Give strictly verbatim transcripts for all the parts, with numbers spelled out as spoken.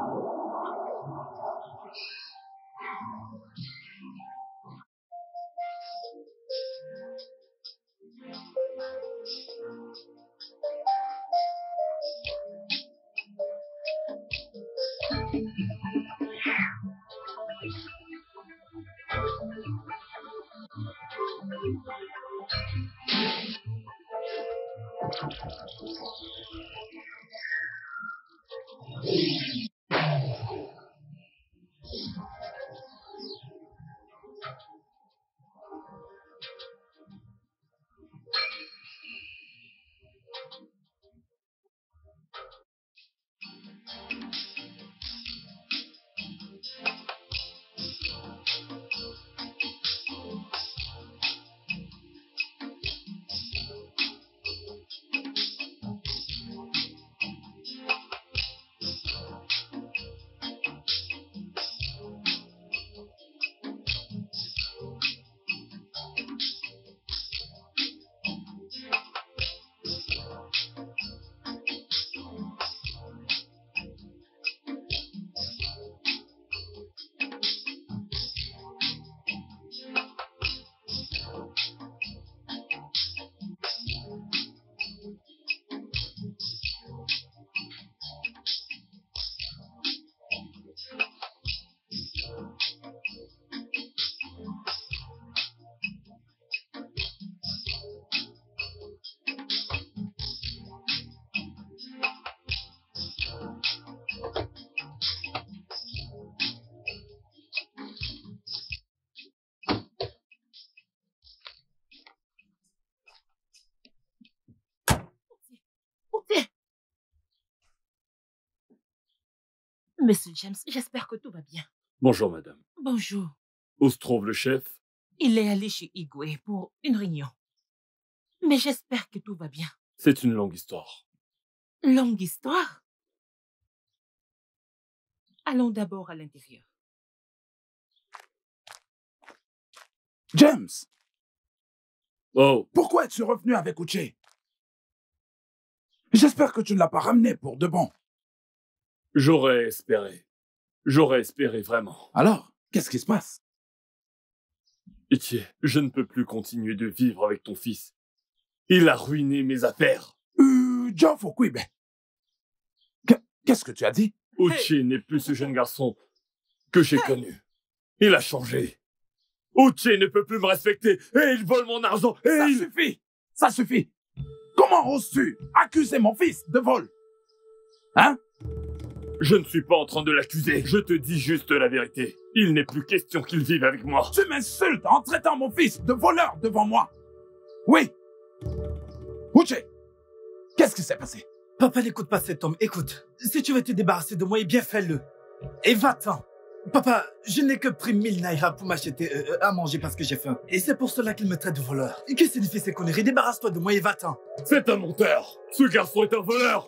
Monsieur James, j'espère que tout va bien. Bonjour, madame. Bonjour. Où se trouve le chef? Il est allé chez Igwe pour une réunion. Mais j'espère que tout va bien. C'est une longue histoire. Longue histoire? Allons d'abord à l'intérieur. James! Oh! Pourquoi es-tu revenu avec Uche? J'espère que tu ne l'as pas ramené pour de bon. J'aurais espéré. J'aurais espéré vraiment. Alors, qu'est-ce qui se passe? Ichi, je ne peux plus continuer de vivre avec ton fils. Il a ruiné mes affaires. Euh, John Fokwibe. Qu'est-ce que tu as dit? Uche hey. n'est plus ce jeune garçon que j'ai hey. connu. Il a changé. Uche ne peut plus me respecter et il vole mon argent et Ça il... suffit! Ça suffit! Comment oses-tu accuser mon fils de vol? Hein? Je ne suis pas en train de l'accuser. Je te dis juste la vérité. Il n'est plus question qu'il vive avec moi. Tu m'insultes en traitant mon fils de voleur devant moi. Oui. Uche, qu'est-ce qui s'est passé? Papa, n'écoute pas cet homme. Écoute, si tu veux te débarrasser de moi, eh bien fais-le. Et va-t'en. Papa, je n'ai que pris mille naira pour m'acheter euh, à manger parce que j'ai faim. Et c'est pour cela qu'il me traite de voleur. Et que signifie ces conneries? Débarrasse-toi de moi et va-t'en. C'est un menteur. Ce garçon est un voleur.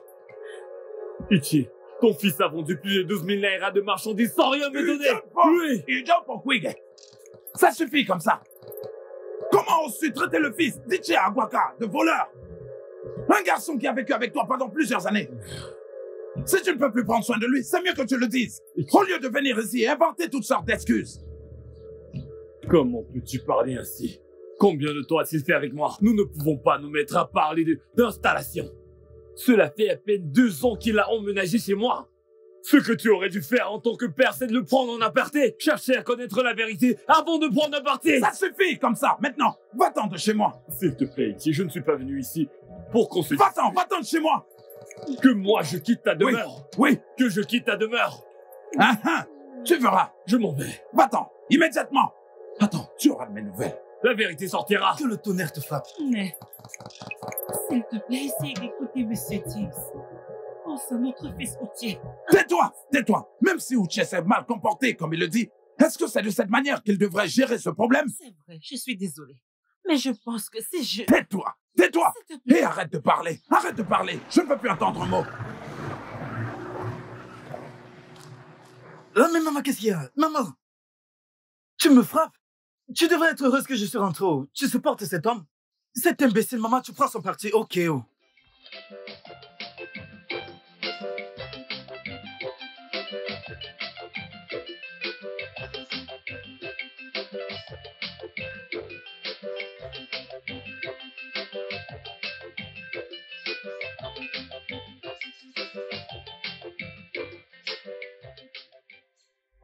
Ichi, ton fils a vendu plus de douze mille naira de marchandises sans rien me donner. Oui. Il donne pour Quig. Ça suffit comme ça. Comment oses-tu traiter le fils d'Ichi Agwaka de voleur? Un garçon qui a vécu avec toi pendant plusieurs années. Si tu ne peux plus prendre soin de lui, c'est mieux que tu le dises. Au lieu de venir ici et inventer toutes sortes d'excuses. Comment peux-tu parler ainsi? Combien de temps a-t-il fait avec moi? Nous ne pouvons pas nous mettre à parler d'installation. Cela fait à peine deux ans qu'il a emménagé chez moi. Ce que tu aurais dû faire en tant que père, c'est de le prendre en aparté. Chercher à connaître la vérité avant de prendre un parti. Ça suffit comme ça. Maintenant, va-t'en de chez moi. S'il te plaît, Ichi, je ne suis pas venu ici pour qu'on se... Va-t'en, va-t'en de chez moi. Que moi, je quitte ta demeure. Oui, oui. Que je quitte ta demeure. Ah ah, tu verras. Je m'en vais. Va-t'en, immédiatement. Attends, tu auras de mes nouvelles. La vérité sortira. Que le tonnerre te frappe. Mais, s'il te plaît, essaye d'écouter Monsieur James. Pense à notre fils Uche. Tais-toi, tais-toi. Même si Uche s'est mal comporté, comme il le dit, est-ce que c'est de cette manière qu'il devrait gérer ce problème? C'est vrai, je suis désolée. Mais je pense que si je... Tais-toi, tais-toi. Et arrête de parler, arrête de parler. Je ne peux plus entendre un mot. Ah, mais maman, qu'est-ce qu'il y a? Maman, tu me frappes? Tu devrais être heureuse que je suis rentré. Oh. Tu supportes cet homme? Cet imbécile, maman, tu prends son parti. Ok, oh.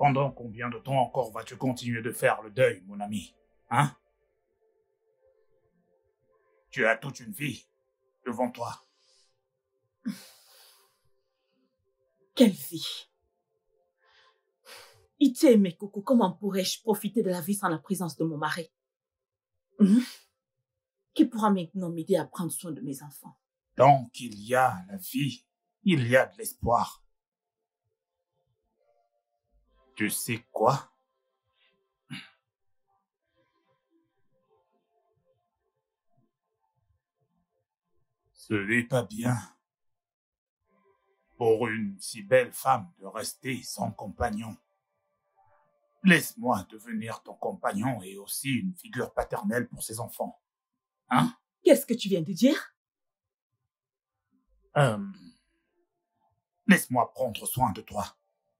Pendant combien de temps encore vas-tu continuer de faire le deuil, mon ami? Hein? Tu as toute une vie devant toi. Quelle vie? Itié et Mekoko, comment pourrais-je profiter de la vie sans la présence de mon mari? Hum? Qui pourra maintenant m'aider à prendre soin de mes enfants? Tant qu'il y a la vie, il y a de l'espoir. Tu sais quoi? Ce n'est pas bien pour une si belle femme de rester sans compagnon. Laisse-moi devenir ton compagnon et aussi une figure paternelle pour ses enfants. Hein? Qu'est-ce que tu viens de dire? Euh, Laisse-moi prendre soin de toi.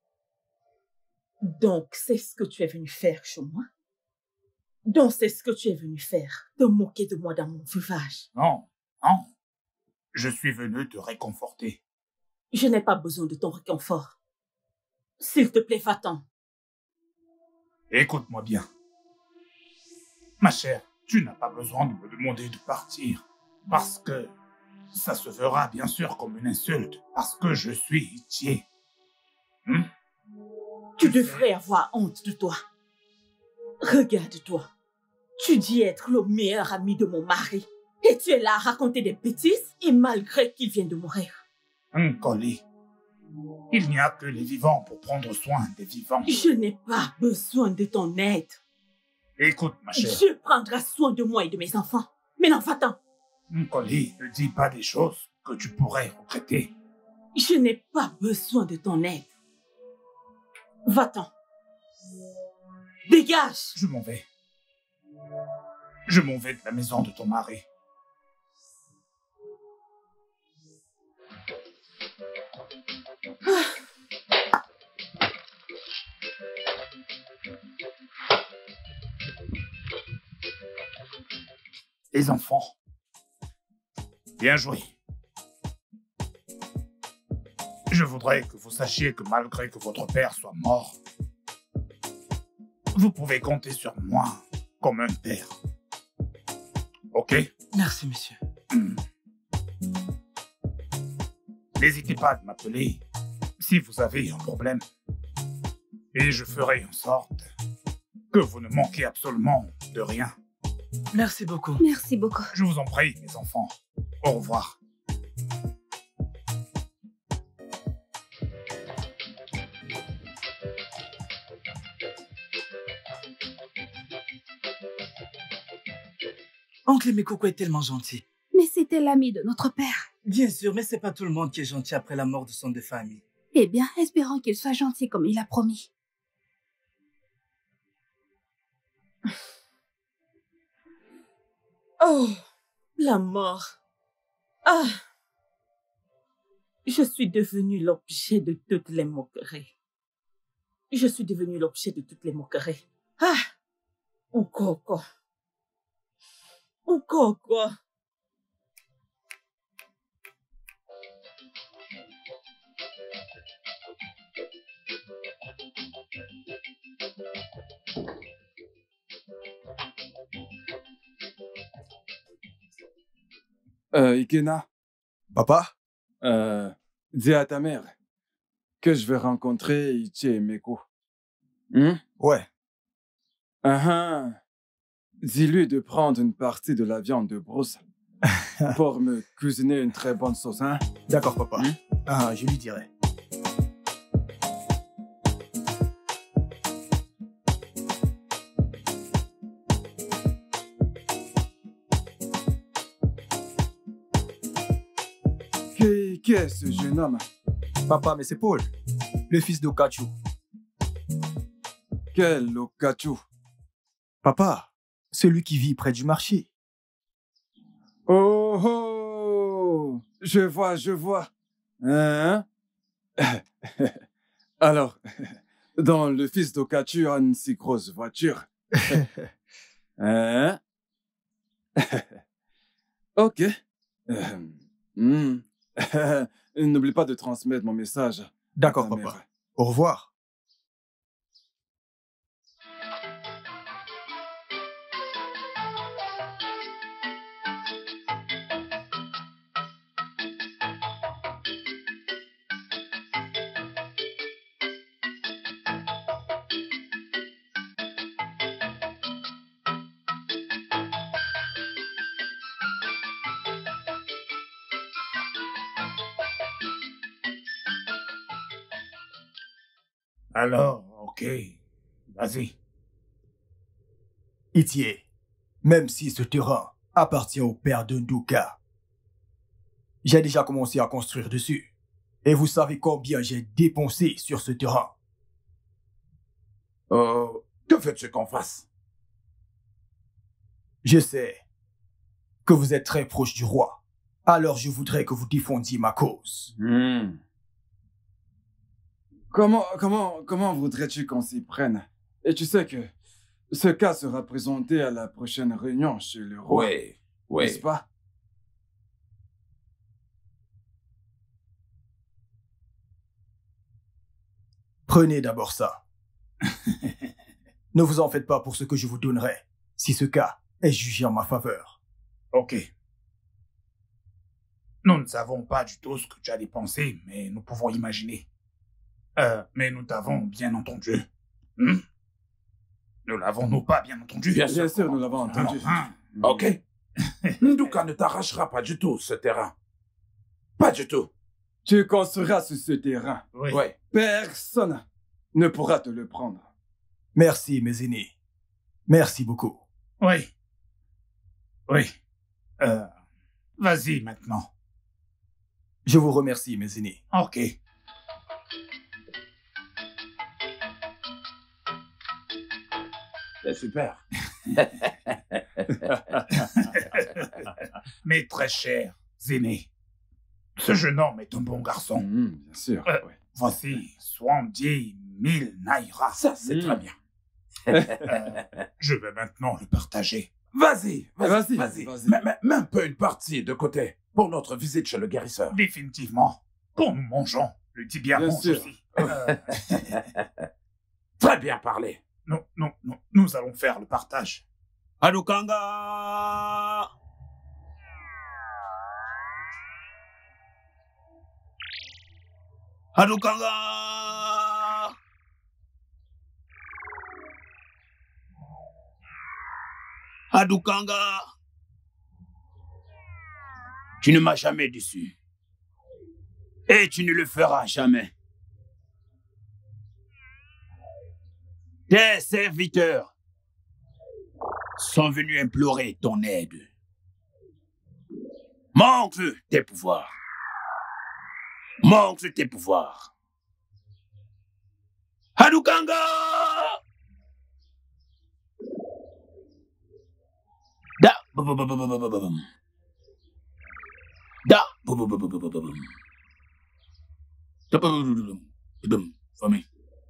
Donc, c'est ce que tu es venu faire chez moi? Donc, c'est ce que tu es venu faire? Te moquer de moi dans mon veuvage? Non, non. Je suis venu te réconforter. Je n'ai pas besoin de ton réconfort. S'il te plaît, va-t'en. Écoute-moi bien. Ma chère, tu n'as pas besoin de me demander de partir. Parce que ça se verra bien sûr comme une insulte. Parce que je suis Itié. Hmm? Tu devrais avoir honte de toi. Regarde-toi. Tu dis être le meilleur ami de mon mari. Et tu es là à raconter des bêtises, et malgré qu'il vienne de mourir. Nkoli, il n'y a que les vivants pour prendre soin des vivants. Je n'ai pas besoin de ton aide. Écoute, ma chère. Dieu prendra soin de moi et de mes enfants. Mais non, va-t'en. Nkoli, ne dis pas des choses que tu pourrais regretter. Je n'ai pas besoin de ton aide. Va-t'en. Dégage. Je m'en vais. Je m'en vais de la maison de ton mari. Les enfants. Bien joué. Je voudrais que vous sachiez que malgré que votre père soit mort, vous pouvez compter sur moi comme un père. Ok? Merci, monsieur. Hmm. N'hésitez pas à m'appeler si vous avez un problème. Et je ferai en sorte que vous ne manquez absolument de rien. Merci beaucoup. Merci beaucoup. Je vous en prie, mes enfants. Au revoir. Oncle Mekoko est tellement gentil. Mais c'était l'ami de notre père. Bien sûr, mais c'est pas tout le monde qui est gentil après la mort de son défunt ami. Eh bien, espérons qu'il soit gentil comme il a promis. Oh, la mort. Ah, je suis devenue l'objet de toutes les moqueries. Je suis devenue l'objet de toutes les moqueries. Ah, Ukoko. Ukoko. Euh, Ikena, Papa? euh, dis à ta mère que je vais rencontrer Itié et Meko. Hmm? Ouais. Ah ah. Dis-lui de prendre une partie de la viande de brousse pour me cuisiner une très bonne sauce, hein? D'accord, papa. Hmm? Ah, je lui dirai. Qui, qui est ce jeune homme? Papa, mais c'est Paul, le fils d'Okachu. Quel Okachu? Papa, celui qui vit près du marché. Oh oh! Je vois, je vois. Hein? Alors, dans le fils d'Okachu a une si grosse voiture. Hein? Ok. Euh, hmm. N'oublie pas de transmettre mon message. D'accord, à ta papa. mère. Au revoir. Alors, ok. Vas-y. Itié, même si ce terrain appartient au père de Nduka, j'ai déjà commencé à construire dessus. Et vous savez combien j'ai dépensé sur ce terrain. Euh, que veux-tu qu'on fasse? Je sais que vous êtes très proche du roi. Alors je voudrais que vous défendiez ma cause. Hmm. Comment, comment, comment voudrais-tu qu'on s'y prenne? Et tu sais que ce cas sera présenté à la prochaine réunion chez le roi. Oui, oui. N'est-ce pas? Prenez d'abord ça. Ne vous en faites pas pour ce que je vous donnerai, si ce cas est jugé en ma faveur. Ok. Nous ne savons pas du tout ce que tu as dépensé, mais nous pouvons imaginer. Euh, mais nous t'avons bien entendu. Hmm? Nous l'avons, nous pas bien entendu. Bien sûr, sûr nous l'avons entendu. Ah, ah. Ok. Nduka ne t'arrachera pas du tout ce terrain. Pas du tout. Tu construiras sur ce terrain. Oui. Ouais. Personne ne pourra te le prendre. Merci, mes aînés. Merci beaucoup. Oui. Oui. Euh, vas-y maintenant. Je vous remercie, mes aînés. Ok. C'est super. Mais très cher, Zéné. Ce jeune homme est un bon garçon. Mmh, bien sûr. Euh, ouais. Voici soixante-dix mille naira. Ça, c'est Mmh. très bien. Euh, je vais maintenant le partager. Vas-y, vas-y, Vas-y, vas-y. vas-y. Mets, mets- mets un peu une partie de côté pour notre visite chez le guérisseur. Définitivement. Pour nous mangeons. Le dit bien Bien mange sûr. aussi. Euh, Très bien parlé. Nous, nous, nous, nous allons faire le partage. Adukanga! Adukanga! Adukanga! Tu ne m'as jamais déçu. Et tu ne le feras jamais. Tes serviteurs sont venus implorer ton aide. Montre tes pouvoirs. Montre tes pouvoirs. Hadukanga! Da. ba- ba- ba- ba- ba- ba- ba- ba- bam. Da. ba- ba- ba- ba- ba- ba- ba- bam. Da. ba- ba- ba- ba- bam. Bam. Famille.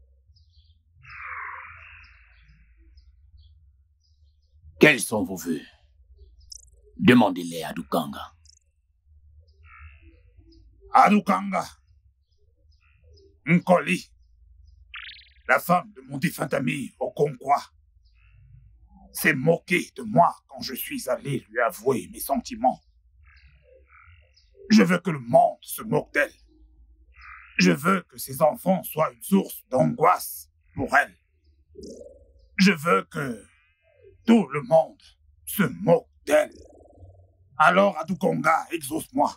Quels sont vos vœux? Demandez-les à Dukanga. Adukanga. Nkoli. La femme de mon défunt ami Okonkwa s'est moquée de moi quand je suis allé lui avouer mes sentiments. Je veux que le monde se moque d'elle. Je veux que ses enfants soient une source d'angoisse pour elle. Je veux que tout le monde se moque d'elle. Alors, Adukonga, exauce-moi.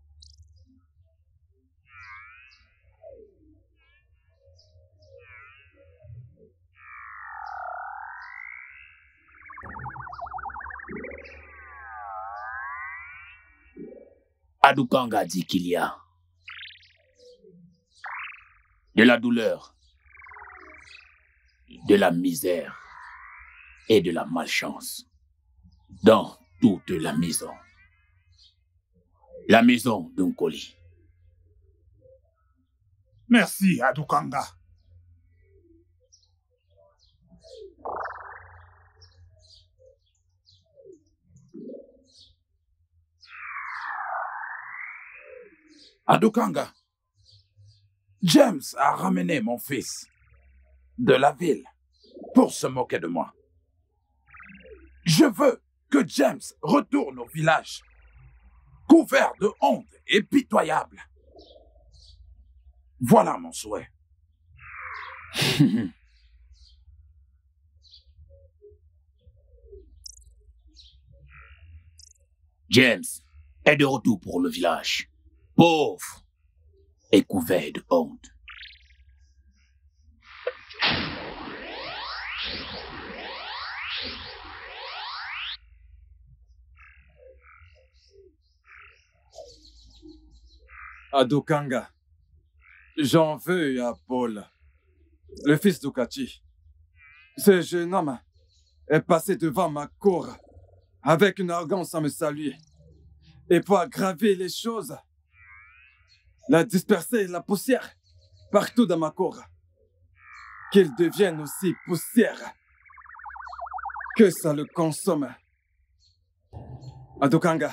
Adukanga dit qu'il y a de la douleur, de la misère et de la malchance dans toute la maison. La maison d'Unkoli. Merci, Adukanga. Adukanga, James a ramené mon fils de la ville pour se moquer de moi. Je veux que James retourne au village, couvert de honte et pitoyable. Voilà mon souhait. James est de retour pour le village, pauvre et couvert de honte. Adokanga, j'en veux à Paul, le fils d'Okachi. Ce jeune homme est passé devant ma cour avec une arrogance à me saluer. Et pour aggraver les choses, il a dispersé la poussière partout dans ma cour. Qu'il devienne aussi poussière que ça le consomme. Adokanga.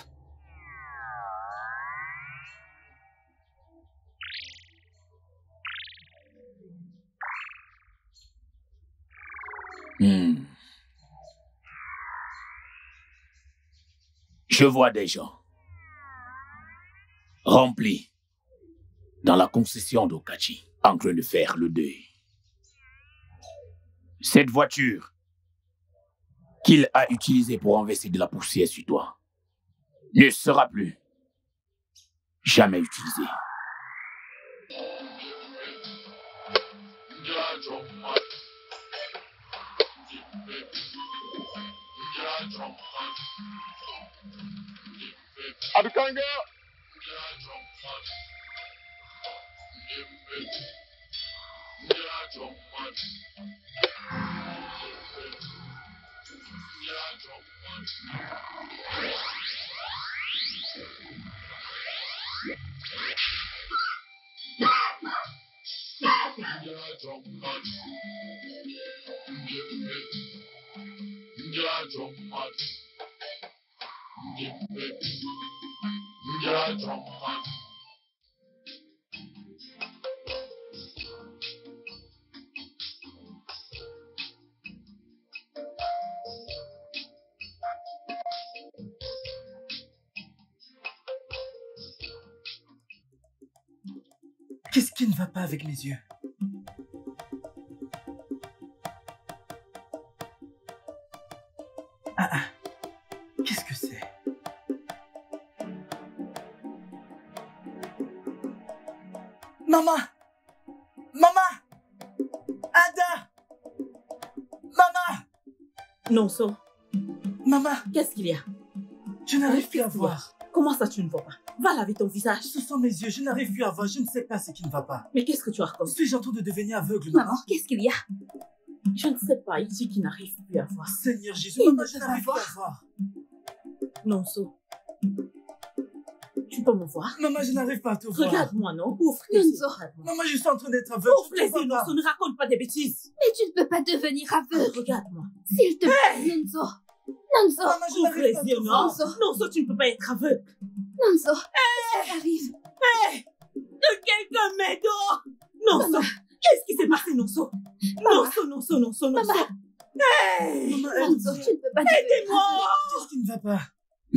Hmm. Je vois des gens remplis dans la concession d'Okachi, en train de faire le deuil. Cette voiture qu'il a utilisée pour enverser de la poussière sur toi ne sera plus jamais utilisée. Adokanga! Qu'est-ce qui ne va pas avec mes yeux? Ah ah, qu'est-ce que c'est? Maman! Maman! Ada! Maman! Nonso, Maman! qu'est-ce qu'il y a? Je n'arrive plus à Qu'est-ce qu'il y a? voir. Comment ça tu ne vois pas? Va laver ton visage. Ce sont mes yeux, je n'arrive plus à voir, je ne sais pas ce qui ne va pas. Mais qu'est-ce que tu as raconté? Suis-je en train de devenir aveugle? Maman, qu'est-ce qu'il y a? Je ne sais pas, il dit qu'il n'arrive plus à voir. Seigneur Jésus, Il maman, ne je peut pas n'arrive plus voir. à voir. Nonso, tu peux me voir? Maman, je n'arrive pas à te voir. Regarde-moi, non? Ouvre les yeux. Nonso. regarde-moi. Maman, je suis en train d'être aveugle. Ouvre je les ne vois yeux, pas. Nonso, ne raconte pas des bêtises. Mais tu ne peux pas devenir aveugle. Regarde-moi. S'il te plaît, Nonso. Nonso. Maman, je Ouvre n'arrive les pas à yeux, te non? voir. Nonso. Nonso, tu ne peux pas être aveugle. Nonso. Qu'est-ce qui arrive? Que quelqu'un m'aide. Nonso, Maman. qu'est-ce qui s'est passé, Nonso? Maman. Nonso, Nonso, Nonso, Nonso. Maman. Hey! Maman, Nonso, aide-moi. tu ne peux pas devenir Aidez-moi! Qu'est-ce qui ne va pas?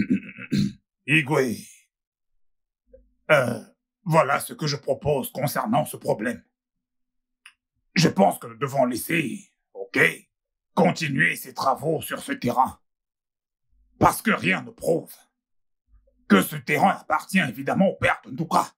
Igwe, euh, voilà ce que je propose concernant ce problème. Je pense que nous devons laisser, ok, continuer ces travaux sur ce terrain. Parce que rien ne prouve que ce terrain appartient évidemment au père de Nduka.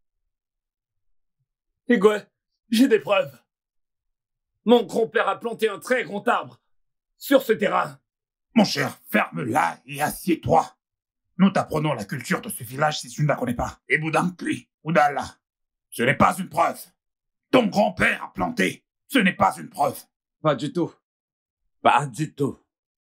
Igwe, j'ai des preuves. Mon grand-père a planté un très grand arbre sur ce terrain. Mon cher, ferme-la et assieds-toi. Nous t'apprenons la culture de ce village si tu ne la connais pas. Et Boudankui, Boudala, ce n'est pas une preuve. Ton grand-père a planté, ce n'est pas une preuve. Pas du tout. Pas du tout.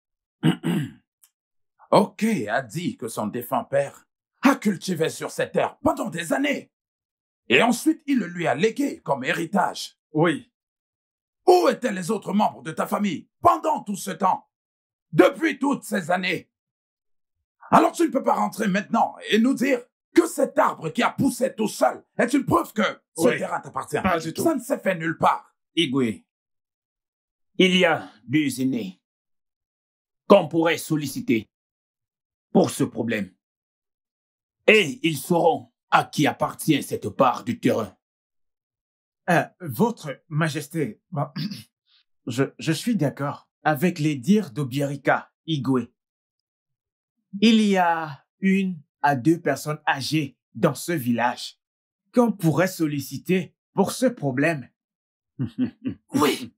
Ok a dit que son défunt père a cultivé sur cette terre pendant des années. Et ensuite, il le lui a légué comme héritage. Oui. Où étaient les autres membres de ta famille pendant tout ce temps? Depuis toutes ces années? Alors tu ne peux pas rentrer maintenant et nous dire que cet arbre qui a poussé tout seul est une preuve que ce Oui. terrain t'appartient. Pas du tout. Ça ne s'est fait nulle part. Igwe, il y a deux aînés qu'on pourrait solliciter pour ce problème. Et ils sauront à qui appartient cette part du terrain. Euh, Votre Majesté, bon, je, je suis d'accord avec les dires d'Obiarika, Igwe. Il y a une à deux personnes âgées dans ce village qu'on pourrait solliciter pour ce problème. Oui.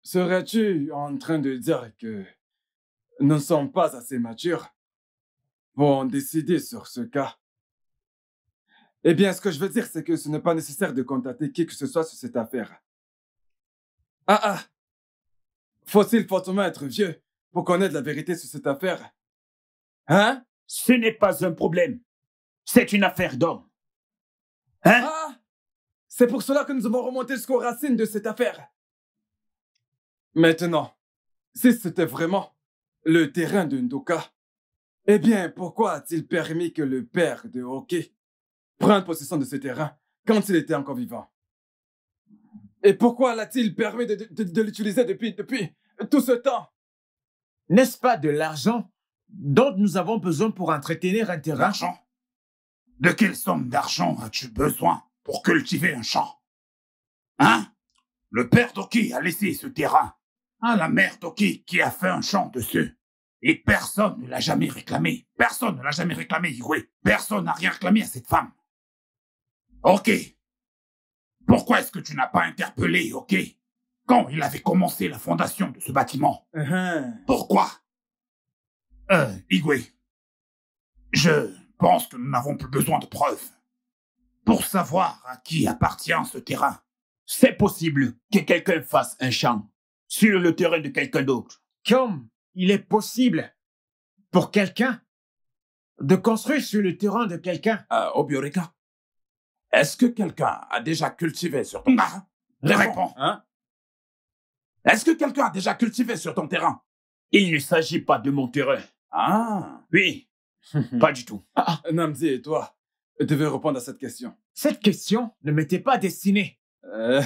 Serais-tu en train de dire que nous ne sommes pas assez matures vont décider sur ce cas. Eh bien, ce que je veux dire, c'est que ce n'est pas nécessaire de contacter qui que ce soit sur cette affaire. Ah ah! Faut-il forcément être vieux pour connaître la vérité sur cette affaire? Hein? Ce n'est pas un problème. C'est une affaire d'homme. Hein? Ah! C'est pour cela que nous avons remonté jusqu'aux racines de cette affaire. Maintenant, si c'était vraiment le terrain de Ndoka, eh bien, pourquoi a-t-il permis que le père de Hockey prenne possession de ce terrain quand il était encore vivant? Et pourquoi l'a-t-il permis de, de, de l'utiliser depuis, depuis tout ce temps? N'est-ce pas de l'argent dont nous avons besoin pour entretenir un terrain? L'argent? De quelle somme d'argent as-tu besoin pour cultiver un champ? Hein? Le père d'Oki a laissé ce terrain à la mère d'Oki qui a fait un champ dessus. Et personne ne l'a jamais réclamé. Personne ne l'a jamais réclamé, Igwe. Personne n'a rien réclamé à cette femme. Ok. Pourquoi est-ce que tu n'as pas interpellé Oki quand il avait commencé la fondation de ce bâtiment? Uh-huh. Pourquoi? Euh, Igwe. Je pense que nous n'avons plus besoin de preuves pour savoir à qui appartient ce terrain. C'est possible que quelqu'un fasse un champ sur le terrain de quelqu'un d'autre. Comme il est possible pour quelqu'un de construire sur le terrain de quelqu'un. Euh, Obiorika, est-ce que quelqu'un a déjà cultivé sur ton terrain? Réponds. Hein? Est-ce que quelqu'un a déjà cultivé sur ton terrain? Il ne s'agit pas de mon terrain. Ah. Oui, pas du tout. Ah, Namdi et toi devez répondre à cette question. Cette question ne m'était pas destinée. Euh...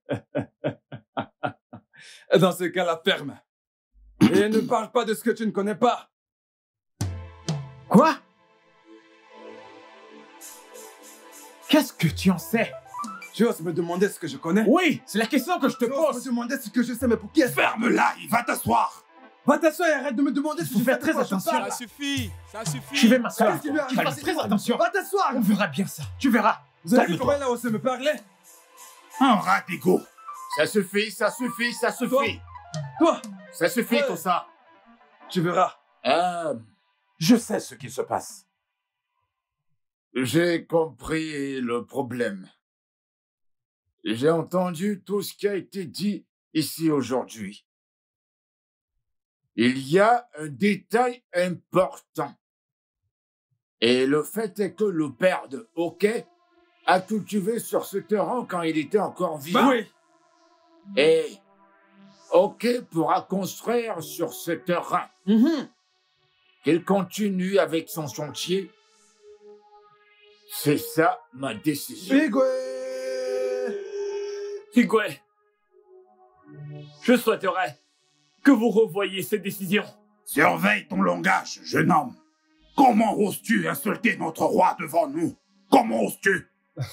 Dans ce cas, la ferme. Et ne parle pas de ce que tu ne connais pas. Quoi? Qu'est-ce que tu en sais? Tu oses me demander ce que je connais? Oui, c'est la question que je te Tu oses pose. me demander ce que je sais, mais pour qui est-ce? Ferme-la, il va t'asseoir. Va t'asseoir et arrête de me demander si Faut tu faire sais de très quoi je attention. parle. Ça suffit, ça suffit. Je vais m'asseoir. Qu'est-ce qu'il lui arrive? Fais très attention. Va t'asseoir. On verra bien ça. Tu verras. Vous avez vu Calme-toi. comment il a osé me parler? Un rat d'égo. Ça suffit, ça suffit, ça suffit. Toi, Ça suffit Ouais. tout ça. tu verras. Euh, je sais ce qui se passe. J'ai compris le problème. J'ai entendu tout ce qui a été dit ici aujourd'hui. Il y a un détail important. Et le fait est que le père de Hockey a cultivé sur ce terrain quand il était encore vivant. Bah oui. Et Hockey pourra construire sur ce terrain. Mhm. Qu'il continue avec son chantier. C'est ça ma décision. Igwe! Igwe, je souhaiterais que vous revoyiez cette décision. Surveille ton langage, jeune homme. Comment oses-tu insulter notre roi devant nous? Comment oses-tu?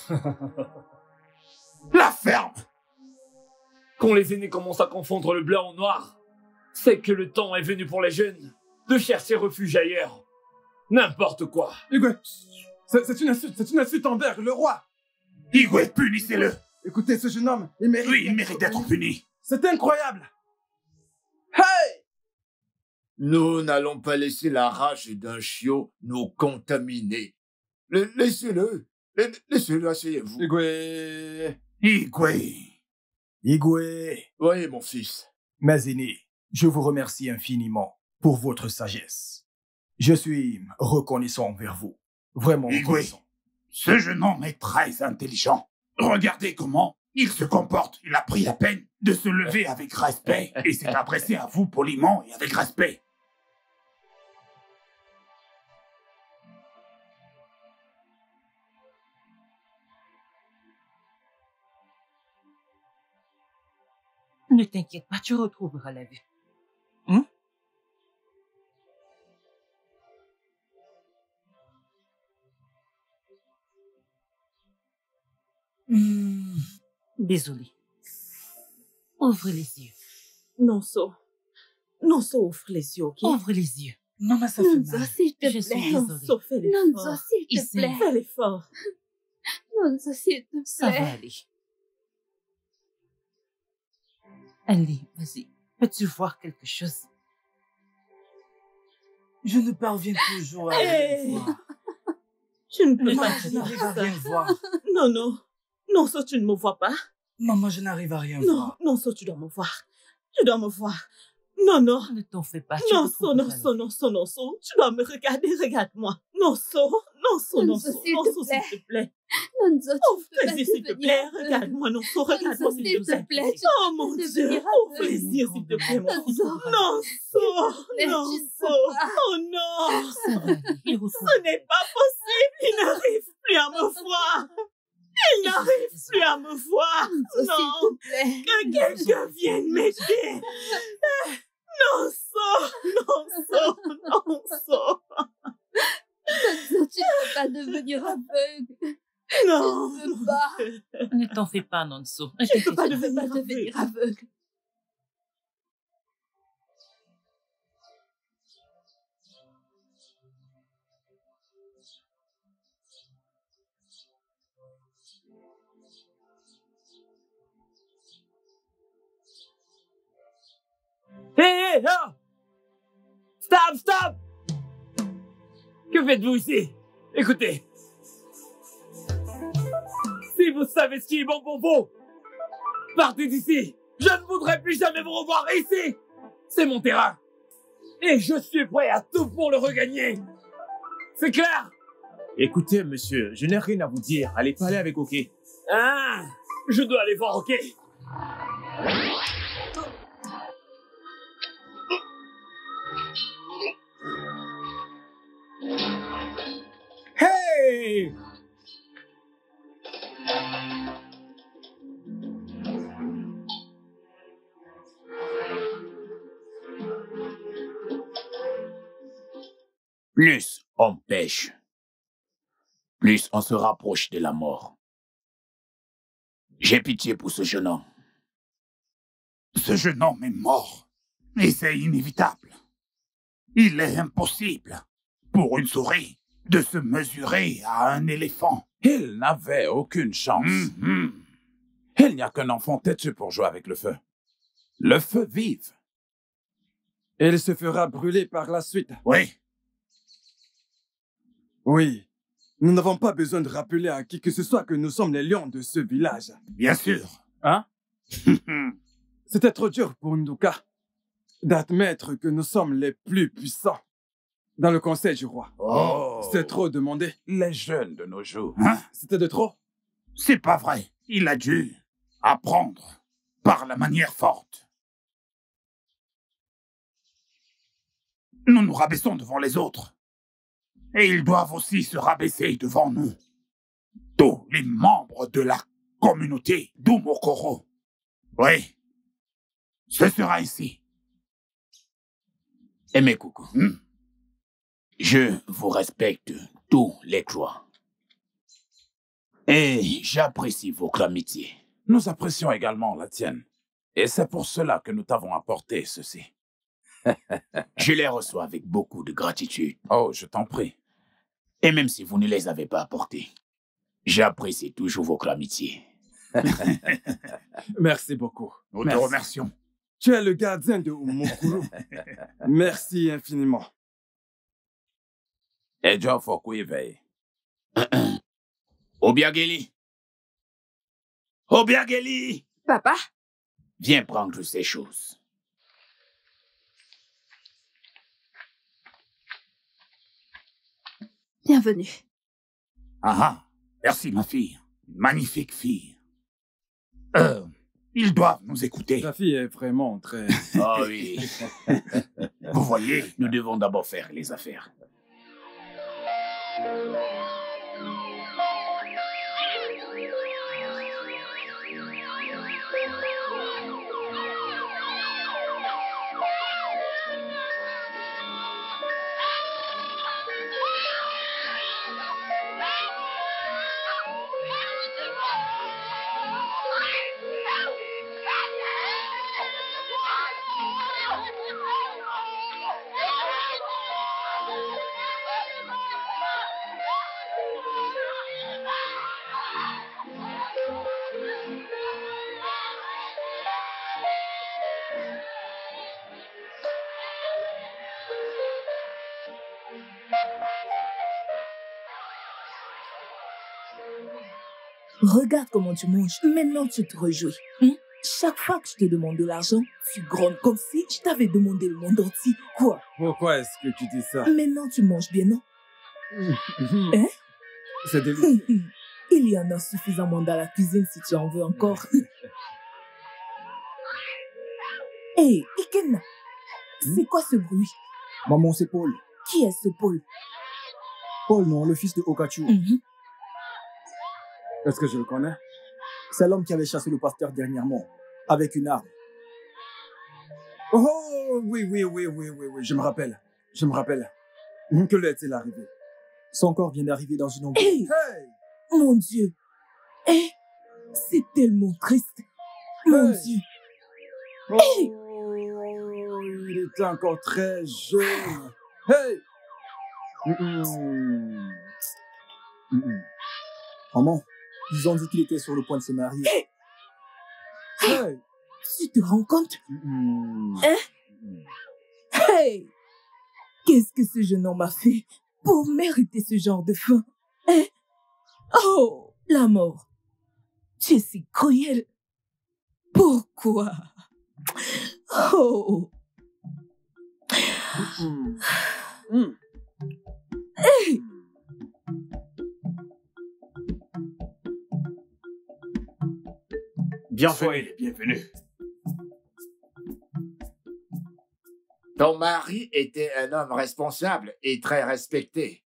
La ferme! Quand les aînés commencent à confondre le blanc au noir, c'est que le temps est venu pour les jeunes de chercher refuge ailleurs. N'importe quoi. Igwe, c'est c'est une insulte, c'est une insulte envers le roi. Igwe, punissez-le. Écoutez, ce jeune homme, il mérite... Oui, il mérite d'être puni. C'est incroyable. Hey! Nous n'allons pas laisser la rage d'un chiot nous contaminer. Le- Laissez-le. La- Laissez-le, asseyez-vous. Igwe... Igwe. Igwe, Voyez, mon fils. mes aînés, je vous remercie infiniment pour votre sagesse. Je suis reconnaissant envers vous. Vraiment Igwe. reconnaissant. Ce jeune homme est très intelligent. Regardez comment il se comporte. Il a pris la peine de se lever avec respect et s'est adressé à vous poliment et avec respect. Ne t'inquiète pas, tu retrouveras la vue. Hmm, Désolée. Ouvre les yeux. Non, So. Non, So, ouvre les yeux, ok? Ouvre les yeux. Maman, ça fait Nonzo, mal. s'il te Je suis plaît. désolée. Non, So, fais Nonzo, l'effort. s'il te Ici. plaît. Fais l'effort. Nonzo, s'il te Ça va plaît. aller. Allez, vas-y. Peux-tu voir quelque chose? Je ne parviens toujours à rien Hey. voir. Je ne peux Maman, pas je dire n'arrive à ça. rien voir. Non, non. Non, ça, tu ne me vois pas. Maman, je n'arrive à rien Non, voir. non, ça, tu dois me voir. Tu dois me voir. Non, non. Ne t'en fais pas. Non, so, non, so, non, so, non, so. Tu dois me regarder, regarde-moi. Non, so, non, so, non, so, s'il non, te so, plaît. s'il te plaît. Nonso, Oh, tu ne peux pas plaisir, s'il te devenir plaît, aveugle. regarde-moi, non, so, regarde-moi, Nonso, s'il s'il te te plaît. plaît. tu Oh, ne mon peux Dieu. devenir Oh, aveugle. plaisir, s'il te plaît, mon fils. Nonso. Non, so, Mais non, tu ne so. peux pas. Oh, non. Ça va aller. Il recouvre. Ce n'est pas possible. Il n'arrive plus à me voir. Il n'arrive plus à me voir. Nonso, Non. s'il te plaît. Que quelqu'un vienne m'aider. Non, so, non, so, non, so. Nonso, tu ne peux pas devenir aveugle. Non. Tu ne peux pas. Ne t'en fais pas, Nonso. Je ne peux pas Tu ne peux devenir pas devenir aveugle. Hé, hé, oh! Stop, stop! Que faites-vous ici? Écoutez. Si vous savez ce qui est bon pour vous, partez d'ici. Je ne voudrais plus jamais vous revoir ici. C'est mon terrain. Et je suis prêt à tout pour le regagner. C'est clair? Écoutez, monsieur, je n'ai rien à vous dire. Allez parler avec OK. Ah, je dois aller voir, ok? Hey! Plus on pêche, plus on se rapproche de la mort. J'ai pitié pour ce jeune homme. Ce jeune homme est mort. Et c'est inévitable. Il est impossible pour une souris de se mesurer à un éléphant. Il n'avait aucune chance. Mm-hmm. Il n'y a qu'un enfant têtu pour jouer avec le feu. Le feu vive. Et il se fera brûler par la suite. Oui. Oui. Nous n'avons pas besoin de rappeler à qui que ce soit que nous sommes les lions de ce village. Bien sûr. Hein? C'était trop dur pour Nduka d'admettre que nous sommes les plus puissants dans le conseil du roi. Oh. C'est trop demandé. Les jeunes de nos jours. Hein? C'était de trop. C'est pas vrai. Il a dû apprendre par la manière forte. Nous nous rabaissons devant les autres. Et ils doivent aussi se rabaisser devant nous. Tous les membres de la communauté d'Umokoro. Oui. Ce sera ainsi. Aimé Coucou, Hmm? je vous respecte tous les trois. Et j'apprécie votre amitié. Nous apprécions également la tienne. Et c'est pour cela que nous t'avons apporté ceci. Je les reçois avec beaucoup de gratitude. Oh, je t'en prie. Et même si vous ne les avez pas apportés, j'apprécie toujours votre amitié. Merci beaucoup. Nous Merci. te remercions. Tu es le gardien de Umokoro. Merci infiniment. Et John Fokui veille. Obiageli! Obiageli! Papa? Viens prendre ces choses. Bienvenue. Ah ah. Merci, ma fille. Magnifique fille. Euh, ils doivent nous écouter. Ta fille est vraiment très... Ah oui. Vous voyez, Nous devons d'abord faire les affaires. Regarde comment tu manges. Maintenant, tu te réjouis. Hein? Chaque fois que je te demande de l'argent, tu grondes comme si je t'avais demandé le monde entier. Quoi? Pourquoi est-ce que tu dis ça? Maintenant, tu manges bien, non? Hein? C'est délicieux. Il y en a suffisamment dans la cuisine si tu en veux encore. Hé, hey, Ikenna, c'est quoi ce bruit? Maman, c'est Paul. Qui est ce Paul? Paul, non, le fils de Okachu. Mm-hmm. Est-ce que je le connais? C'est l'homme qui avait chassé le pasteur dernièrement, avec une arme. Oh, oui, oui, oui, oui, oui, oui, je me rappelle. Je me rappelle. Que lui est-il arrivé? Son corps vient d'arriver dans une ombre. Hey, hey. Mon Dieu! Hey, c'est tellement triste. Mon hey. Dieu! Oh, hey. Il était encore très jeune. Hey! Mm-mm. Mm-mm. Maman, ils ont dit qu'il était sur le point de se marier. Hey! Hey! Tu te rends compte? Mm-mm. Hein? Hey! Qu'est-ce que ce jeune homme a fait pour mériter ce genre de fin? Hein? Oh, la mort. Tu es si cruel. Pourquoi? Oh. Mm. Mm. Hey. Bienvenue, bienvenue. Ton mari était un homme responsable et très respecté.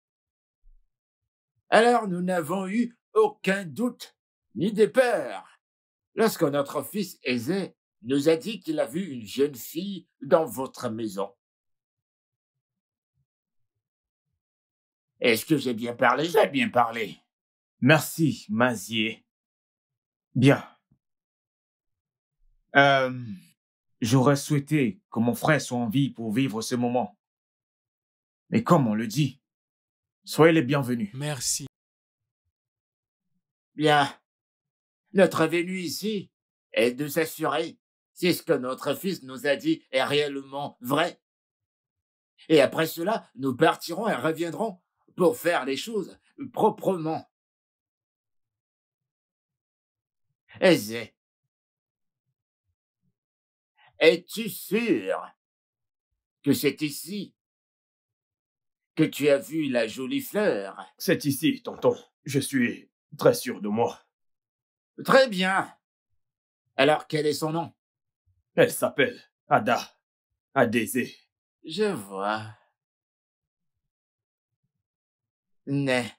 Alors nous n'avons eu aucun doute, ni des peurs, lorsque notre fils aisé nous a dit qu'il a vu une jeune fille dans votre maison. Est-ce que j'ai bien parlé? J'ai bien parlé. Merci, Mazier. Bien. Euh, j'aurais souhaité que mon frère soit en vie pour vivre ce moment. Mais comme on le dit, soyez les bienvenus. Merci. Bien. Notre venue ici est de s'assurer si ce que notre fils nous a dit est réellement vrai. Et après cela, nous partirons et reviendrons pour faire les choses proprement. Aisé, es-tu sûr que c'est ici que tu as vu la jolie fleur? C'est ici, tonton. Je suis très sûr de moi. Très bien. Alors, quel est son nom? Elle s'appelle Ada. Adézé. Je vois. Mais,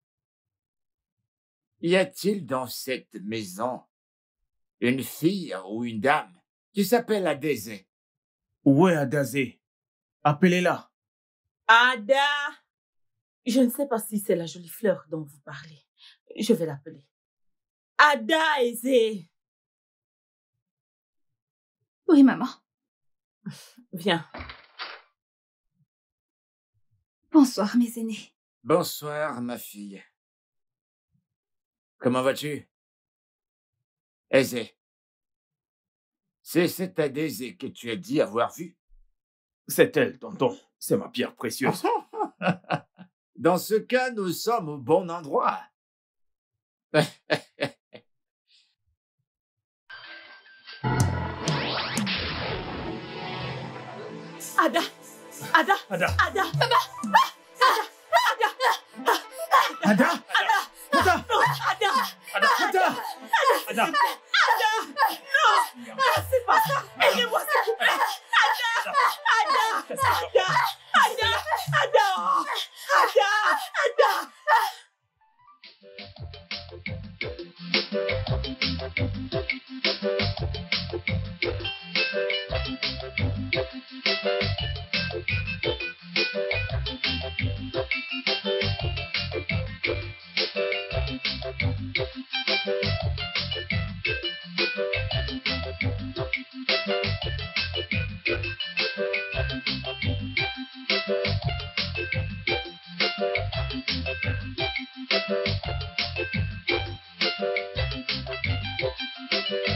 y a-t-il dans cette maison une fille ou une dame qui s'appelle Adézé? Où est Adézé? Appelez-la. Ada! Je ne sais pas si c'est la jolie fleur dont vous parlez. Je vais l'appeler. Ada Aizé! Oui, maman. Viens. Bonsoir, mes aînés. Bonsoir, ma fille. Comment vas-tu? Aizé. C'est cette Adézé que tu as dit avoir vue? C'est elle, tonton. C'est ma pierre précieuse. Dans ce cas, nous sommes au bon endroit. Ada! Ada! Ada! Ada! Ada! Ada! Ada! Ada! Non! Ada! Ada! Ada! Ada! Ada! Non! C'est pas ça! Aidez-moi, s'il vous plaît! Ada! Ada! Ada! Ada! Ada! Ada! Ada! Thank you.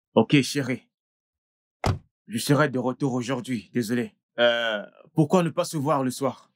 Ok, chérie. Je serai de retour aujourd'hui, désolé. Euh, pourquoi ne pas se voir le soir?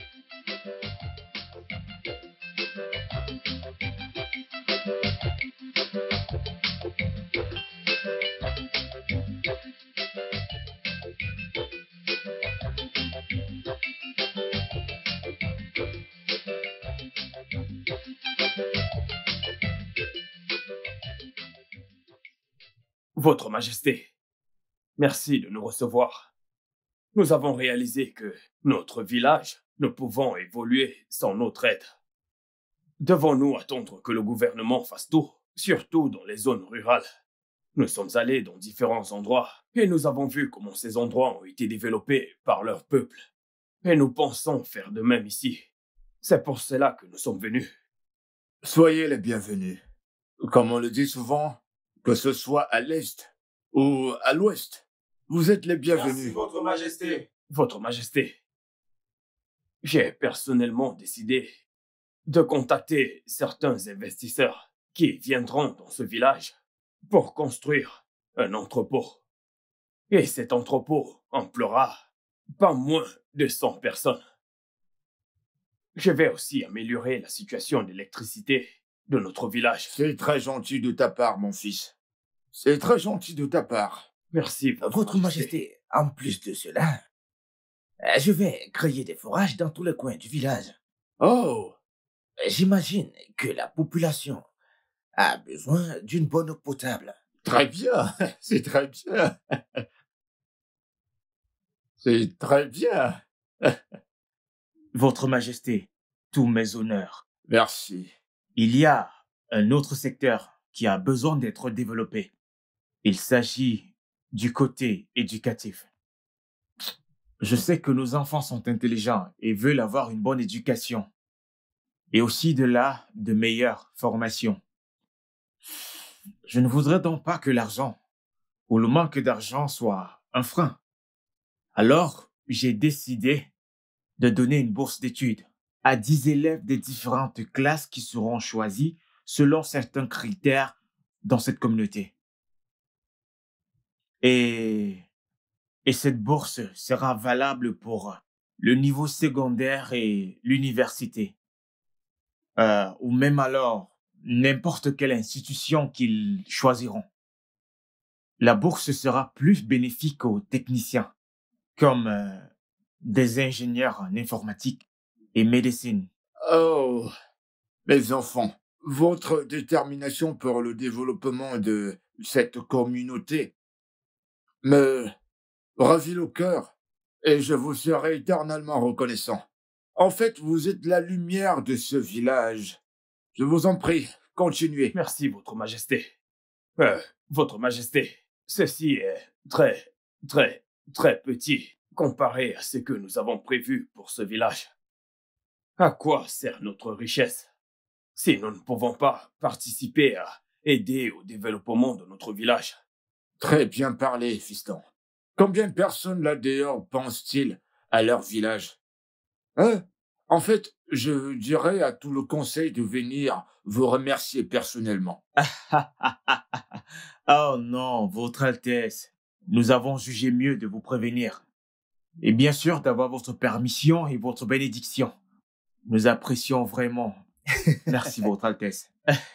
Votre Majesté, merci de nous recevoir. Nous avons réalisé que notre village ne pouvant évoluer sans notre aide. Devons-nous attendre que le gouvernement fasse tout, surtout dans les zones rurales? Nous sommes allés dans différents endroits et nous avons vu comment ces endroits ont été développés par leur peuple. Et nous pensons faire de même ici. C'est pour cela que nous sommes venus. Soyez les bienvenus. Comme on le dit souvent, que ce soit à l'est ou à l'ouest, vous êtes les bienvenus. Merci, Votre Majesté. Votre Majesté, j'ai personnellement décidé de contacter certains investisseurs qui viendront dans ce village pour construire un entrepôt. Et cet entrepôt emploiera pas moins de cent personnes. Je vais aussi améliorer la situation d'électricité de notre village. C'est très gentil de ta part, mon fils. C'est très gentil de ta part. Merci, Votre Majesté, en plus de cela, je vais créer des forages dans tous les coins du village. Oh! J'imagine que la population a besoin d'une bonne eau potable. Très bien, c'est très bien. C'est très bien. Votre Majesté, tous mes honneurs. Merci. Il y a un autre secteur qui a besoin d'être développé. Il s'agit du côté éducatif. Je sais que nos enfants sont intelligents et veulent avoir une bonne éducation. Et aussi de là, de meilleures formations. Je ne voudrais donc pas que l'argent ou le manque d'argent soit un frein. Alors, j'ai décidé de donner une bourse d'études à dix élèves des différentes classes qui seront choisis selon certains critères dans cette communauté. Et, et cette bourse sera valable pour le niveau secondaire et l'université. Euh, ou même alors n'importe quelle institution qu'ils choisiront. La bourse sera plus bénéfique aux techniciens, comme euh, des ingénieurs en informatique et médecine. Oh, mes enfants, votre détermination pour le développement de cette communauté me ravit le cœur et je vous serai éternellement reconnaissant. En fait, vous êtes la lumière de ce village. Je vous en prie, continuez. Merci, Votre Majesté. Euh, Votre Majesté, ceci est très, très, très petit comparé à ce que nous avons prévu pour ce village. À quoi sert notre richesse si nous ne pouvons pas participer à aider au développement de notre village? Très bien parlé, fiston. Combien de personnes là dehors pensent-ils à leur village? Hein? En fait, je dirais à tout le conseil de venir vous remercier personnellement. Oh non, Votre Altesse, nous avons jugé mieux de vous prévenir. Et bien sûr d'avoir votre permission et votre bénédiction. Nous apprécions vraiment. Merci, Votre Altesse.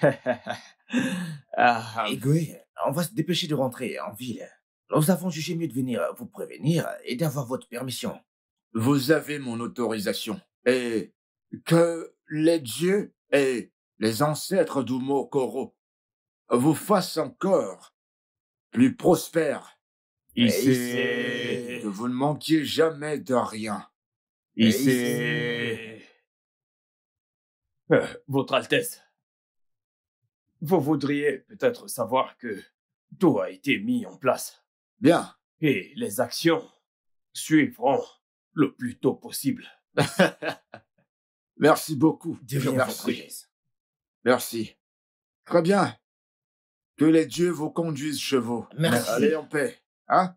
ah, Igwe, on va se dépêcher de rentrer en ville. Nous avons jugé mieux de venir vous prévenir et d'avoir votre permission. Vous avez mon autorisation. Et que les dieux et les ancêtres d'Umokoro vous fassent encore plus prospères. Ici. Que vous ne manquiez jamais de rien. Ici. Euh, Votre Altesse, vous voudriez peut-être savoir que tout a été mis en place. Bien. Et les actions suivront le plus tôt possible. Merci beaucoup. Dieu merci. Merci. Très bien. Que les dieux vous conduisent, chevaux. Merci. Allez en paix. Hein?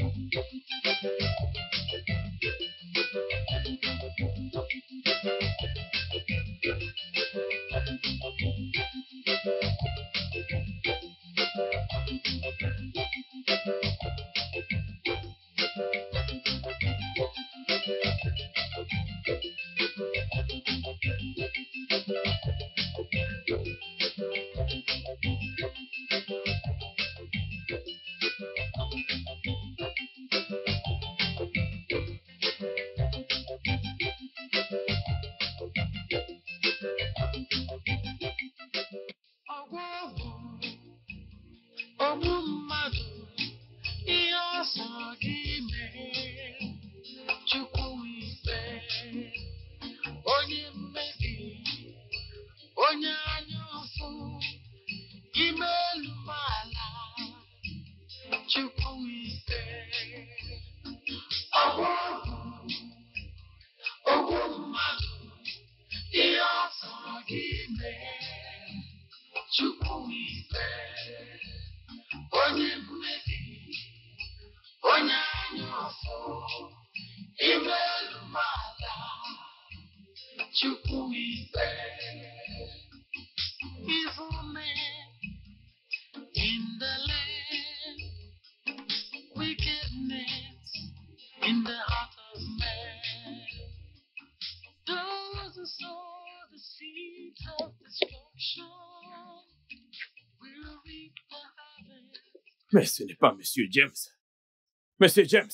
Mais ce n'est pas Monsieur James. Monsieur James.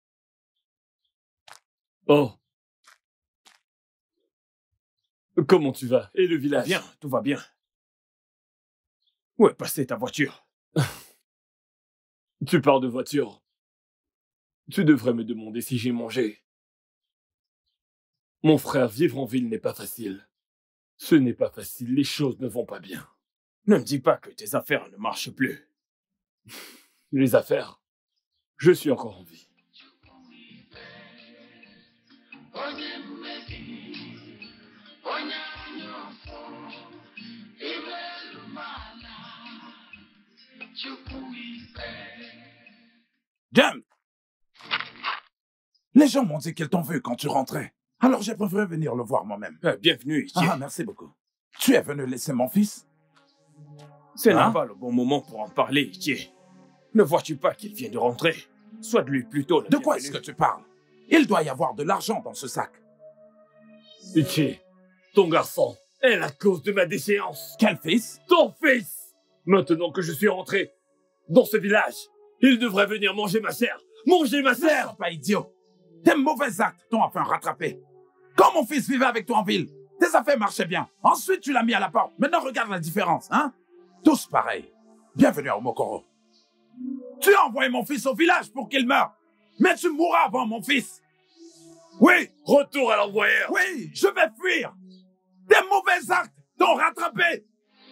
Oh. Comment tu vas? Et le village? Bien, tout va bien. Où est passée ta voiture? Tu parles de voiture. Tu devrais me demander si j'ai mangé. Mon frère, vivre en ville n'est pas facile. Ce n'est pas facile, les choses ne vont pas bien. Ne me dis pas que tes affaires ne marchent plus. Les affaires? Je suis encore en vie. James! Les gens m'ont dit qu'ils t'ont vu quand tu rentrais. Alors j'ai préféré venir le voir moi-même. Euh, bienvenue ici. Ah, merci beaucoup. Tu es venu laisser mon fils? Ce Hein? n'est pas le bon moment pour en parler, Itier. Ne vois-tu pas qu'il vient de rentrer? Sois de lui plutôt le De quoi est-ce que tu parles? Il doit y avoir de l'argent dans ce sac. Itier, ton garçon est la cause de ma déchéance. Quel fils? Ton fils! Maintenant que je suis rentré dans ce village, il devrait venir manger ma chair. Manger ma Ne chair! sois pas idiot. Tes mauvais actes t'ont enfin rattrapé. Quand mon fils vivait avec toi en ville, tes affaires marchaient bien. Ensuite, tu l'as mis à la porte. Maintenant, regarde la différence, hein? Tous pareils. Bienvenue à Omokoro. Tu as envoyé mon fils au village pour qu'il meure. Mais tu mourras avant mon fils. Oui. Retour à l'envoyeur. Oui, je vais fuir. Tes mauvais actes t'ont rattrapé.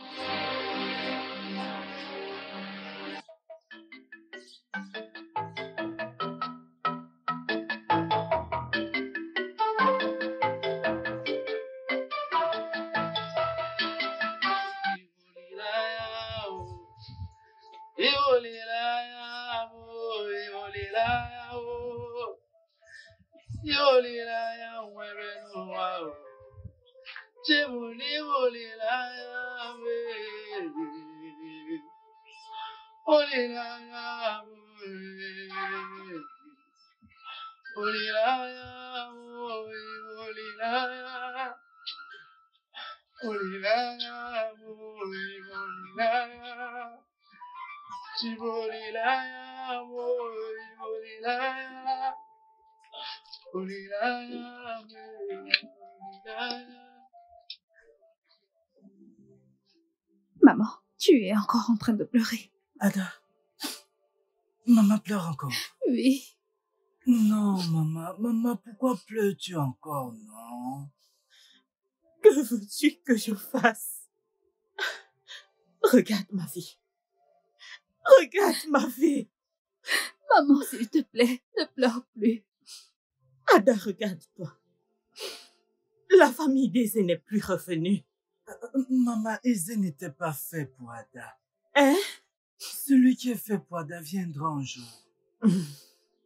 Maman, tu es encore en train de pleurer. Ada, maman pleure encore. Oui. Non, maman, maman, pourquoi pleures-tu encore, non? Que veux-tu que je fasse? Regarde ma vie. Regarde ma vie. Maman, s'il te plaît, ne pleure plus. Ada, regarde-toi. La famille d'Aizé n'est plus revenue. Euh, maman, Aizé n'était pas fait pour Ada. Hein? Celui qui est fait pour Ada viendra un jour.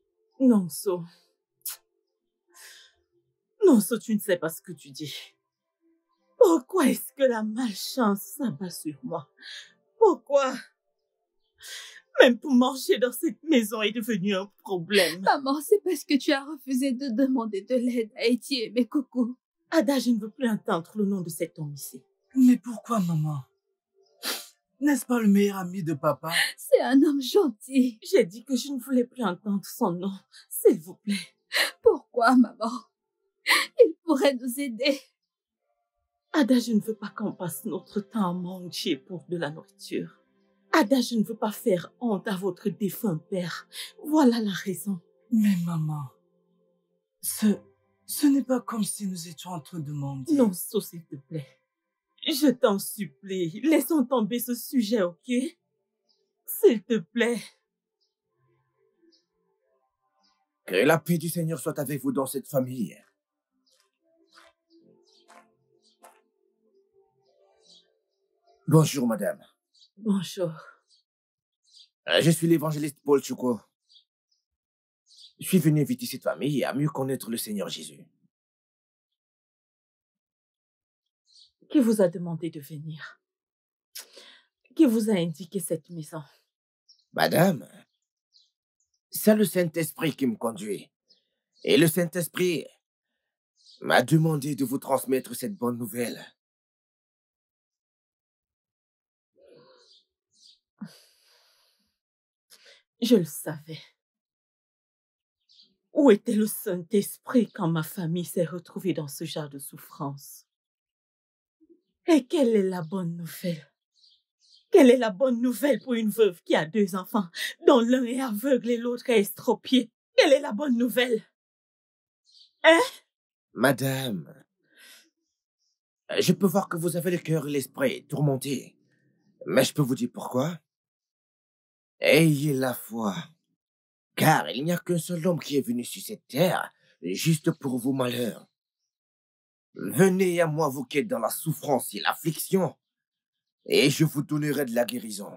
Nonso. Nonso, tu ne sais pas ce que tu dis. Pourquoi est-ce que la malchance s'abat sur moi? Pourquoi? Même pour manger dans cette maison est devenu un problème. Maman, c'est parce que tu as refusé de demander de l'aide à Etienne et mes coucous. Ada, je ne veux plus entendre le nom de cet homme ici. Mais pourquoi, maman? N'est-ce pas le meilleur ami de papa? C'est un homme gentil. J'ai dit que je ne voulais plus entendre son nom. S'il vous plaît. Pourquoi, maman? Il pourrait nous aider. Ada, je ne veux pas qu'on passe notre temps à manger pour de la nourriture. Ada, je ne veux pas faire honte à votre défunt père. Voilà la raison. Mais maman, ce, ce n'est pas comme si nous étions en train de mendier. Non, so, s'il te plaît. Je t'en supplie, laissons tomber ce sujet, ok? S'il te plaît. Que la paix du Seigneur soit avec vous dans cette famille. Bonjour, madame. Bonjour. Je suis l'évangéliste Paul Chouko. Je suis venu inviter cette famille à mieux connaître le Seigneur Jésus. Qui vous a demandé de venir? Qui vous a indiqué cette maison? Madame, c'est le Saint-Esprit qui me conduit. Et le Saint-Esprit m'a demandé de vous transmettre cette bonne nouvelle. Je le savais. Où était le Saint-Esprit quand ma famille s'est retrouvée dans ce genre de souffrance? Et quelle est la bonne nouvelle? Quelle est la bonne nouvelle pour une veuve qui a deux enfants, dont l'un est aveugle et l'autre est estropié? Quelle est la bonne nouvelle? Hein? Madame, je peux voir que vous avez le cœur et l'esprit tourmentés. Mais je peux vous dire pourquoi? Ayez la foi. Car il n'y a qu'un seul homme qui est venu sur cette terre, juste pour vos malheurs. Venez à moi, vous qui êtes dans la souffrance et l'affliction, et je vous donnerai de la guérison.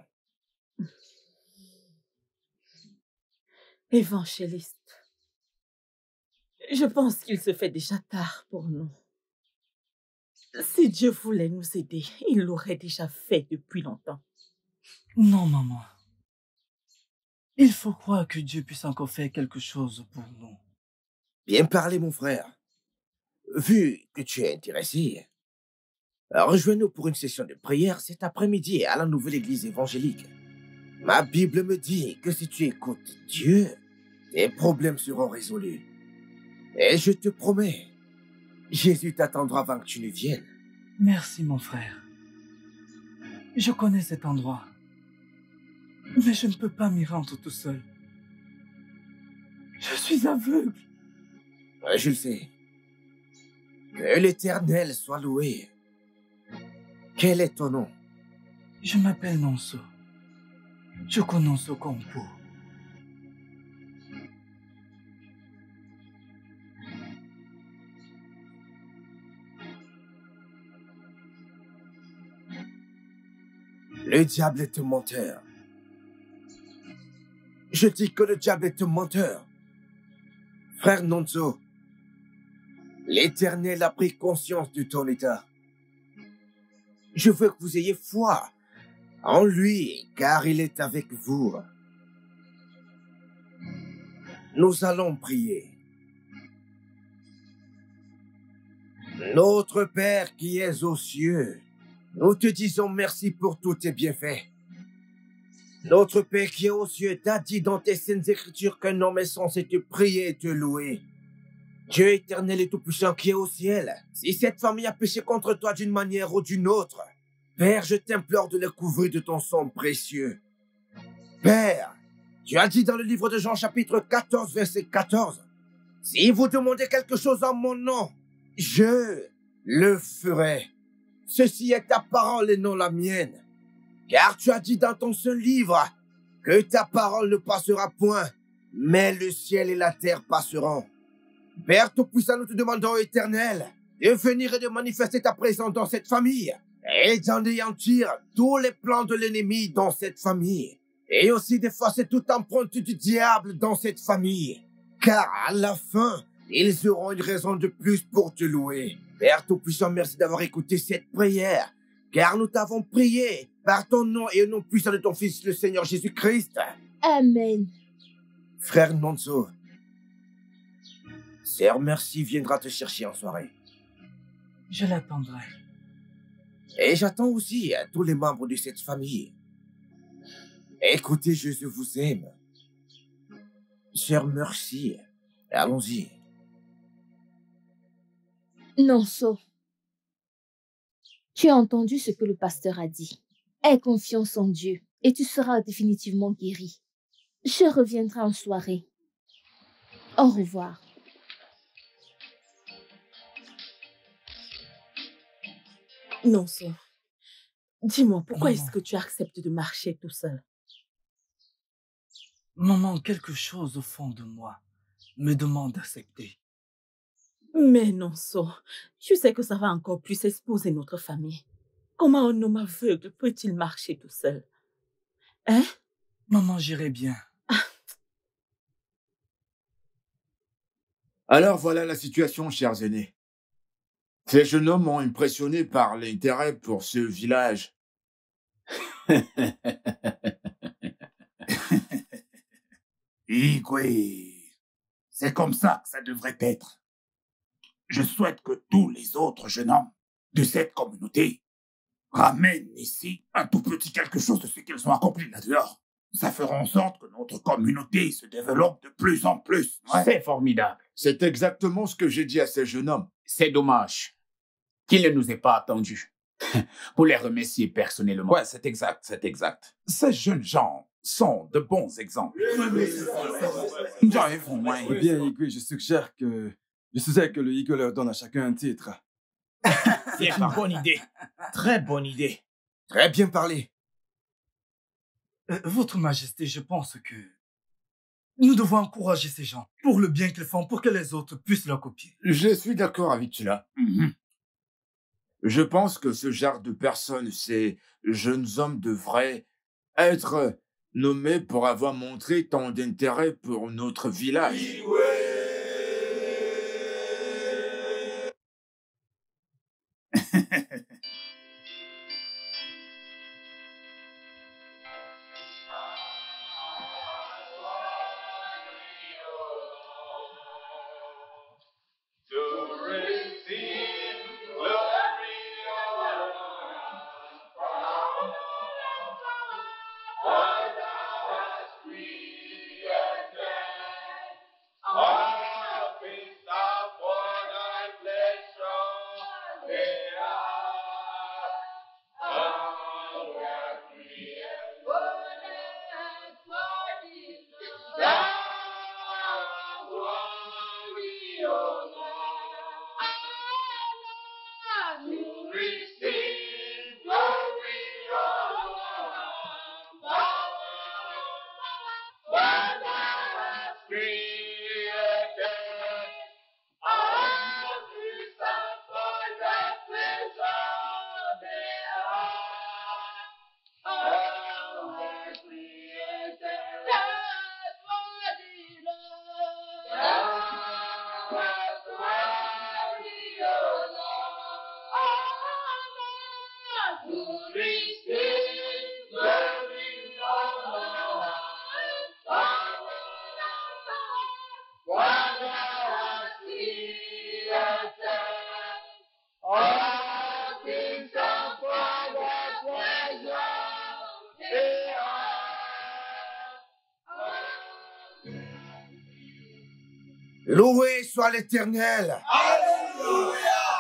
Évangéliste, je pense qu'il se fait déjà tard pour nous. Si Dieu voulait nous aider, il l'aurait déjà fait depuis longtemps. Non, maman. Il faut croire que Dieu puisse encore faire quelque chose pour nous. Bien parlé, mon frère. Vu que tu es intéressé, rejoins-nous pour une session de prière cet après-midi à la nouvelle église évangélique. Ma Bible me dit que si tu écoutes Dieu, tes problèmes seront résolus. Et je te promets, Jésus t'attendra avant que tu ne viennes. Merci, mon frère. Je connais cet endroit. Mais je ne peux pas m'y rendre tout seul. Je suis aveugle. Je le sais. Que l'Éternel soit loué. Quel est ton nom? Je m'appelle Nonso. Je connais Nonso Kompo. Le diable est un menteur. Je dis que le diable est un menteur. Frère Nonso, l'Éternel a pris conscience de ton état. Je veux que vous ayez foi en lui, car il est avec vous. Nous allons prier. Notre Père qui es aux cieux, nous te disons merci pour tous tes bienfaits. Notre Père qui est aux cieux t'a dit dans tes saintes écritures qu'un homme est censé te prier et te louer. Dieu éternel et tout-puissant qui est au ciel, si cette famille a péché contre toi d'une manière ou d'une autre, Père, je t'implore de les couvrir de ton sang précieux. Père, tu as dit dans le livre de Jean chapitre quatorze, verset quatorze, « Si vous demandez quelque chose en mon nom, je le ferai. Ceci est ta parole et non la mienne. Car tu as dit dans ton seul livre que ta parole ne passera point, mais le ciel et la terre passeront. Père Tout-Puissant, nous te demandons, éternel, de venir et de manifester ta présence dans cette famille et d'anéantir tous les plans de l'ennemi dans cette famille et aussi d'effacer toute empreinte du diable dans cette famille. car à la fin, ils auront une raison de plus pour te louer. Père Tout-Puissant, merci d'avoir écouté cette prière, car nous t'avons prié par ton nom et au nom puissant de ton Fils, le Seigneur Jésus-Christ. Amen. Frère Nonso, Sœur Merci viendra te chercher en soirée. Je l'attendrai. Et j'attends aussi à tous les membres de cette famille. Écoutez, Jésus vous aime. Sœur Merci, allons-y. Nonso, tu as entendu ce que le pasteur a dit. Aie confiance en Dieu et tu seras définitivement guéri. Je reviendrai en soirée. Au revoir. Nonso, dis-moi, pourquoi est-ce que tu acceptes de marcher tout seul? Maman, quelque chose au fond de moi me demande d'accepter. Mais Nonso, tu sais que ça va encore plus exposer notre famille. Comment un homme aveugle peut-il marcher tout seul? Hein? Maman, j'irai bien. Alors voilà la situation, chers aînés. Ces jeunes hommes m'ont impressionné par l'intérêt pour ce village. Igwe, c'est comme ça que ça devrait être. Je souhaite que tous les autres jeunes hommes de cette communauté ramènent ici un tout petit quelque chose de ce qu'ils ont accompli là-dehors. Ça fera en sorte que notre communauté se développe de plus en plus. Ouais. C'est formidable. C'est exactement ce que j'ai dit à ces jeunes hommes. C'est dommage qu'ils ne nous aient pas attendus pour les remercier personnellement. Ouais, c'est exact, c'est exact. Ces jeunes gens sont de bons exemples. Eh bien, Igwe, je suggère que je suggère que le Igwe leur donne à chacun un titre. C'est une bonne idée. Très bonne idée. Très bien parlé. Euh, Votre Majesté, je pense que nous devons encourager ces gens pour le bien qu'ils font, pour que les autres puissent leur copier. Je suis d'accord avec cela. Mm-hmm. Je pense que ce genre de personnes, ces jeunes hommes devraient être nommés pour avoir montré tant d'intérêt pour notre village. Loué soit l'Éternel. Alléluia.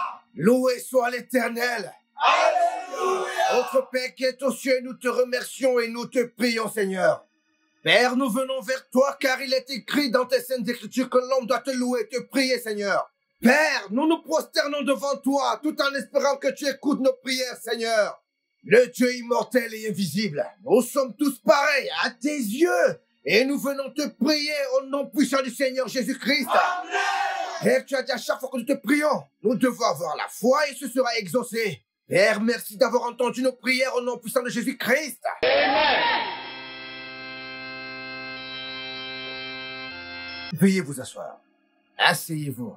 Loué soit l'Éternel. Alléluia. Notre Père qui est aux cieux, nous te remercions et nous te prions, Seigneur. Père, nous venons vers toi car il est écrit dans tes saintes écritures que l'homme doit te louer et te prier, Seigneur. Père, nous nous prosternons devant toi tout en espérant que tu écoutes nos prières, Seigneur. Le Dieu immortel et invisible, nous sommes tous pareils à tes yeux et nous venons te prier au nom puissant du Seigneur Jésus-Christ. Père, tu as dit à chaque fois que nous te prions, nous devons avoir la foi et ce sera exaucé. Père, merci d'avoir entendu nos prières au nom puissant de Jésus-Christ. Amen. Veuillez vous asseoir. Asseyez-vous.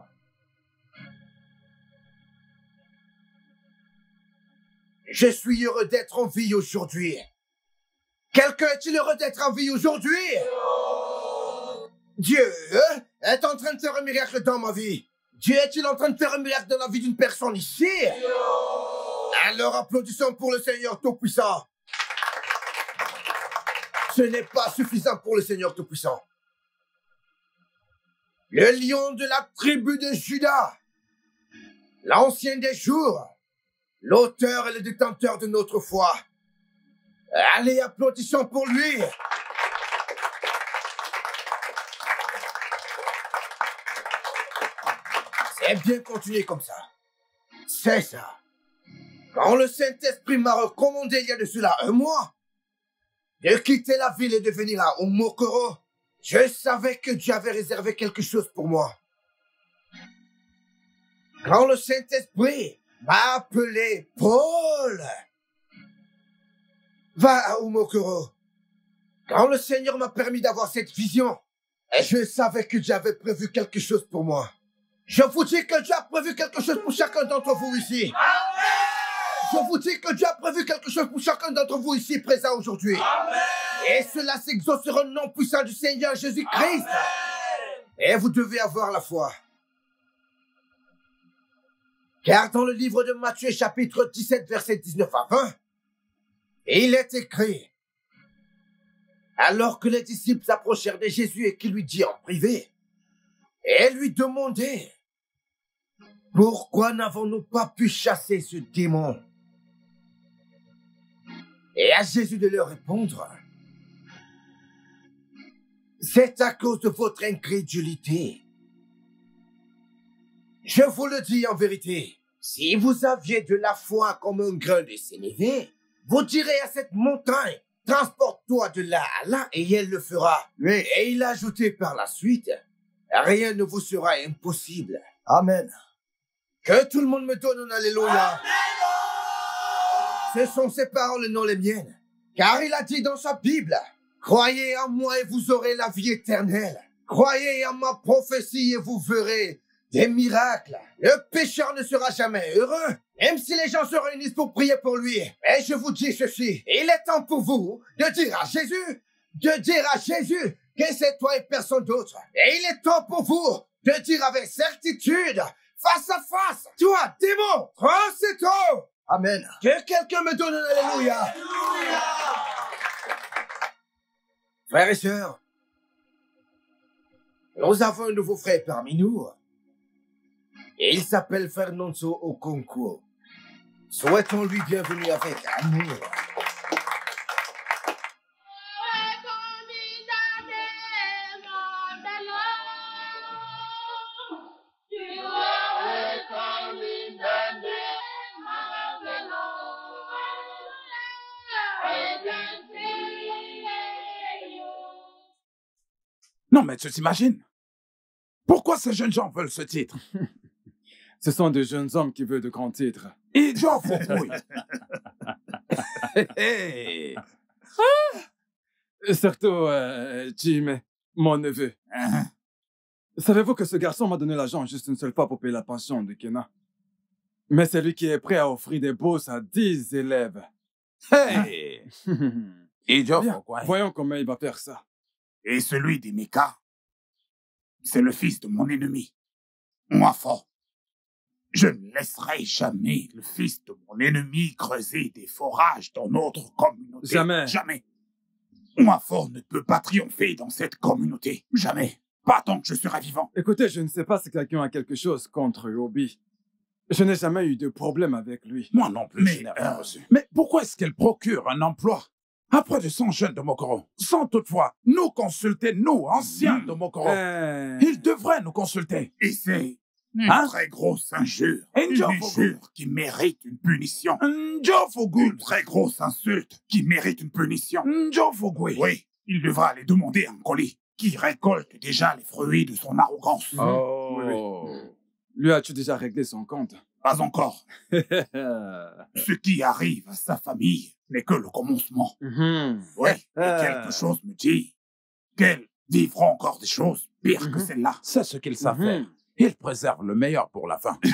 Je suis heureux d'être en vie aujourd'hui. Quelqu'un est-il heureux d'être en vie aujourd'hui? Dieu hein, est en train de faire un miracle dans ma vie. Dieu est-il en train de faire un miracle dans la vie d'une personne ici? Alors applaudissons pour le Seigneur Tout-Puissant. Ce n'est pas suffisant pour le Seigneur Tout-Puissant. Le lion de la tribu de Juda, l'ancien des jours, l'auteur et le détenteur de notre foi. Allez, applaudissons pour lui. C'est bien continuer comme ça. C'est ça. Quand le Saint-Esprit m'a recommandé il y a de cela un mois, de quitter la ville et de venir à Omokoro, je savais que Dieu avait réservé quelque chose pour moi. Quand le Saint-Esprit m'a appelé Paul, va à Omokoro. Quand le Seigneur m'a permis d'avoir cette vision, je savais que Dieu avait prévu quelque chose pour moi. Je vous dis que Dieu a prévu quelque chose pour chacun d'entre vous ici. Je vous dis que Dieu a prévu quelque chose pour chacun d'entre vous ici présent aujourd'hui. Et cela s'exaucera au nom puissant du Seigneur Jésus-Christ. Et vous devez avoir la foi. Car dans le livre de Matthieu chapitre dix-sept verset dix-neuf à vingt, il est écrit: alors que les disciples approchèrent de Jésus et qu'il lui dit en privé, et lui demandaient: pourquoi n'avons-nous pas pu chasser ce démon? Et à Jésus de leur répondre: c'est à cause de votre incrédulité. Je vous le dis en vérité, si vous aviez de la foi comme un grain de sénévé, vous direz à cette montagne: transporte-toi de là à là, et elle le fera. Oui. Et il a ajouté par la suite: rien ne vous sera impossible. Amen. Que tout le monde me donne un alléluia. Ce sont ses paroles et non les miennes. Car il a dit dans sa Bible: croyez en moi et vous aurez la vie éternelle. Croyez en ma prophétie et vous verrez des miracles. Le pécheur ne sera jamais heureux, même si les gens se réunissent pour prier pour lui. Et je vous dis ceci, il est temps pour vous de dire à Jésus, de dire à Jésus que c'est toi et personne d'autre. Et il est temps pour vous de dire avec certitude, face à face: toi, démon, transito. Amen. Que quelqu'un me donne un alléluia. Alléluia. Frères et sœurs, nous avons un nouveau frère parmi nous. Et il s'appelle Fernando Okonkwo. Souhaitons-lui bienvenue avec amour. Non, mais tu t'imagines? Pourquoi ces jeunes gens veulent ce titre? Ce sont de jeunes hommes qui veulent de grands titres. Et Jean Foucault. Hey. Ah. Surtout, euh, Jim, mon neveu. Uh-huh. Savez-vous que ce garçon m'a donné l'argent juste une seule fois pour payer la pension de Kena? Mais c'est lui qui est prêt à offrir des bourses à dix élèves. Hey. Et Jean Foucault. Voyons comment il va faire ça. Et celui des Mécas, c'est le fils de mon ennemi. Moi fort. Je ne laisserai jamais le fils de mon ennemi creuser des forages dans notre communauté. Jamais. Jamais. Moi fort ne peut pas triompher dans cette communauté. Jamais. Pas tant que je serai vivant. Écoutez, je ne sais pas si quelqu'un a quelque chose contre Obi. Je n'ai jamais eu de problème avec lui. Moi non plus, mais, je n'ai rien euh, reçu. Mais pourquoi est-ce qu'elle procure un emploi à près de cent jeunes de Mokoro, sans toutefois nous consulter, nous, anciens de Mokoro? Euh... Ils devraient nous consulter. Et c'est une hein? très grosse injure. Une injure qui mérite une punition. Une très grosse insulte qui mérite une punition. Oui, il devra aller demander un colis qui récolte déjà les fruits de son arrogance. Oh. Oui, oui. Lui as-tu déjà réglé son compte? Pas encore. Ce qui arrive à sa famille n'est que le commencement. Mm-hmm. Oui, et quelque chose me dit qu'elle vivront encore des choses pires que celle-là. C'est ce qu'ils savent faire. Ils préservent le meilleur pour la fin.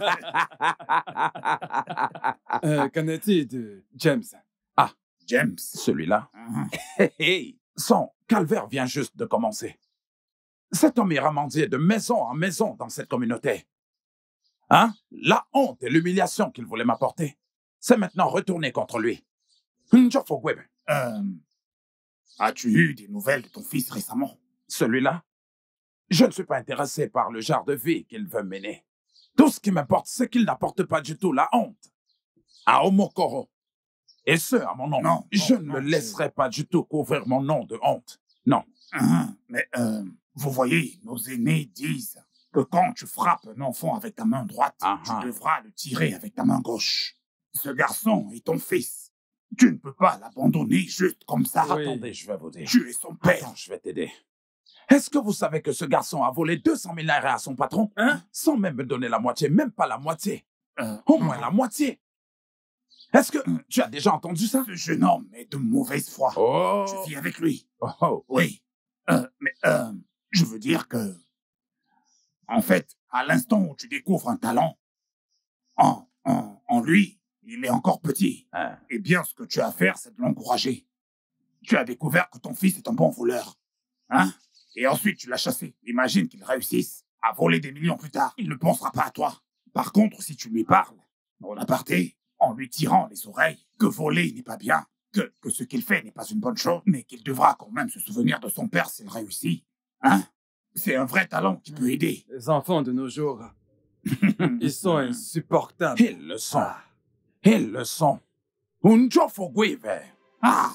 euh, Qu'en est-il de James? Ah, James? Celui-là? Hé, hé, son calvaire vient juste de commencer. Cet homme ira mendier de maison en maison dans cette communauté. Hein? La honte et l'humiliation qu'il voulait m'apporter, c'est maintenant retourné contre lui. Njofogwebe. Euh, As-tu eu des nouvelles de ton fils récemment? Celui-là? Je ne suis pas intéressé par le genre de vie qu'il veut mener. Tout ce qui m'importe, c'est qu'il n'apporte pas du tout la honte à Omokoro. Et ce, à mon nom. Non, je non, ne non, le laisserai pas du tout couvrir mon nom de honte. Non. Hein, mais, euh, vous voyez, nos aînés disent que quand tu frappes un enfant avec ta main droite, Ah, tu ah. devras le tirer avec ta main gauche. Ce garçon est ton fils. Tu ne peux pas l'abandonner juste comme ça. Oui. Attendez, je vais vous dire. Tu es son père. Attends, je vais t'aider. Est-ce que vous savez que ce garçon a volé deux cent mille naira à son patron, hein, sans même me donner la moitié, même pas la moitié, euh, au moins la moitié? Est-ce que tu as déjà entendu ça? Ce jeune homme est de mauvaise foi. Oh. Je vis avec lui. Oh, oh. Oui. Euh, mais euh, je veux dire que, en fait, à l'instant où tu découvres un talent, en, en, en lui, il est encore petit. Hein. Eh bien, ce que tu as à faire, c'est de l'encourager. Tu as découvert que ton fils est un bon voleur. Hein? Et ensuite, tu l'as chassé. Imagine qu'il réussisse à voler des millions plus tard. Il ne pensera pas à toi. Par contre, si tu lui parles, en aparté, en lui tirant les oreilles, que voler n'est pas bien, que, que ce qu'il fait n'est pas une bonne chose, mais qu'il devra quand même se souvenir de son père s'il réussit. Hein? C'est un vrai talent qui peut aider. Les enfants de nos jours, ils sont insupportables. Ils le sont. Ils le sont. Unjofogwebe. Ah!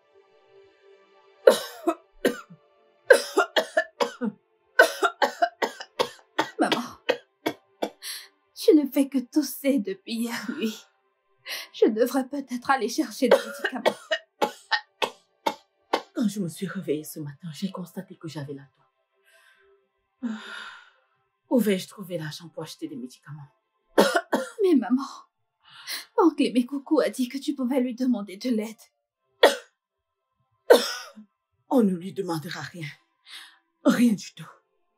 Maman, je ne fais que tousser depuis hier nuit. Je devrais peut-être aller chercher des médicaments. Quand je me suis réveillée ce matin, j'ai constaté que j'avais la toux. Où vais-je trouver l'argent pour acheter des médicaments? Mais maman, oncle Aimé Coucou a dit que tu pouvais lui demander de l'aide. On ne lui demandera rien. Rien du tout.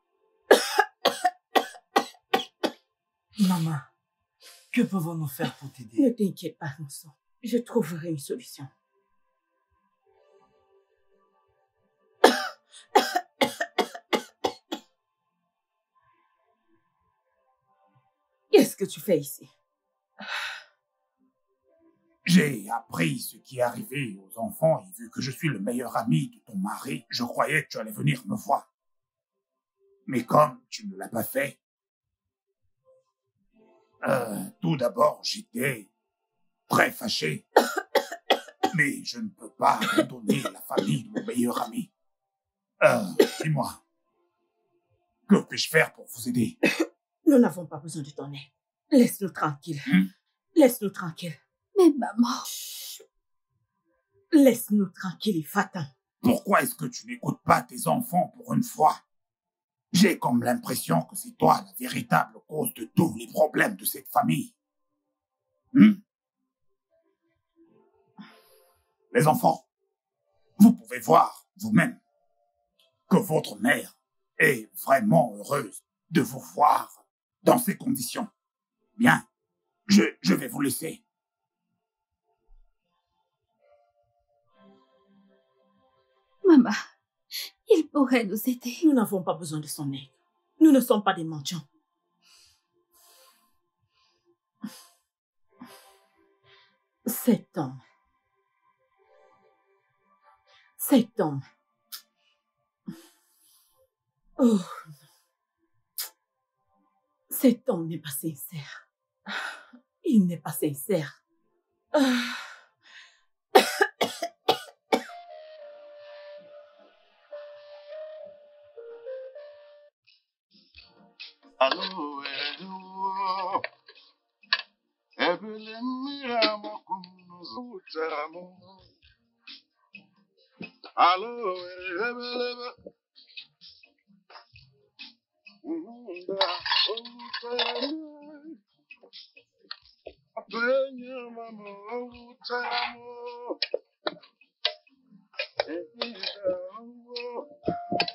Maman, que pouvons-nous faire pour t'aider? Ne t'inquiète pas, mon sang. Je trouverai une solution. Qu'est-ce que tu fais ici? J'ai appris ce qui est arrivé aux enfants et vu que je suis le meilleur ami de ton mari, je croyais que tu allais venir me voir. Mais comme tu ne l'as pas fait, euh, tout d'abord, j'étais très fâché. Mais je ne peux pas abandonner la famille de mon meilleur ami. Euh, dis-moi, que puis-je faire pour vous aider? Nous n'avons pas besoin de ton aide. Laisse-nous tranquilles. Hmm? Laisse-nous tranquilles. Mais maman... Chut. Laisse-nous tranquilles, va-t'en. Pourquoi est-ce que tu n'écoutes pas tes enfants pour une fois? J'ai comme l'impression que c'est toi la véritable cause de tous les problèmes de cette famille. Hmm? Les enfants, vous pouvez voir vous-même que votre mère est vraiment heureuse de vous voir dans ces conditions. Bien, je, je vais vous laisser. Maman, il pourrait nous aider. Nous n'avons pas besoin de son aide. Nous ne sommes pas des mendiants. Cet homme. Cet homme. Oh. Cet homme n'est pas sincère. Il n'est pas sincère. Ah. Allo, hello. Ebele mmiri amakwụnụzụ chara m. Allo, ebelebe. Nda, owuchara m. Apenye mama, owuchara m. Ebida, owo.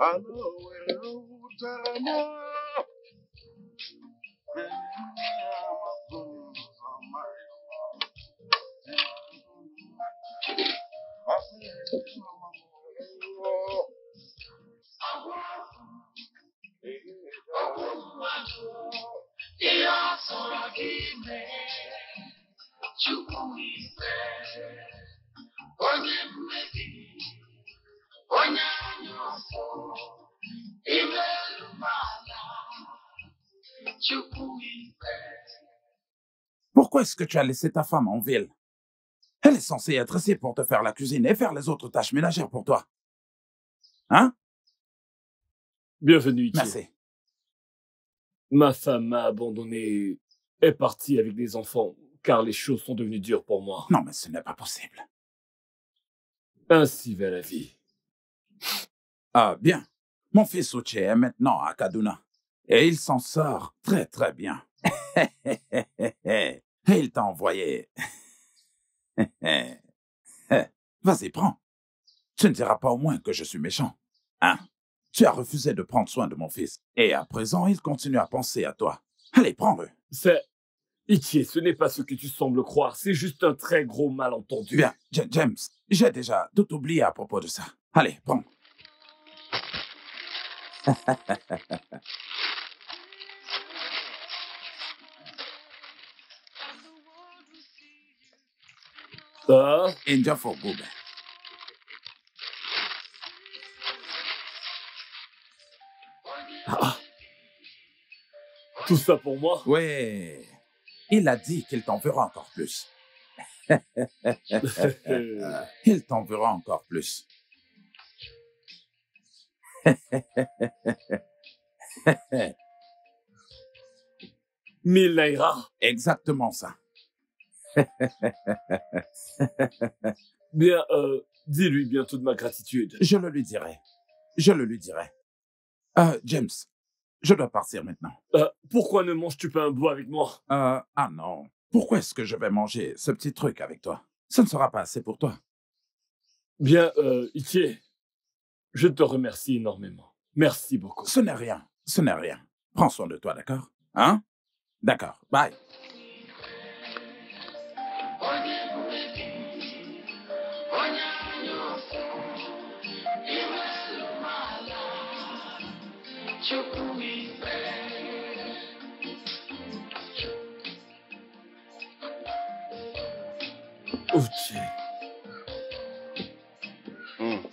Pourquoi est-ce que tu as laissé ta femme en ville? Elle est censée être ici pour te faire la cuisine et faire les autres tâches ménagères pour toi. Hein? Bienvenue, Ichi. Merci. Ma femme m'a abandonné, est partie avec des enfants, car les choses sont devenues dures pour moi. Non, mais ce n'est pas possible. Ainsi va la vie. Ah, bien. Mon fils Uche est maintenant à Kaduna. Et il s'en sort très, très bien. Et il t'a envoyé. Vas-y, prends. Tu ne diras pas au moins que je suis méchant. Hein? Tu as refusé de prendre soin de mon fils. Et à présent, il continue à penser à toi. Allez, prends-le. C'est... Ichi, ce n'est pas ce que tu sembles croire. C'est juste un très gros malentendu. Bien, J- James, j'ai déjà tout oublié à propos de ça. Allez, prends. Ah? India for good. Ah. Tout ça pour moi? Oui. Il a dit qu'il t'en fera encore plus. Il t'en fera encore plus. Mille naira? Exactement ça. Bien, euh, dis-lui bien toute ma gratitude. Je le lui dirai. Je le lui dirai. Euh, James, je dois partir maintenant. Euh, pourquoi ne manges-tu pas un bois avec moi? Euh, ah non. Pourquoi est-ce que je vais manger ce petit truc avec toi? Ce ne sera pas assez pour toi. Bien, euh, Ichi, je te remercie énormément. Merci beaucoup. Ce n'est rien. Ce n'est rien. Prends soin de toi, d'accord? Hein? D'accord. Bye. Uche. Mm.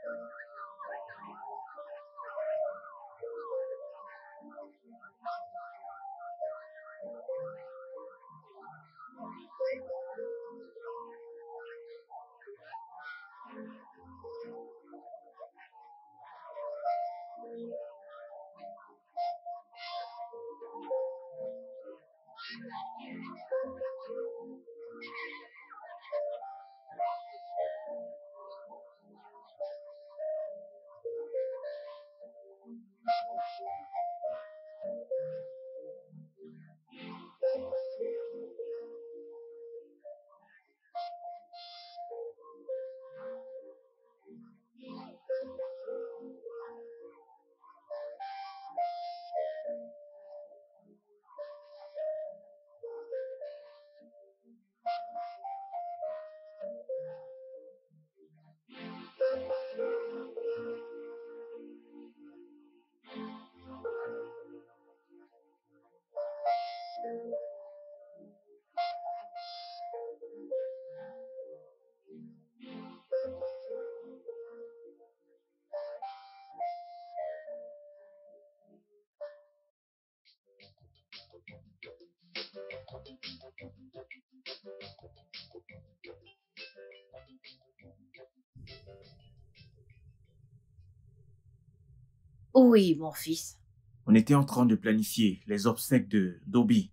Oui, mon fils. On était en train de planifier les obsèques de Dobby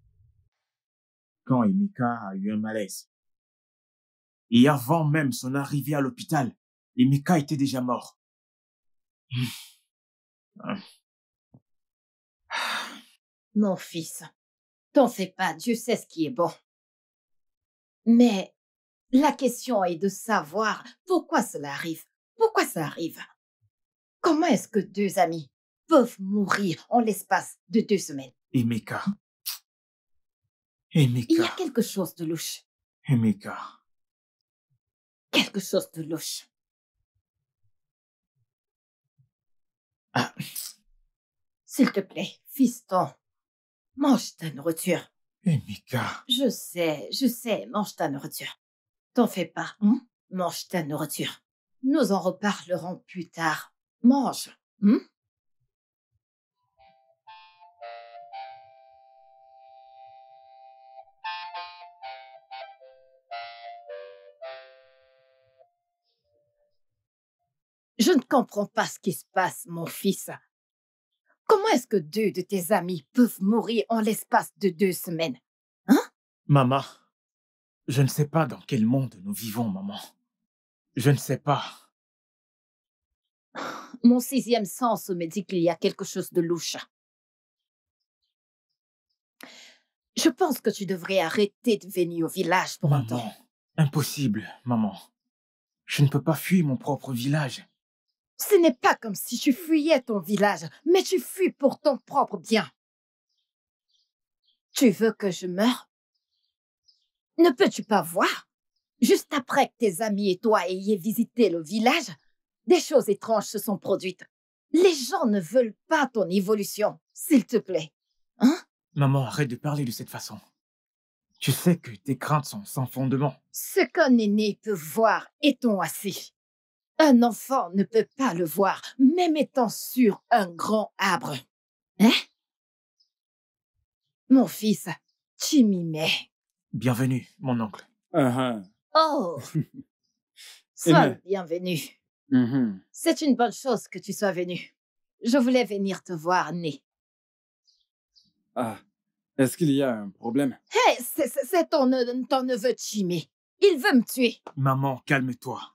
quand Emeka a eu un malaise. Et avant même son arrivée à l'hôpital, Emeka était déjà mort. Mon fils, t'en fais pas, Dieu sait ce qui est bon. Mais la question est de savoir pourquoi cela arrive. Pourquoi ça arrive? Comment est-ce que deux amis peuvent mourir en l'espace de deux semaines? Emeka. Emeka. Il y a quelque chose de louche. Emeka. Quelque chose de louche. Ah. S'il te plaît, fiston, mange ta nourriture. Emeka. Je sais, je sais, mange ta nourriture. T'en fais pas, hein? Mange ta nourriture. Nous en reparlerons plus tard. Mange, hein? Je ne comprends pas ce qui se passe, mon fils. Comment est-ce que deux de tes amis peuvent mourir en l'espace de deux semaines? Hein? Maman, je ne sais pas dans quel monde nous vivons, maman. Je ne sais pas. Mon sixième sens me dit qu'il y a quelque chose de louche. Je pense que tu devrais arrêter de venir au village pour un temps. Maman, impossible, maman. Je ne peux pas fuir mon propre village. Ce n'est pas comme si tu fuyais ton village, mais tu fuis pour ton propre bien. Tu veux que je meure? Ne peux-tu pas voir? Juste après que tes amis et toi ayez visité le village, des choses étranges se sont produites. Les gens ne veulent pas ton évolution, s'il te plaît. Hein? Maman, arrête de parler de cette façon. Tu sais que tes craintes sont sans fondement. Ce qu'un aîné peut voir est-on assis? Un enfant ne peut pas le voir, même étant sur un grand arbre. Hein? Mon fils, tu m'y mets. Bienvenue, mon oncle. Uh-huh. Oh! Sois Aimé. le bienvenu. Mhm. C'est une bonne chose que tu sois venu. Je voulais venir te voir né. Ah, est-ce qu'il y a un problème? Hé, hey, c'est, c'est, c'est ton, ne- ton neveu Chimé. Il veut me tuer. Maman, calme-toi.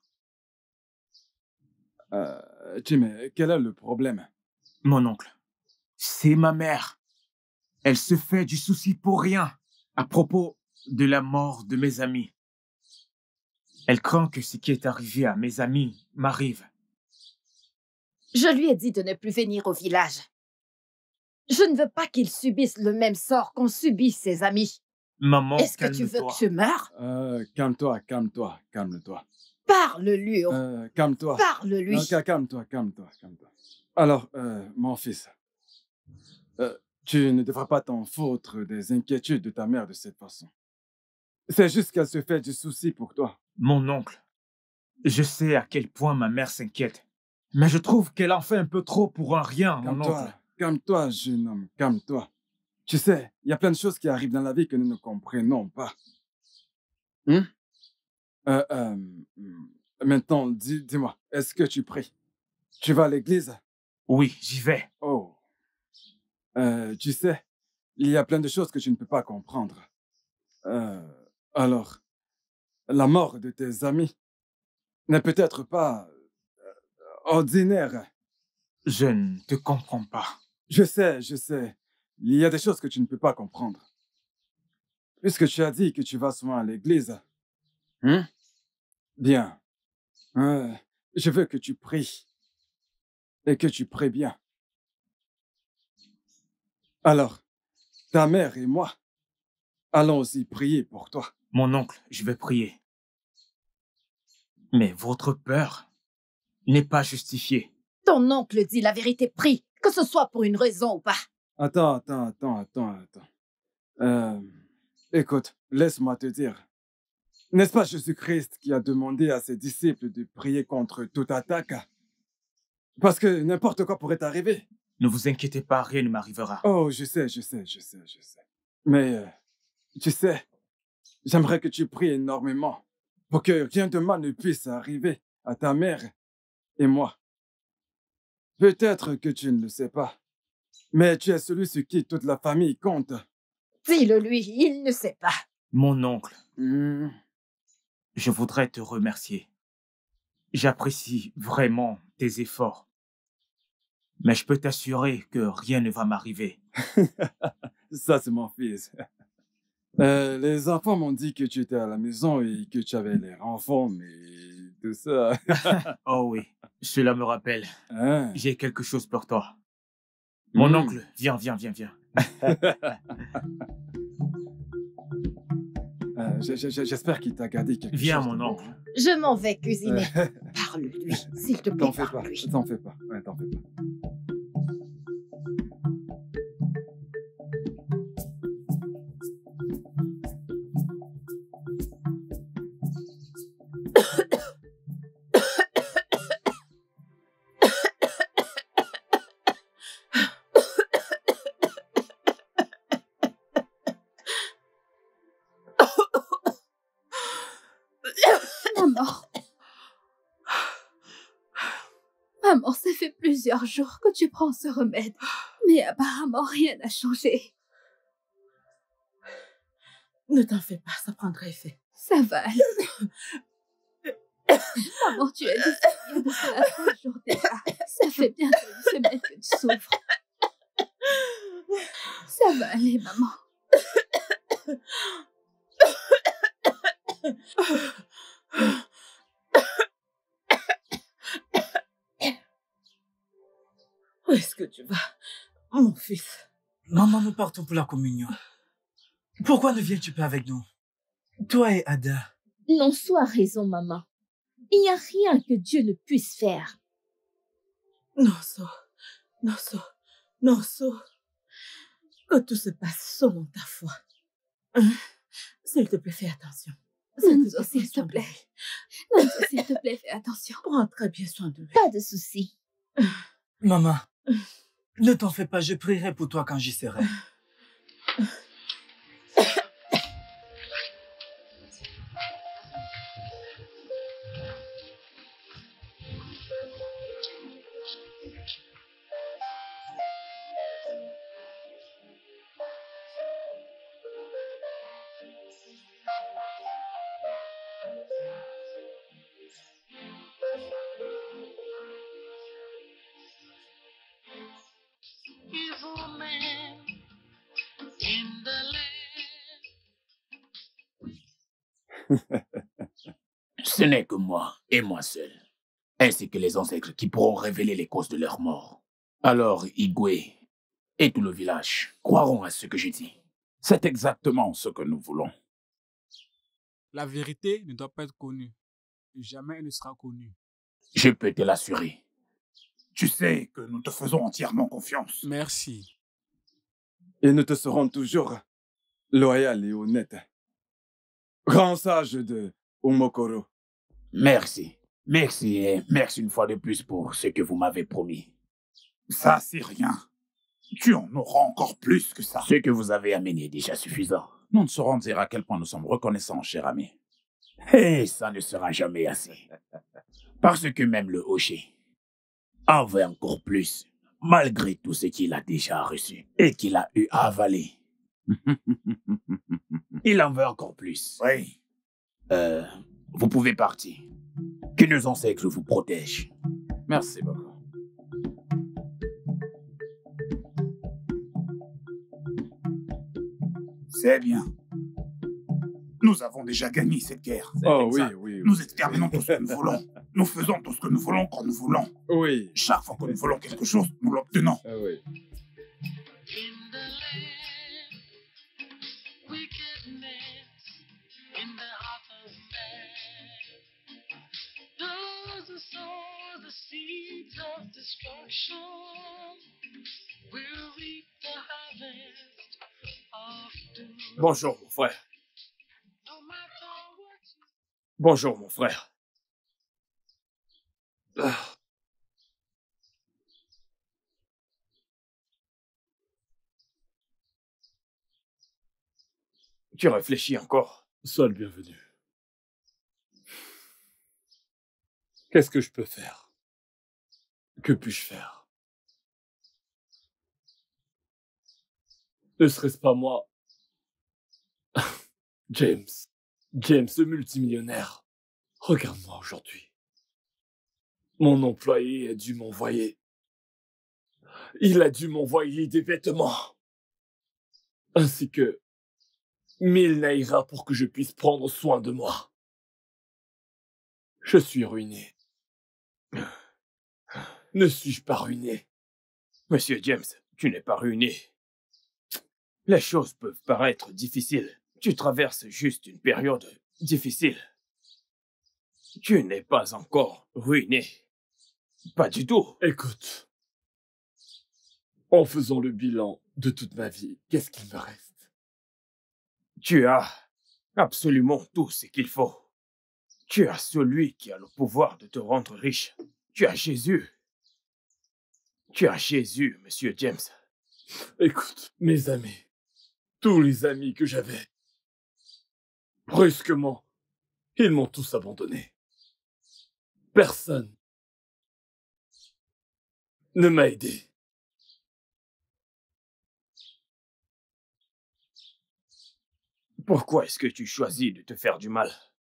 Euh, Jim, quel est le problème? Mon oncle, c'est ma mère. Elle se fait du souci pour rien à propos de la mort de mes amis. Elle craint que ce qui est arrivé à mes amis m'arrive. Je lui ai dit de ne plus venir au village. Je ne veux pas qu'il subisse le même sort qu'ont subi ses amis. Maman, Est-ce que tu veux calme-toi. que je meure? Euh, calme-toi, calme-toi, calme-toi. Parle-lui. oh. Euh, calme-toi. Parle-lui. Non, ca- calme-toi, calme-toi, calme-toi. Alors, euh, mon fils, euh, tu ne devrais pas t'en foutre des inquiétudes de ta mère de cette façon. C'est juste qu'elle se fait du souci pour toi. Mon oncle, Je sais à quel point ma mère s'inquiète. Mais je trouve qu'elle en fait un peu trop pour un rien, mon oncle. Calme-toi, calme-toi, jeune homme, calme-toi. Tu sais, il y a plein de choses qui arrivent dans la vie que nous ne comprenons pas. Hum? Euh, euh, maintenant, dis, dis-moi, est-ce que tu pries? Tu vas à l'église? Oui, j'y vais. Oh. Euh, tu sais, il y a plein de choses que tu ne peux pas comprendre. Euh, alors, la mort de tes amis n'est peut-être pas euh, ordinaire. Je ne te comprends pas. Je sais, je sais. Il y a des choses que tu ne peux pas comprendre. Puisque tu as dit que tu vas souvent à l'église. Hein? Bien. Euh, je veux que tu pries. Et que tu pries bien. Alors, ta mère et moi, allons aussi prier pour toi. Mon oncle, je vais prier. Mais votre peur n'est pas justifiée. Ton oncle dit la vérité, prie, que ce soit pour une raison ou pas. Attends, attends, attends, attends, attends. Euh, écoute, laisse-moi te dire. N'est-ce pas Jésus-Christ qui a demandé à ses disciples de prier contre toute attaque? Parce que n'importe quoi pourrait arriver. Ne vous inquiétez pas, rien ne m'arrivera. Oh, je sais, je sais, je sais, je sais. Mais, euh, tu sais, j'aimerais que tu pries énormément pour que rien de mal ne puisse arriver à ta mère et moi. Peut-être que tu ne le sais pas, mais tu es celui sur qui toute la famille compte. Dis-le lui, il ne sait pas. Mon oncle, mmh. je voudrais te remercier. J'apprécie vraiment tes efforts. Mais je peux t'assurer que rien ne va m'arriver. Ça, c'est mon fils. Euh, les enfants m'ont dit que tu étais à la maison et que tu avais l'air enfant, mais tout ça... Oh oui, cela me rappelle. Hein? J'ai quelque chose pour toi. Mon Mmh. oncle, viens, viens, viens, viens. euh, J'espère qu'il t'a gardé quelque viens, chose. Viens, mon oncle. Je m'en vais cuisiner. Parle-lui, s'il te plaît, T'en fais pas, parle-lui. t'en fais pas, ouais, t'en fais pas. Maman. Maman, ça fait plusieurs jours que tu prends ce remède. Mais apparemment, rien n'a changé. Ne t'en fais pas, ça prendra effet. Ça va aller. Maman, tu as dit ça de cela trois jours déjà. Ça fait bientôt une semaine que tu souffres. Ça va aller, maman. Où est-ce que tu vas, mon fils? Maman, nous partons pour la communion. Pourquoi ne viens-tu pas avec nous? Toi et Ada. Non, sois raison, maman. Il n'y a rien que Dieu ne puisse faire. Non, so. Non, so. Non, so. Que tout se passe selon ta foi. Hein? S'il te plaît, fais attention. Nanzo, s'il te plaît. Nanzo, s'il te plaît, fais attention. Prends très bien soin de lui. Pas de souci. Maman, ne t'en fais pas, je prierai pour toi quand j'y serai. Ce n'est que moi et moi seul, ainsi que les ancêtres qui pourront révéler les causes de leur mort. Alors, Igwe et tout le village croiront à ce que je dis. C'est exactement ce que nous voulons. La vérité ne doit pas être connue. Et jamais elle ne sera connue. Je peux te l'assurer. Tu sais que nous te faisons entièrement confiance. Merci. Et nous te serons toujours loyal et honnête. Grand sage de Umokoro. Merci. Merci, et merci une fois de plus pour ce que vous m'avez promis. Ça, c'est rien. Tu en auras encore plus que ça. Ce que vous avez amené est déjà suffisant. Nous ne saurons dire à quel point nous sommes reconnaissants, cher ami. Et ça ne sera jamais assez. Parce que même le Hocher en veut encore plus, malgré tout ce qu'il a déjà reçu et qu'il a eu à avaler. Il en veut encore plus. Oui. Euh, vous pouvez partir. Que nos ancêtres vous protègent. Merci beaucoup. C'est bien. Nous avons déjà gagné cette guerre. Oh oui, oui, oui. Nous exterminons tout ce que nous voulons. Nous faisons tout ce que nous voulons quand nous voulons. Oui. Chaque fois que nous voulons quelque chose, nous l'obtenons. Ah oui. Bonjour, mon frère. Bonjour, mon frère. Ah. Tu réfléchis encore? Sois le bienvenu. Qu'est-ce que je peux faire? Que puis-je faire? Ne serait-ce pas moi? James. James, le multimillionnaire. Regarde-moi aujourd'hui. Mon employé a dû m'envoyer. Il a dû m'envoyer des vêtements. Ainsi que mille naïras pour que je puisse prendre soin de moi. Je suis ruiné. Ne suis-je pas ruiné? Monsieur James, tu n'es pas ruiné. Les choses peuvent paraître difficiles. Tu traverses juste une période difficile. Tu n'es pas encore ruiné. Pas du tout. Écoute, en faisant le bilan de toute ma vie, qu'est-ce qu'il me reste? Tu as absolument tout ce qu'il faut. Tu as celui qui a le pouvoir de te rendre riche. Tu as Jésus. Tu as Jésus, monsieur James. Écoute, mes amis, tous les amis que j'avais, brusquement, ils m'ont tous abandonné. Personne ne m'a aidé. Pourquoi est-ce que tu choisis de te faire du mal?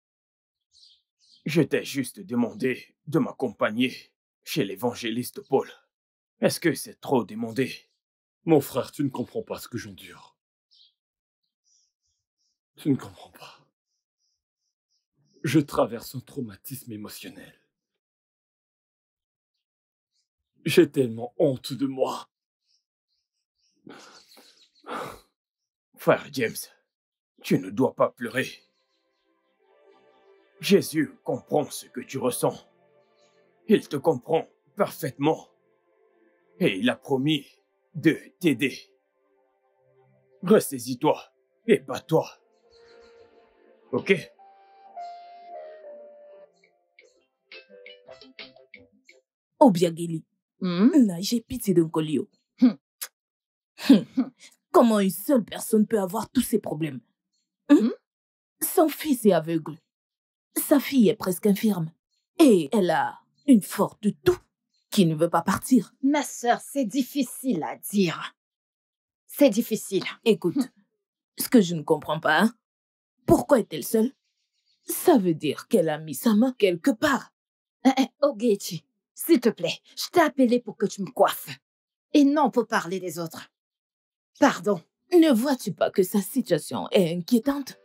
Je t'ai juste demandé de m'accompagner chez l'évangéliste Paul. Est-ce que c'est trop demandé? Mon frère, tu ne comprends pas ce que j'endure. Tu ne comprends pas. Je traverse un traumatisme émotionnel. J'ai tellement honte de moi. Frère James, tu ne dois pas pleurer. Jésus comprend ce que tu ressens. Il te comprend parfaitement. Et il a promis de t'aider. Ressaisis-toi et bats-toi. Ok? Obiageli, na j'ai pitié d'un colio. Comment une seule personne peut avoir tous ces problèmes? Hmm? Son fils est aveugle. Sa fille est presque infirme. Et elle a une forte toux qui ne veut pas partir. Ma sœur, c'est difficile à dire. C'est difficile. Écoute, ce que je ne comprends pas, hein, pourquoi est-elle seule? Ça veut dire qu'elle a mis sa main quelque part. Eh, eh, Ogechi, s'il te plaît, je t'ai appelé pour que tu me coiffes. Et non pour parler des autres. Pardon. Ne vois-tu pas que sa situation est inquiétante?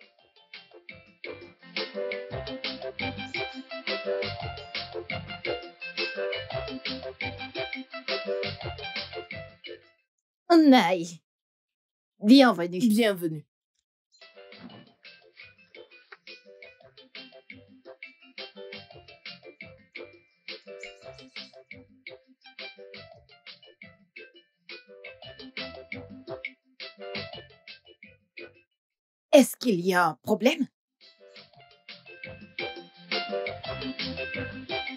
Naï. Bienvenue. Bienvenue. Est-ce qu'il y a un problème?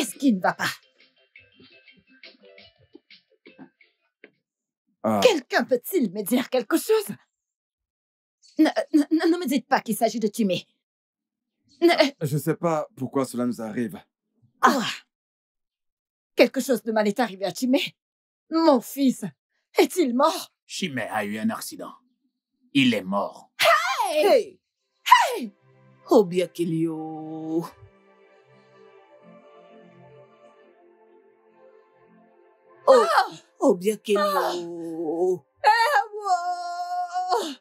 Qu'est-ce qui ne va pas? Ah. Quelqu'un peut-il me dire quelque chose? Ne, ne, ne me dites pas qu'il s'agit de Timé. Ne... Je sais pas pourquoi cela nous arrive. Ah! Quelque chose de mal est arrivé à Timé. Mon fils, est-il mort? Chimé a eu un accident. Il est mort. Hey! Hey! Hey! Obiakilio. Oh, Obiakilio. Ewa!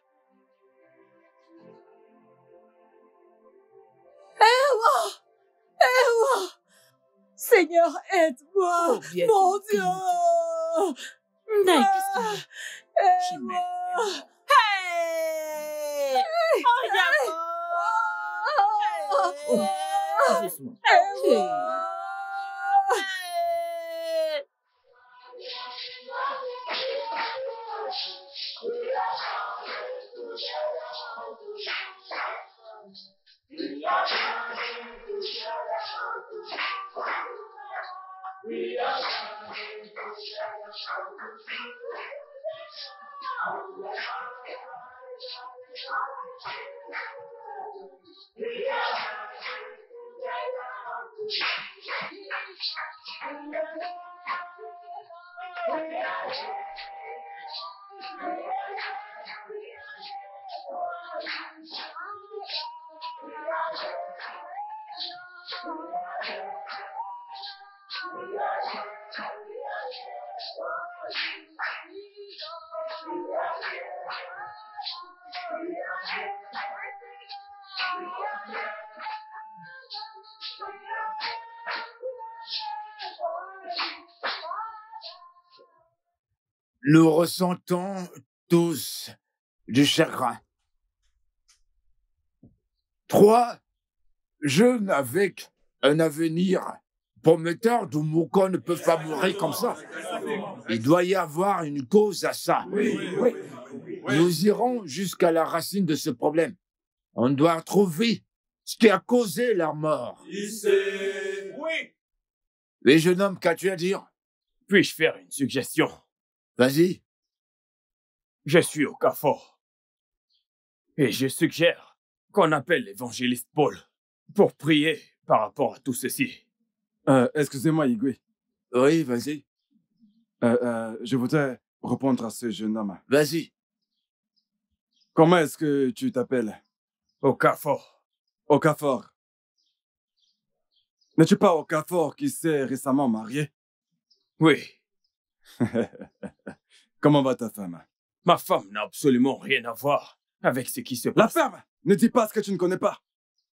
Ewa! Ewa! Seigneur, aide-moi! Oh, bien Mon qu'il- Dieu! Naï, qu'est-ce qu'il y a? Chimé. Hey! Oh, doucement. Hey. Nous ressentons tous du chagrin. Trois jeunes avec un avenir prometteur d'où Mouko ne peut pas mourir comme ça. Il doit y avoir une cause à ça. Nous irons jusqu'à la racine de ce problème. On doit trouver ce qui a causé leur mort. Oui. Les jeunes hommes, qu'as-tu à dire? Puis-je faire une suggestion? Vas-y. Je suis au Carrefour. Et je suggère qu'on appelle l'évangéliste Paul pour prier par rapport à tout ceci. Euh, excusez-moi, Igwe. Oui, vas-y. Euh, euh, je voudrais répondre à ce jeune homme. Vas-y. Comment est-ce que tu t'appelles? Okafor. Okafor. N'es-tu pas Okafor qui s'est récemment marié? Oui. Comment va ta femme? Ma femme n'a absolument rien à voir avec ce qui se passe. La femme! Ne dis pas ce que tu ne connais pas.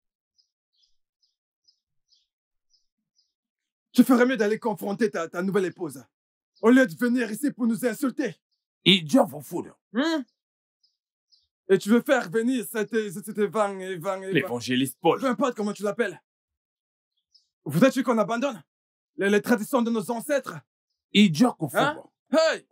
Tu ferais mieux d'aller confronter ta, ta nouvelle épouse, au lieu de venir ici pour nous insulter. Idiot vous foudre. Hum? Et tu veux faire venir cet, cet Evan, Evan, Evan... L'évangéliste Paul. Peu importe comment tu l'appelles. Voudrais-tu qu'on abandonne les, les traditions de nos ancêtres? Idiot vous Hein? foudre. Hey!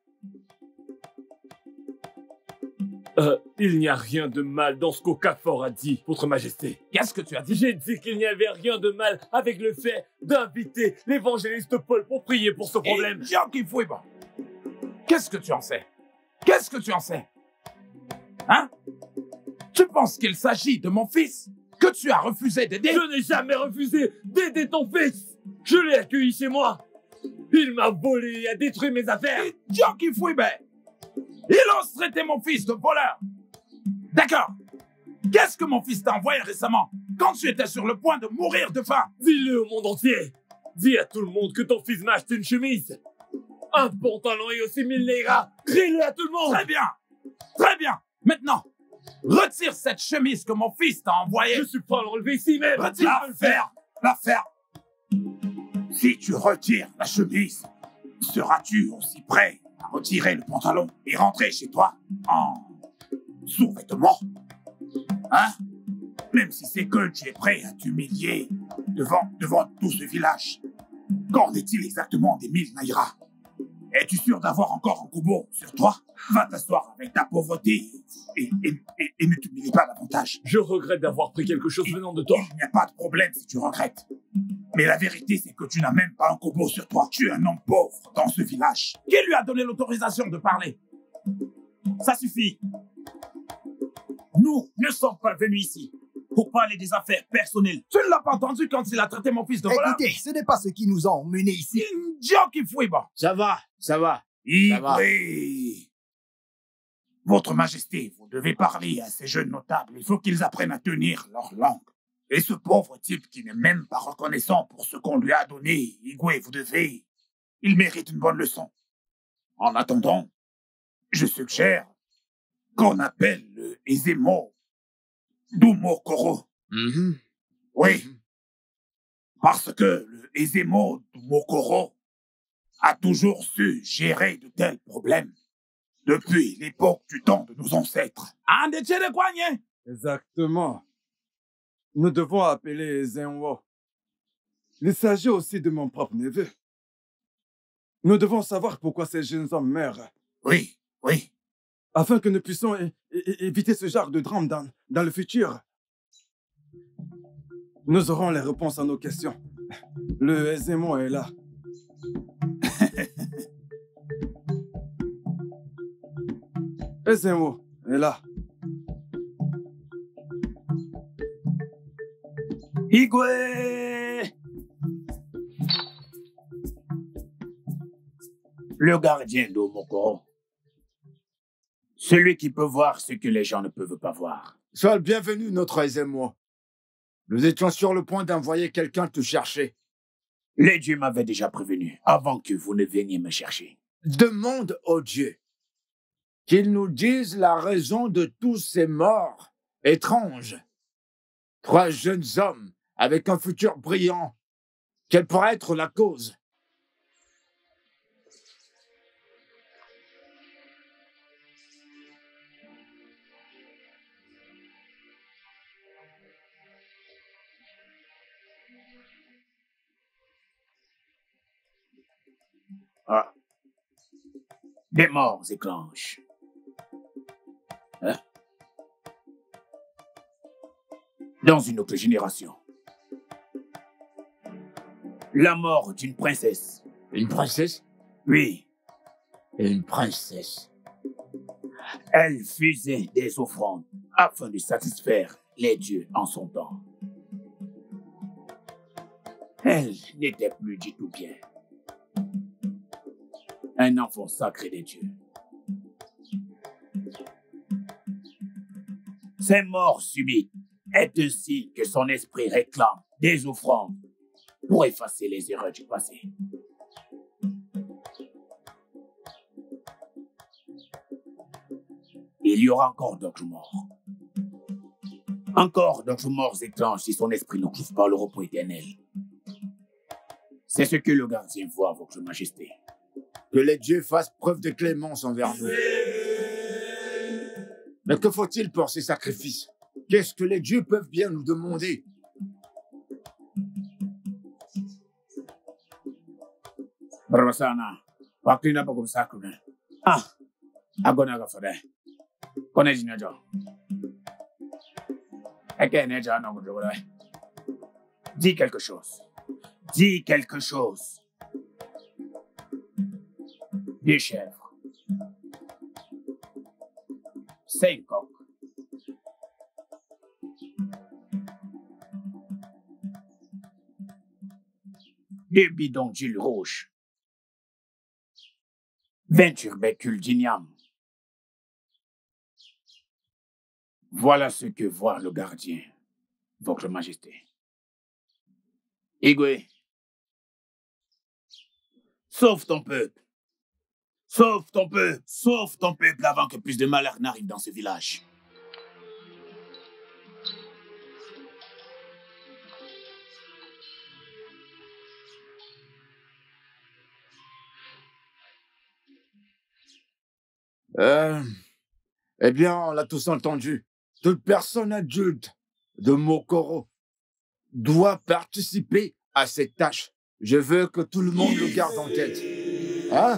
Euh, il n'y a rien de mal dans ce qu'Okafor a dit, Votre Majesté. Qu'est-ce que tu as dit? J'ai dit qu'il n'y avait rien de mal avec le fait d'inviter l'évangéliste Paul pour prier pour ce problème. Idiot qui fouille, bon. Qu'est-ce que tu en sais? Qu'est-ce que tu en sais? Hein? Tu penses qu'il s'agit de mon fils que tu as refusé d'aider? Je n'ai jamais refusé d'aider ton fils. Je l'ai accueilli chez moi. Il m'a volé et a détruit mes affaires. Idiot qui fouille, ben. Il ose traiter mon fils de voleur. D'accord. Qu'est-ce que mon fils t'a envoyé récemment quand tu étais sur le point de mourir de faim? Dis-le au monde entier. Dis à tout le monde que ton fils m'a acheté une chemise, un pantalon et aussi mille Naira. Crie-le à tout le monde. Très bien. Très bien. Maintenant, retire cette chemise que mon fils t'a envoyée. Je suis prêt à l'enlever ici même. Retire. La faire. La faire. Si tu retires la chemise, seras-tu aussi prêt à retirer le pantalon et rentrer chez toi en sous-vêtements? Hein? Même si c'est que tu es prêt à t'humilier devant, devant tout ce village. Qu'en est-il exactement des mille Naira? Es-tu sûr d'avoir encore un kobo sur toi? Va t'asseoir avec ta pauvreté et, et, et, et ne t'humilie pas davantage. Je regrette d'avoir pris quelque chose venant de toi. Il n'y a pas de problème si tu regrettes. Mais la vérité, c'est que tu n'as même pas un kobo sur toi. Tu es un homme pauvre dans ce village. Qui lui a donné l'autorisation de parler? Ça suffit. Nous ne sommes pas venus ici pour parler des affaires personnelles. Tu ne l'as pas entendu quand il a traité mon fils de voleur? Écoutez, ce n'est pas ce qui nous a emmenés ici. Idiot qui fouille, bon. Ça va, ça va. Ça va. Igwe. Votre Majesté, vous devez parler à ces jeunes notables. Il faut qu'ils apprennent à tenir leur langue. Et ce pauvre type qui n'est même pas reconnaissant pour ce qu'on lui a donné, Igwe, vous devez... Il mérite une bonne leçon. En attendant, je suggère qu'on appelle le Ezemo Dumokoro. Mm-hmm. Oui. Parce que le Ezemo Dumokoro a toujours su gérer de tels problèmes depuis l'époque du temps de nos ancêtres. Exactement. Nous devons appeler Zenwo. Il s'agit aussi de mon propre neveu. Nous devons savoir pourquoi ces jeunes hommes meurent. Oui, oui. Afin que nous puissions é é éviter ce genre de drame dans, dans le futur. Nous aurons les réponses à nos questions. Le Ezemo est là. Ezemo est là. Igwe! Le gardien d'Omokoro. Celui qui peut voir ce que les gens ne peuvent pas voir. Sois le bienvenu, notre Ezemo. Nous étions sur le point d'envoyer quelqu'un te chercher. Les dieux m'avaient déjà prévenu avant que vous ne veniez me chercher. Demande aux dieux qu'ils nous disent la raison de tous ces morts étranges. Trois jeunes hommes avec un futur brillant. Quelle pourrait être la cause? Ah. Des morts éclanches. Hein? Dans une autre génération. La mort d'une princesse. Une princesse? Oui. Une princesse. Elle faisait des offrandes afin de satisfaire les dieux en son temps. Elle n'était plus du tout bien. Un enfant sacré des dieux. Cette mort subite est un signe que son esprit réclame des offrandes pour effacer les erreurs du passé. Il y aura encore d'autres morts. Encore d'autres morts étranges si son esprit ne trouve pas le repos éternel. C'est ce que le gardien voit, votre majesté. Que les dieux fassent preuve de clémence envers nous. Mais que faut-il pour ces sacrifices? Qu'est-ce que les dieux peuvent bien nous demander? Brabasana, Paklina Bagum Sakuna. Ah, Agonaga for that. Konejinajo. Ekeneja no Godola. Dis quelque chose. Dis quelque chose. Deux chèvres. Cinq coqs. Deux bidons d'huile rouge. Vingt tubercules d'igname. Voilà ce que voit le gardien, votre majesté. Igwe, sauve ton peuple. Sauve ton peuple. Sauve ton peuple avant que plus de malheur n'arrive dans ce village. Euh, eh bien, on l'a tous entendu. Toute personne adulte de Mokoro doit participer à cette tâche. Je veux que tout le monde le garde en tête. Hein?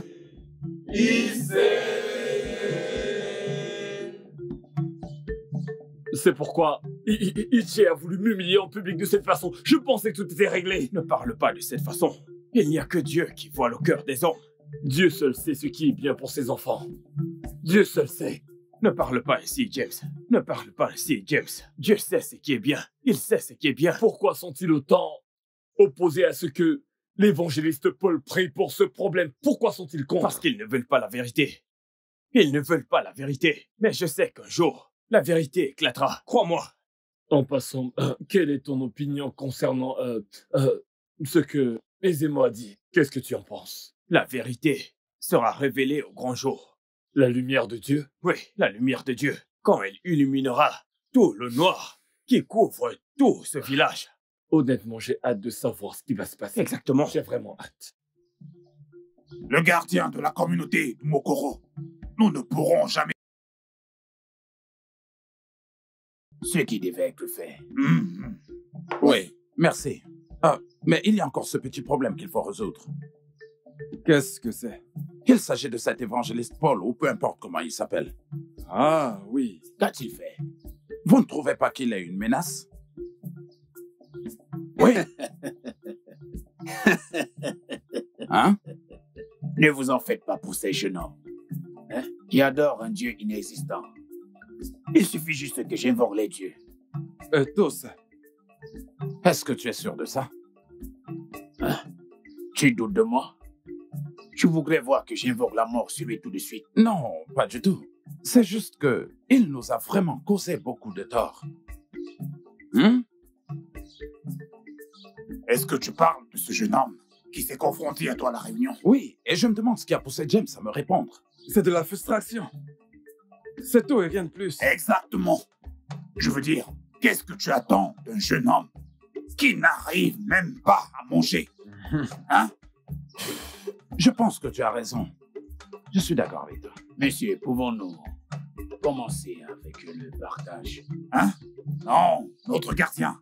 C'est pourquoi I- I- Ichi a voulu m'humilier en public de cette façon. Je pensais que tout était réglé. Ne parle pas de cette façon. Il n'y a que Dieu qui voit le cœur des hommes. Dieu seul sait ce qui est bien pour ses enfants. Dieu seul sait. Ne parle pas ainsi, James. Ne parle pas ainsi, James. Dieu sait ce qui est bien. Il sait ce qui est bien. Pourquoi sont-ils autant opposés à ce que l'évangéliste Paul prie pour ce problème? Pourquoi sont-ils contre? Parce qu'ils ne veulent pas la vérité. Ils ne veulent pas la vérité. Mais je sais qu'un jour, la vérité éclatera. Crois-moi. En passant, euh, quelle est ton opinion concernant euh, euh, ce que Ezemo a dit? Qu'est-ce que tu en penses? La vérité sera révélée au grand jour. La lumière de Dieu? Oui, la lumière de Dieu. Quand elle illuminera tout le noir qui couvre tout ce village. Honnêtement, j'ai hâte de savoir ce qui va se passer. Exactement. J'ai vraiment hâte. Le gardien de la communauté de Mokoro, nous ne pourrons jamais... Ce qui devait être fait. Mmh. Oui, merci. Ah, mais il y a encore ce petit problème qu'il faut résoudre. Qu'est-ce que c'est? Il s'agit de cet évangéliste Paul, ou peu importe comment il s'appelle. Ah, oui. Qu'a-t-il fait? Vous ne trouvez pas qu'il est une menace? Oui. Hein? Ne vous en faites pas pour ces jeunes hommes, hein, qui adorent un Dieu inexistant. Il suffit juste que j'invoque les dieux. Euh, tous. Est-ce que tu es sûr de ça? Hein? Tu doutes de moi? Tu voudrais voir que j'invoque la mort sur lui tout de suite? Non, pas du tout. C'est juste que il nous a vraiment causé beaucoup de tort. Hmm? Est-ce que tu parles de ce jeune homme qui s'est confronté à toi à la réunion? Oui, et je me demande ce qui a poussé James à me répondre. C'est de la frustration. C'est tout et rien de plus. Exactement. Je veux dire, qu'est-ce que tu attends d'un jeune homme qui n'arrive même pas à manger? Hein? Je pense que tu as raison. Je suis d'accord avec toi. Monsieur, pouvons-nous commencer avec le partage? Hein? Non, notre gardien.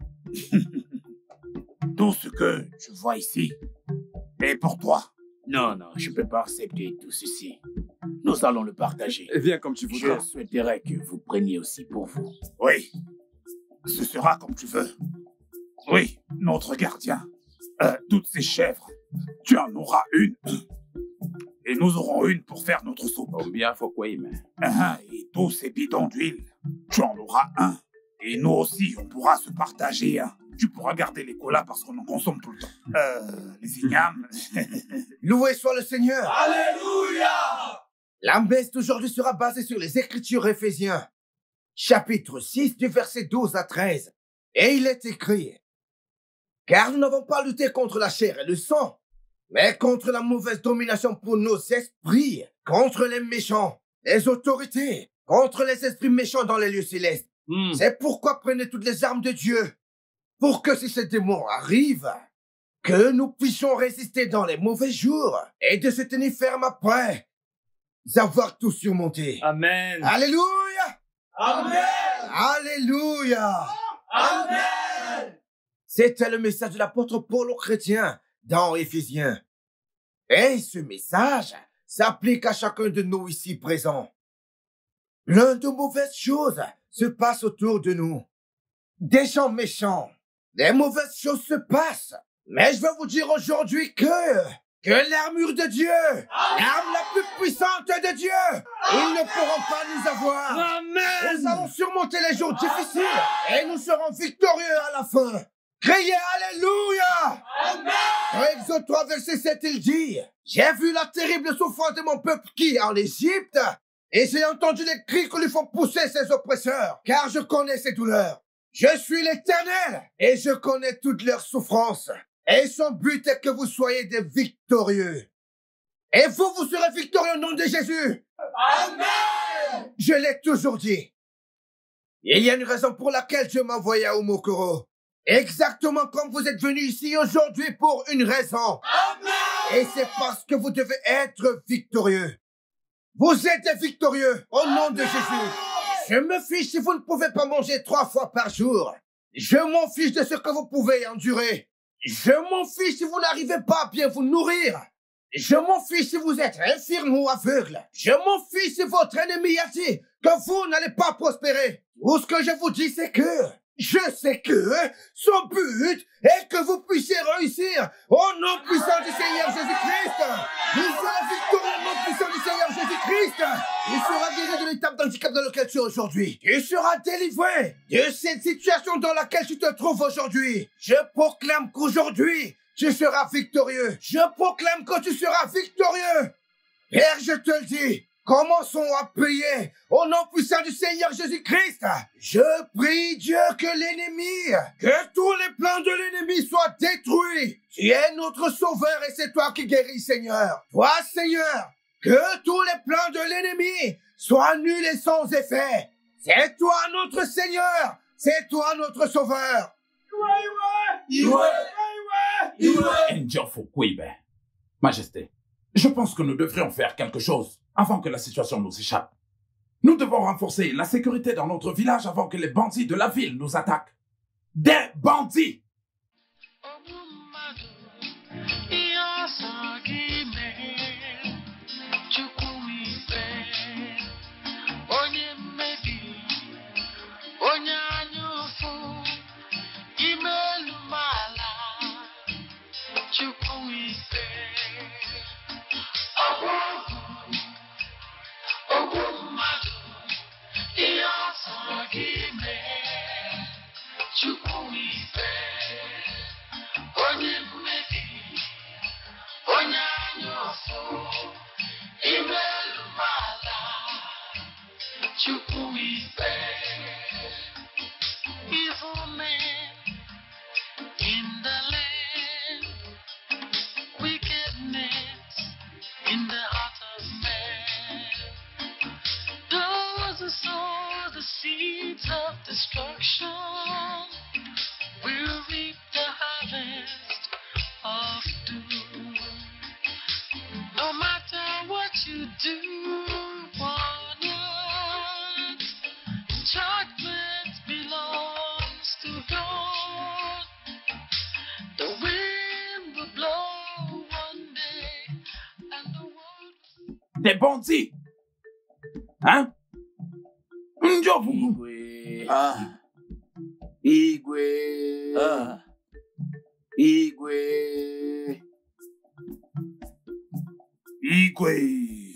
Tout ce que je vois ici est pour toi. Non, non, je ne peux pas accepter tout ceci. Nous allons le partager. Eh bien, comme tu voudras. Je souhaiterais que vous preniez aussi pour vous. Oui, ce sera comme tu veux. Oui, notre gardien. Euh, toutes ces chèvres, tu en auras une. Et nous aurons une pour faire notre soupe. Combien faut quoi, mais... Uh-huh, et tous ces bidons d'huile, tu en auras un. Et nous aussi, on pourra se partager un. Tu pourras garder les colas parce qu'on en consomme tout le temps. Euh, les ignames. Loué soit le Seigneur. Alléluia! La messe d'aujourd'hui sera basée sur les Écritures Éphésiens, chapitre six, du verset douze à treize. Et il est écrit: car nous n'avons pas lutté contre la chair et le sang, mais contre la mauvaise domination pour nos esprits, contre les méchants, les autorités, contre les esprits méchants dans les lieux célestes. Mm. C'est pourquoi prenez toutes les armes de Dieu, pour que si ces démons arrivent, que nous puissions résister dans les mauvais jours et de se tenir ferme après avoir tout surmonté. Amen. Alléluia. Amen. Alléluia. Amen. C'était le message de l'apôtre Paul aux chrétiens dans Éphésiens. Et ce message s'applique à chacun de nous ici présents. Plein de mauvaises choses se passent autour de nous. Des gens méchants. Des mauvaises choses se passent. Mais je vais vous dire aujourd'hui que, que l'armure de Dieu, l'arme la plus puissante de Dieu, ils ne pourront pas nous avoir. Amen. Nous allons surmonter les jours difficiles et nous serons victorieux à la fin. Criez Alléluia! Amen! Dans Exode trois, verset sept, il dit: j'ai vu la terrible souffrance de mon peuple qui est en Égypte, et j'ai entendu les cris que lui font pousser ses oppresseurs, car je connais ses douleurs. Je suis l'Éternel, et je connais toutes leurs souffrances. Et son but est que vous soyez des victorieux. Et vous, vous serez victorieux au nom de Jésus. Amen! Je l'ai toujours dit. Il y a une raison pour laquelle Dieu m'a envoyé à Omokoro. Exactement comme vous êtes venus ici aujourd'hui pour une raison. Amen! Et c'est parce que vous devez être victorieux. Vous êtes victorieux au nom Amen! De Jésus. Je me fiche si vous ne pouvez pas manger trois fois par jour. Je m'en fiche de ce que vous pouvez endurer. Je m'en fiche si vous n'arrivez pas à bien vous nourrir. Je m'en fiche si vous êtes infirme ou aveugle. Je m'en fiche si votre ennemi a dit que vous n'allez pas prospérer. Tout ce que je vous dis, c'est que je sais que son but est que vous puissiez réussir au nom puissant du Seigneur Jésus-Christ. Il sera victorieux au nom puissant du Seigneur Jésus-Christ. Il sera guéri de l'étape d'handicap dans laquelle tu es aujourd'hui. Tu seras délivré de cette situation dans laquelle tu te trouves aujourd'hui. Je proclame qu'aujourd'hui, tu seras victorieux. Je proclame que tu seras victorieux. Père, je te le dis. Commençons à prier au nom puissant du Seigneur Jésus-Christ. Je prie Dieu que l'ennemi, que tous les plans de l'ennemi soient détruits. Tu es notre sauveur et c'est toi qui guéris, Seigneur. Toi, Seigneur, que tous les plans de l'ennemi soient nuls et sans effet. C'est toi notre Seigneur, c'est toi notre sauveur. Majesté, je pense que nous devrions faire quelque chose avant que la situation nous échappe. Nous devons renforcer la sécurité dans notre village avant que les bandits de la ville nous attaquent. Des bandits! Des bandits! Hein? Igwe. Ah. Igwe. Ah. Igwe. Igwe.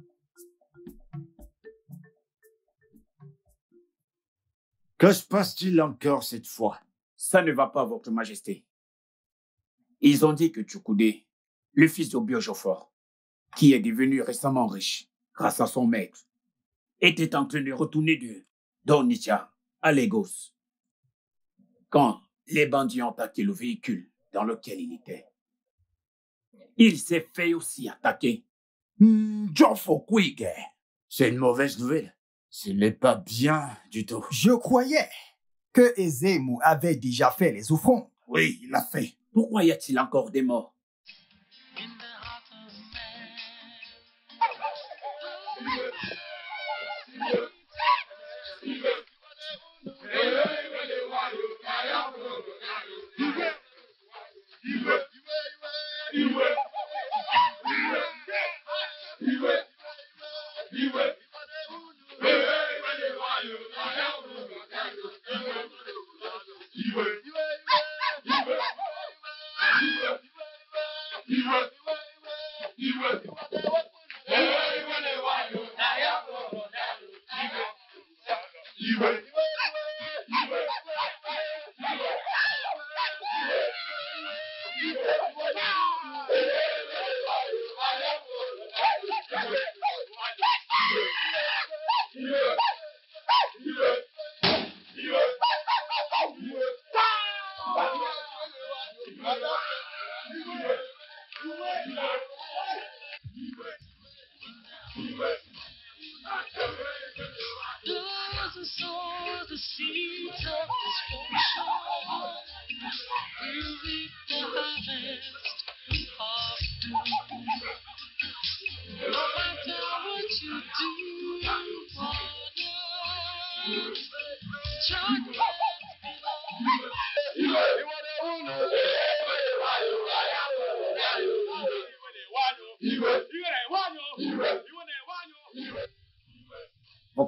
Que se passe-t-il encore cette fois? Ça ne va pas, Votre Majesté. Ils ont dit que Tchoukoudé, le fils d'Obiojofort, qui est devenu récemment riche grâce à son maître, était en train de retourner de Dornitia à Lagos quand les bandits ont attaqué le véhicule dans lequel il était. Il s'est fait aussi attaquer. C'est une mauvaise nouvelle. Ce n'est pas bien du tout. Je croyais que Ezemu avait déjà fait les offrandes. Oui, il l'a fait. Pourquoi y a-t-il encore des morts?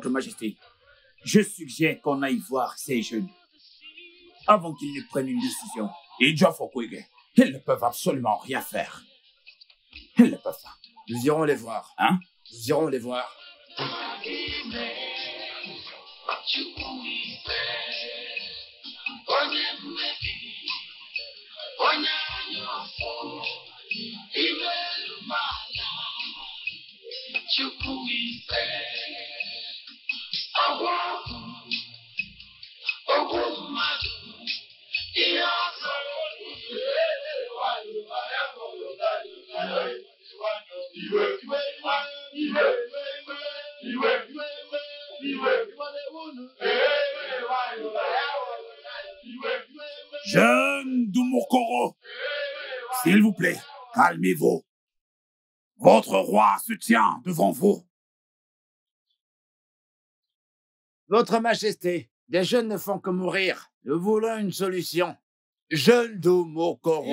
Votre Majesté, je suggère qu'on aille voir ces jeunes avant qu'ils ne prennent une décision. Et Jofokwege, ils ne peuvent absolument rien faire. Ils ne peuvent pas. Nous irons les voir. Hein? Nous irons les voir. Jeune Dumokoro, s'il vous plaît, calmez-vous. Votre roi se tient devant vous. Votre Majesté, des jeunes ne font que mourir. Nous voulons une solution. Jeune Dumokoro.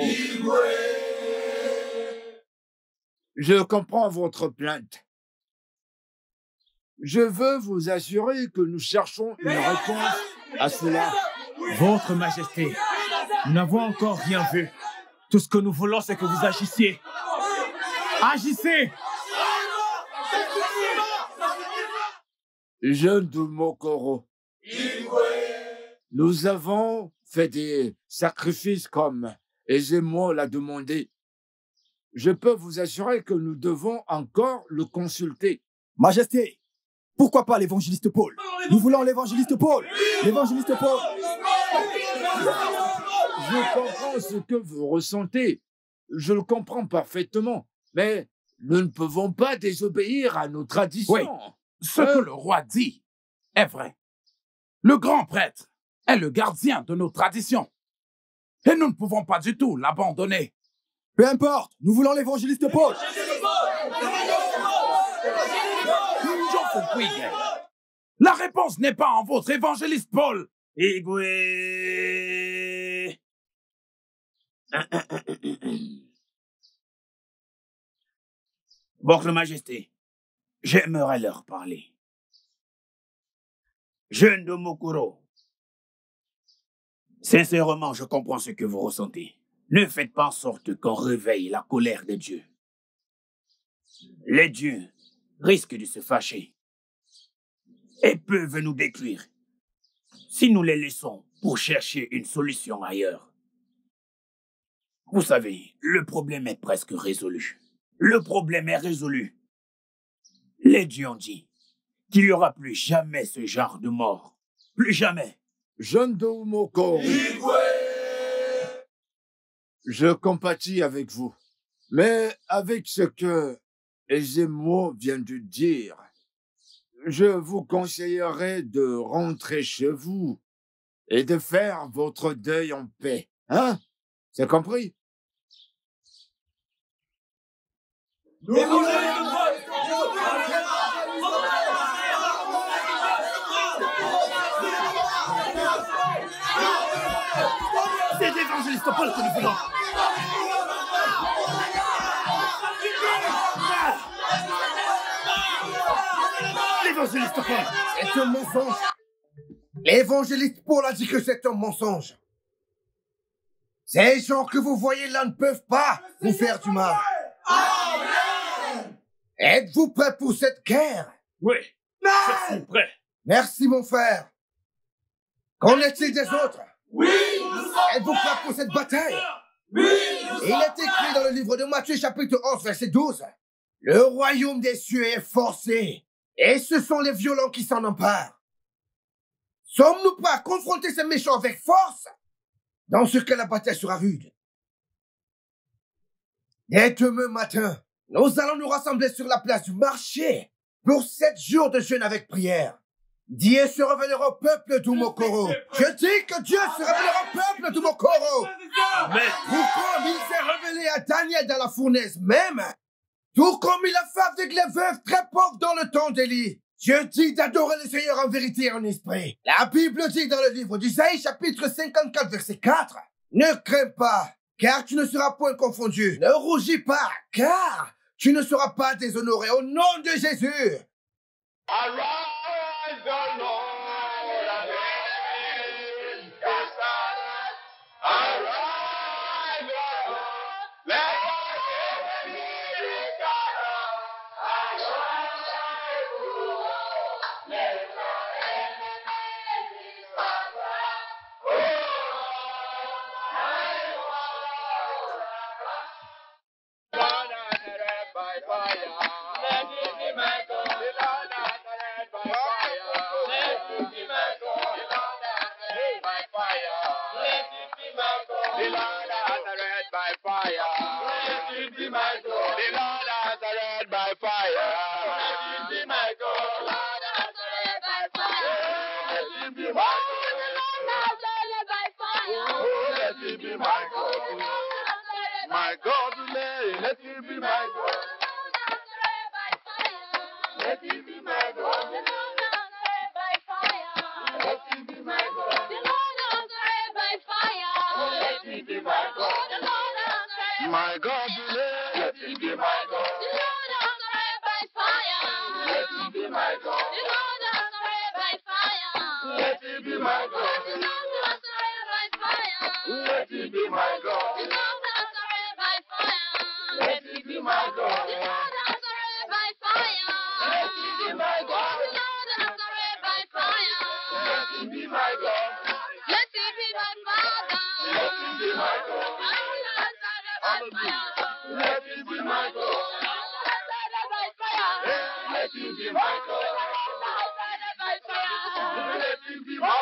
Je comprends votre plainte. Je veux vous assurer que nous cherchons une réponse à cela. Votre Majesté, nous n'avons encore rien vu. Tout ce que nous voulons, c'est que vous agissiez. Agissez! Jeune Dumokoro, nous avons fait des sacrifices comme Ezemo l'a demandé. Je peux vous assurer que nous devons encore le consulter. Majesté, pourquoi pas l'évangéliste Paul? Nous voulons l'évangéliste Paul. L'évangéliste Paul. Je comprends ce que vous ressentez. Je le comprends parfaitement. Mais nous ne pouvons pas désobéir à nos traditions. Oui, ce que le roi dit est vrai. Le grand prêtre est le gardien de nos traditions. Et nous ne pouvons pas du tout l'abandonner. Peu importe, nous voulons l'évangéliste Paul. La réponse n'est pas en votre évangéliste Paul. Igwe. Votre Majesté, j'aimerais leur parler. Jeune Dumokoro, sincèrement, je comprends ce que vous ressentez. Ne faites pas en sorte qu'on réveille la colère des dieux. Les dieux risquent de se fâcher et peuvent nous détruire si nous les laissons pour chercher une solution ailleurs. Vous savez, le problème est presque résolu. Le problème est résolu. Les dieux ont dit qu'il n'y aura plus jamais ce genre de mort. Plus jamais. Jeune Dumokoro, je compatis avec vous. Mais avec ce que Ezemo vient de dire, je vous conseillerais de rentrer chez vous et de faire votre deuil en paix. Hein? C'est compris? Nous C'est l'évangéliste Paul que nous voulons. L'évangéliste Paul, c'est un mensonge. L'évangéliste Paul a dit que c'est un mensonge. Ces gens que vous voyez là ne peuvent pas vous faire du mal. Êtes-vous prêts pour cette guerre? Oui, je suis prêt. Merci, mon frère. Qu'en est-il des autres? Oui, nous sommes Êtes-vous prêts pour cette bataille? Oui, nous Il est écrit dans le livre de Matthieu, chapitre onze, verset douze. Le royaume des cieux est forcé, et ce sont les violents qui s'en emparent. Sommes-nous prêts à confronter ces méchants avec force? Dans ce cas, la bataille sera rude. Dès demain matin, nous allons nous rassembler sur la place du marché pour sept jours de jeûne avec prière. Dieu se révélera au peuple d'Umokoro. Je dis que Dieu se révélera au peuple d'Umokoro. Amen. Tout comme il s'est révélé à Daniel dans la fournaise même. Tout comme il a fait avec les veuves très pauvres dans le temps d'Élie. Dieu dit d'adorer le Seigneur en vérité et en esprit. La Bible dit dans le livre d'Isaïe, chapitre cinquante-quatre, verset quatre. Ne crains pas, car tu ne seras point confondu. Ne rougis pas, car tu ne seras pas déshonoré au nom de Jésus. Arise My God, let it be my God. Let it be my God. Let it be my God. The Lord answered by fire. Let it be my God. The Lord answered my God. Let it be my God. The Lord answered by fire. Let it be my God. The Lord answered by fire. Let it be my God. The Lord answered by fire. Let it be my God. The Lord answered by fire. Let it be my God. The Lord answered by fire. Let it be my God. The Lord answered by fire. Let it be my God. Let it be my Father. Let it be my God. Let it be my God. Let it be my God. Let it be my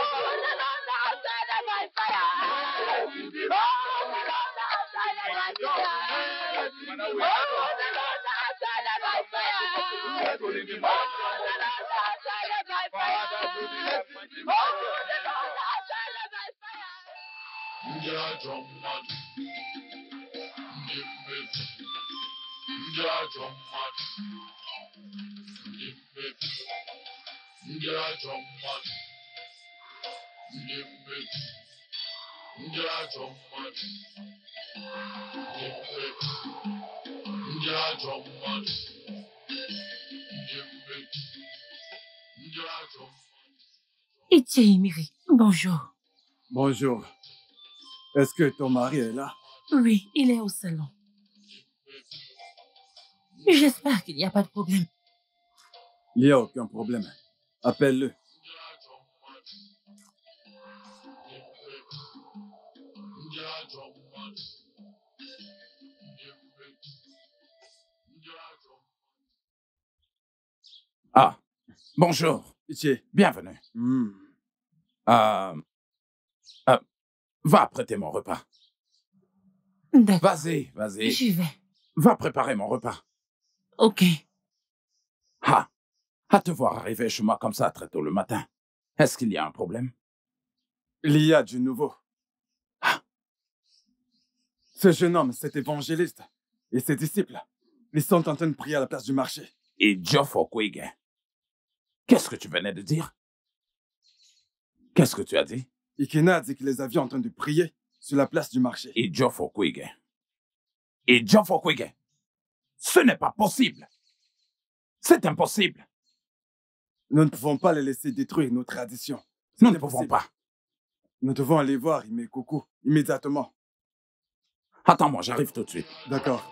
Ichi Miri, bonjour. Bonjour. Est-ce que ton mari est là? Oui, il est au salon. J'espère qu'il n'y a pas de problème. Il n'y a aucun problème. Appelle-le. Ah, bonjour. Ichi. Bienvenue. Mm. Euh, euh, va prêter mon repas. D'accord. Vas-y, vas-y. J'y vais. Va préparer mon repas. Ok. Ah, à te voir arriver chez moi comme ça très tôt le matin. Est-ce qu'il y a un problème? Il y a du nouveau. Ah. Ce jeune homme, cet évangéliste, et ses disciples, ils sont en train de prier à la place du marché. Et Geoff Okwege. Qu'est-ce que tu venais de dire? Qu'est-ce que tu as dit? Ikena a dit qu'il les a vus en train de prier sur la place du marché. Et Geoff Okwege. Et Geoff Okwege. Ce n'est pas possible. C'est impossible. Nous ne pouvons pas les laisser détruire nos traditions. Nous ne pouvons pas. Nous devons aller voir Ime Coucou immédiatement. Attends-moi, j'arrive tout de suite. D'accord.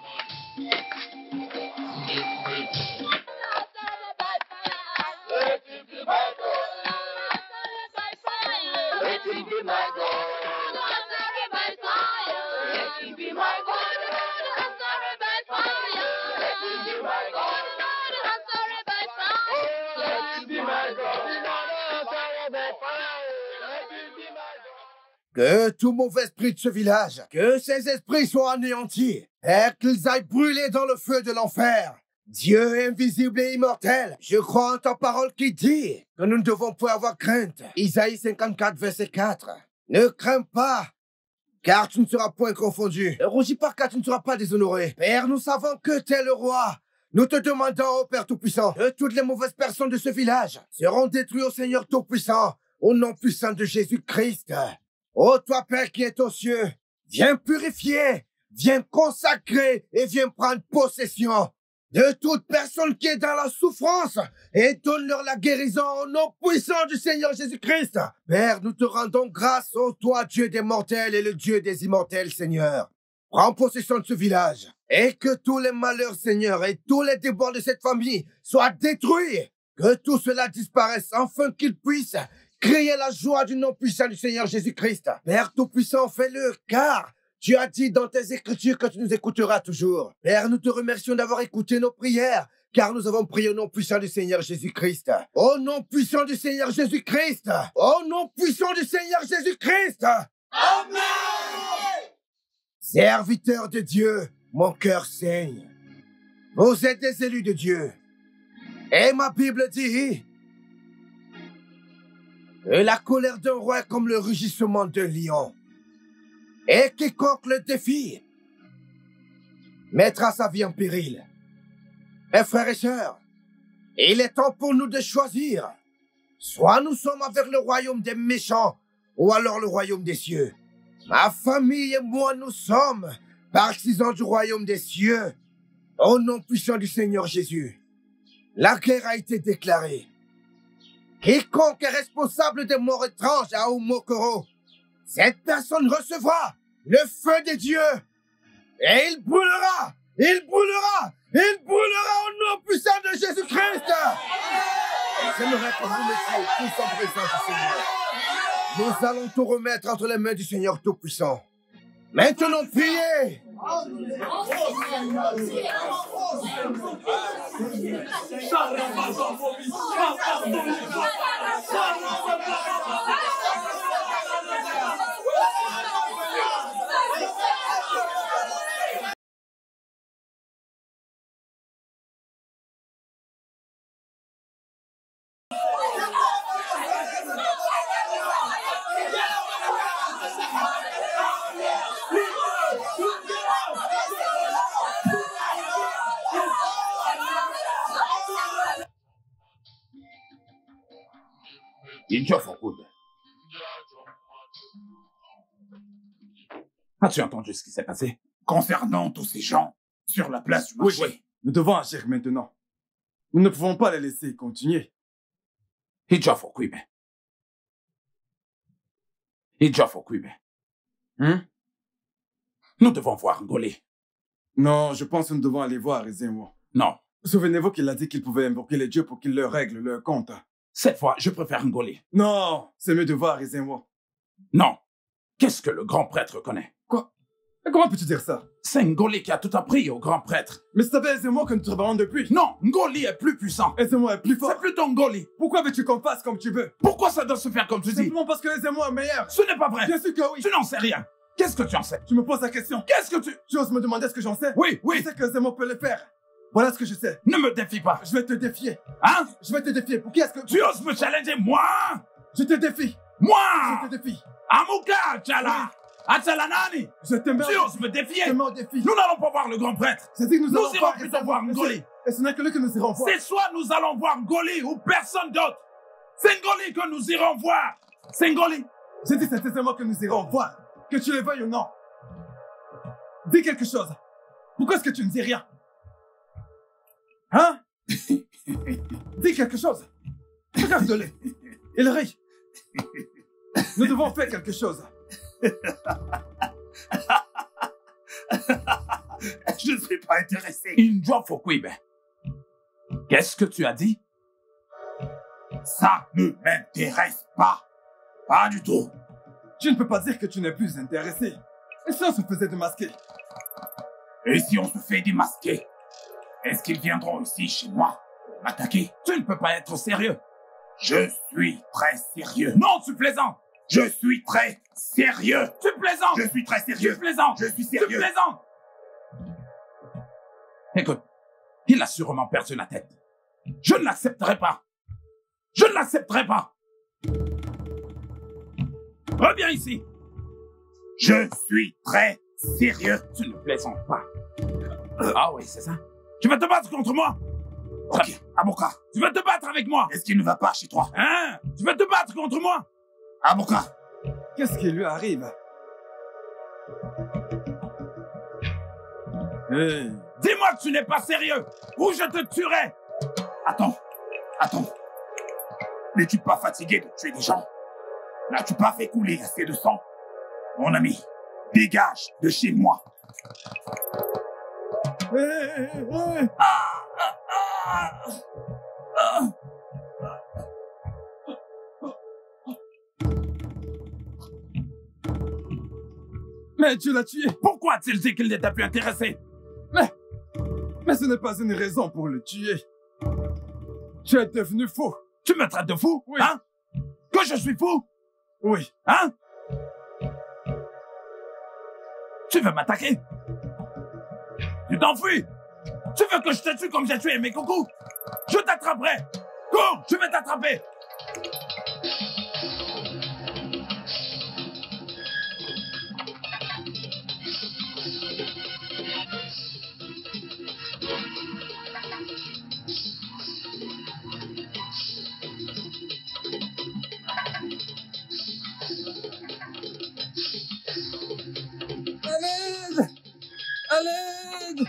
Que tout mauvais esprit de ce village, que ces esprits soient anéantis, et qu'ils aillent brûler dans le feu de l'enfer. Dieu invisible et immortel, je crois en ta parole qui dit que nous ne devons pas avoir crainte. Isaïe cinquante-quatre, verset quatre. Ne crains pas, car tu ne seras point confondu. Ne rougis pas, car tu ne seras pas déshonoré. Père, nous savons que tu es le roi. Nous te demandons, ô Père Tout-Puissant, que toutes les mauvaises personnes de ce village seront détruites au Seigneur Tout-Puissant, au nom puissant de Jésus-Christ. Ô toi, Père qui es aux cieux, viens purifier, viens consacrer et viens prendre possession de toute personne qui est dans la souffrance et donne-leur la guérison au nom puissant du Seigneur Jésus-Christ. Père, nous te rendons grâce, ô toi, Dieu des mortels et le Dieu des immortels, Seigneur. Prends possession de ce village et que tous les malheurs, Seigneur, et tous les déboires de cette famille soient détruits. Que tout cela disparaisse afin qu'ils puissent crier la joie du nom puissant du Seigneur Jésus-Christ. Père Tout-Puissant, fais-le, car tu as dit dans tes Écritures que tu nous écouteras toujours. Père, nous te remercions d'avoir écouté nos prières, car nous avons prié au nom puissant du Seigneur Jésus-Christ. Au nom puissant du Seigneur Jésus-Christ. Au nom puissant du Seigneur Jésus-Christ. Amen. Serviteurs de Dieu, mon cœur saigne. Vous êtes des élus de Dieu. Et ma Bible dit que la colère d'un roi est comme le rugissement d'un lion. Et quiconque le défie mettra sa vie en péril. Mes frères et sœurs, il est temps pour nous de choisir. Soit nous sommes avec le royaume des méchants, ou alors le royaume des cieux. Ma famille et moi, nous sommes partisans du royaume des cieux. Au nom puissant du Seigneur Jésus, la guerre a été déclarée. Quiconque est responsable des morts étranges à Oumokoro, cette personne recevra le feu de Dieu. Et il brûlera, il brûlera, il brûlera au nom puissant de Jésus-Christ. J'aimerais que vous mettiez tous en présence du Seigneur. Nous allons tout remettre entre les mains du Seigneur Tout-Puissant. Maintenant, priez. As-tu entendu ce qui s'est passé? Concernant tous ces gens sur la place du Oui, marché. oui. Nous devons agir maintenant. Nous ne pouvons pas les laisser continuer. Hidjafokwibe. Hidjafokwibe. Hein? Nous devons voir Ngolé. Non, je pense que nous devons aller voir Ezenwo. Non. Souvenez-vous qu'il a dit qu'il pouvait invoquer les dieux pour qu'ils leur règlent leur compte. Cette fois, je préfère Ngolé. Non, c'est mieux de voir Ezenwo. Non. Qu'est-ce que le grand prêtre connaît? Quoi? Mais comment peux-tu dire ça? C'est Ngolé qui a tout appris au grand prêtre. Mais c'est avec Ezenwo que nous travaillons depuis. Non, Ngolé est plus puissant. Ezenwo est plus fort. C'est plutôt Ngolé. Pourquoi veux-tu qu'on fasse comme tu veux? Pourquoi ça doit se faire comme tu dis? Simplement parce que Ezenwo est meilleur. Ce n'est pas vrai. Bien sûr que oui. Tu n'en sais rien. Qu'est-ce que tu en sais? Tu me poses la question. Qu'est-ce que tu... Tu oses me demander ce que j'en sais? Oui, oui. Je sais que Ezenwo peut le faire. Voilà ce que je sais. Ne me défie pas. Je vais te défier. Hein? Je vais te défier. Pour qui est-ce que... Tu oses me challenger, moi? Je te défie. Moi? Je te défie. Amuka, Tchala. Atchalanani. Je te mets... Tu oses me défier? Je te mets au défi. Nous n'allons pas voir le grand prêtre. C'est dit que nous, nous allons irons plutôt voir Ngolé. Et ce n'est que lui que nous irons voir. C'est soit nous allons voir Ngolé ou personne d'autre. C'est Ngolé que nous irons voir. C'est Ngolé. J'ai dit c'est simplement que nous irons voir. Que tu le veuilles ou non. Dis quelque chose. Pourquoi est-ce que tu ne dis rien? Hein? Dis quelque chose. Regarde-le. Il rit. Nous devons faire quelque chose. Je ne suis pas intéressé. Indjafokwibe. Qu'est-ce que tu as dit? Ça ne m'intéresse pas. Pas du tout. Tu ne peux pas dire que tu n'es plus intéressé. Et si on se faisait démasquer? Et si on se fait démasquer? Est-ce qu'ils viendront ici chez moi pour m'attaquer? Tu ne peux pas être sérieux. Je suis très sérieux. Non, tu plaisantes. Je suis très sérieux. Tu plaisantes. Je suis très sérieux. Tu plaisantes. Je suis sérieux. Tu plaisantes. Écoute, il a sûrement perdu la tête. Je ne l'accepterai pas. Je ne l'accepterai pas. Reviens ici. Je suis très sérieux. Tu ne plaisantes pas. Ah oui, c'est ça. Tu vas te battre contre moi? Ok, Aboka. Tu vas te battre avec moi? Est-ce qu'il ne va pas chez toi? Hein? Tu vas te battre contre moi? Aboka. Qu'est-ce qui lui arrive? Hé, hey, Dis-moi que tu n'es pas sérieux, ou je te tuerai. Attends, attends. N'es-tu pas fatigué de tuer des gens? N'as-tu pas fait couler assez de sang? Mon ami, dégage de chez moi. Mais tu l'as tué. Pourquoi a-t-il dit qu'il n'était plus intéressé? Mais... Mais ce n'est pas une raison pour le tuer. Tu es devenu fou. Tu me traites de fou? Oui. Hein? Que je suis fou? Oui. Hein? Tu veux m'attaquer? Tu t'enfuis? Tu veux que je te tue comme j'ai tué mes coucous? Je t'attraperai! Cours, je vais t'attraper! À l'aide! À l'aide!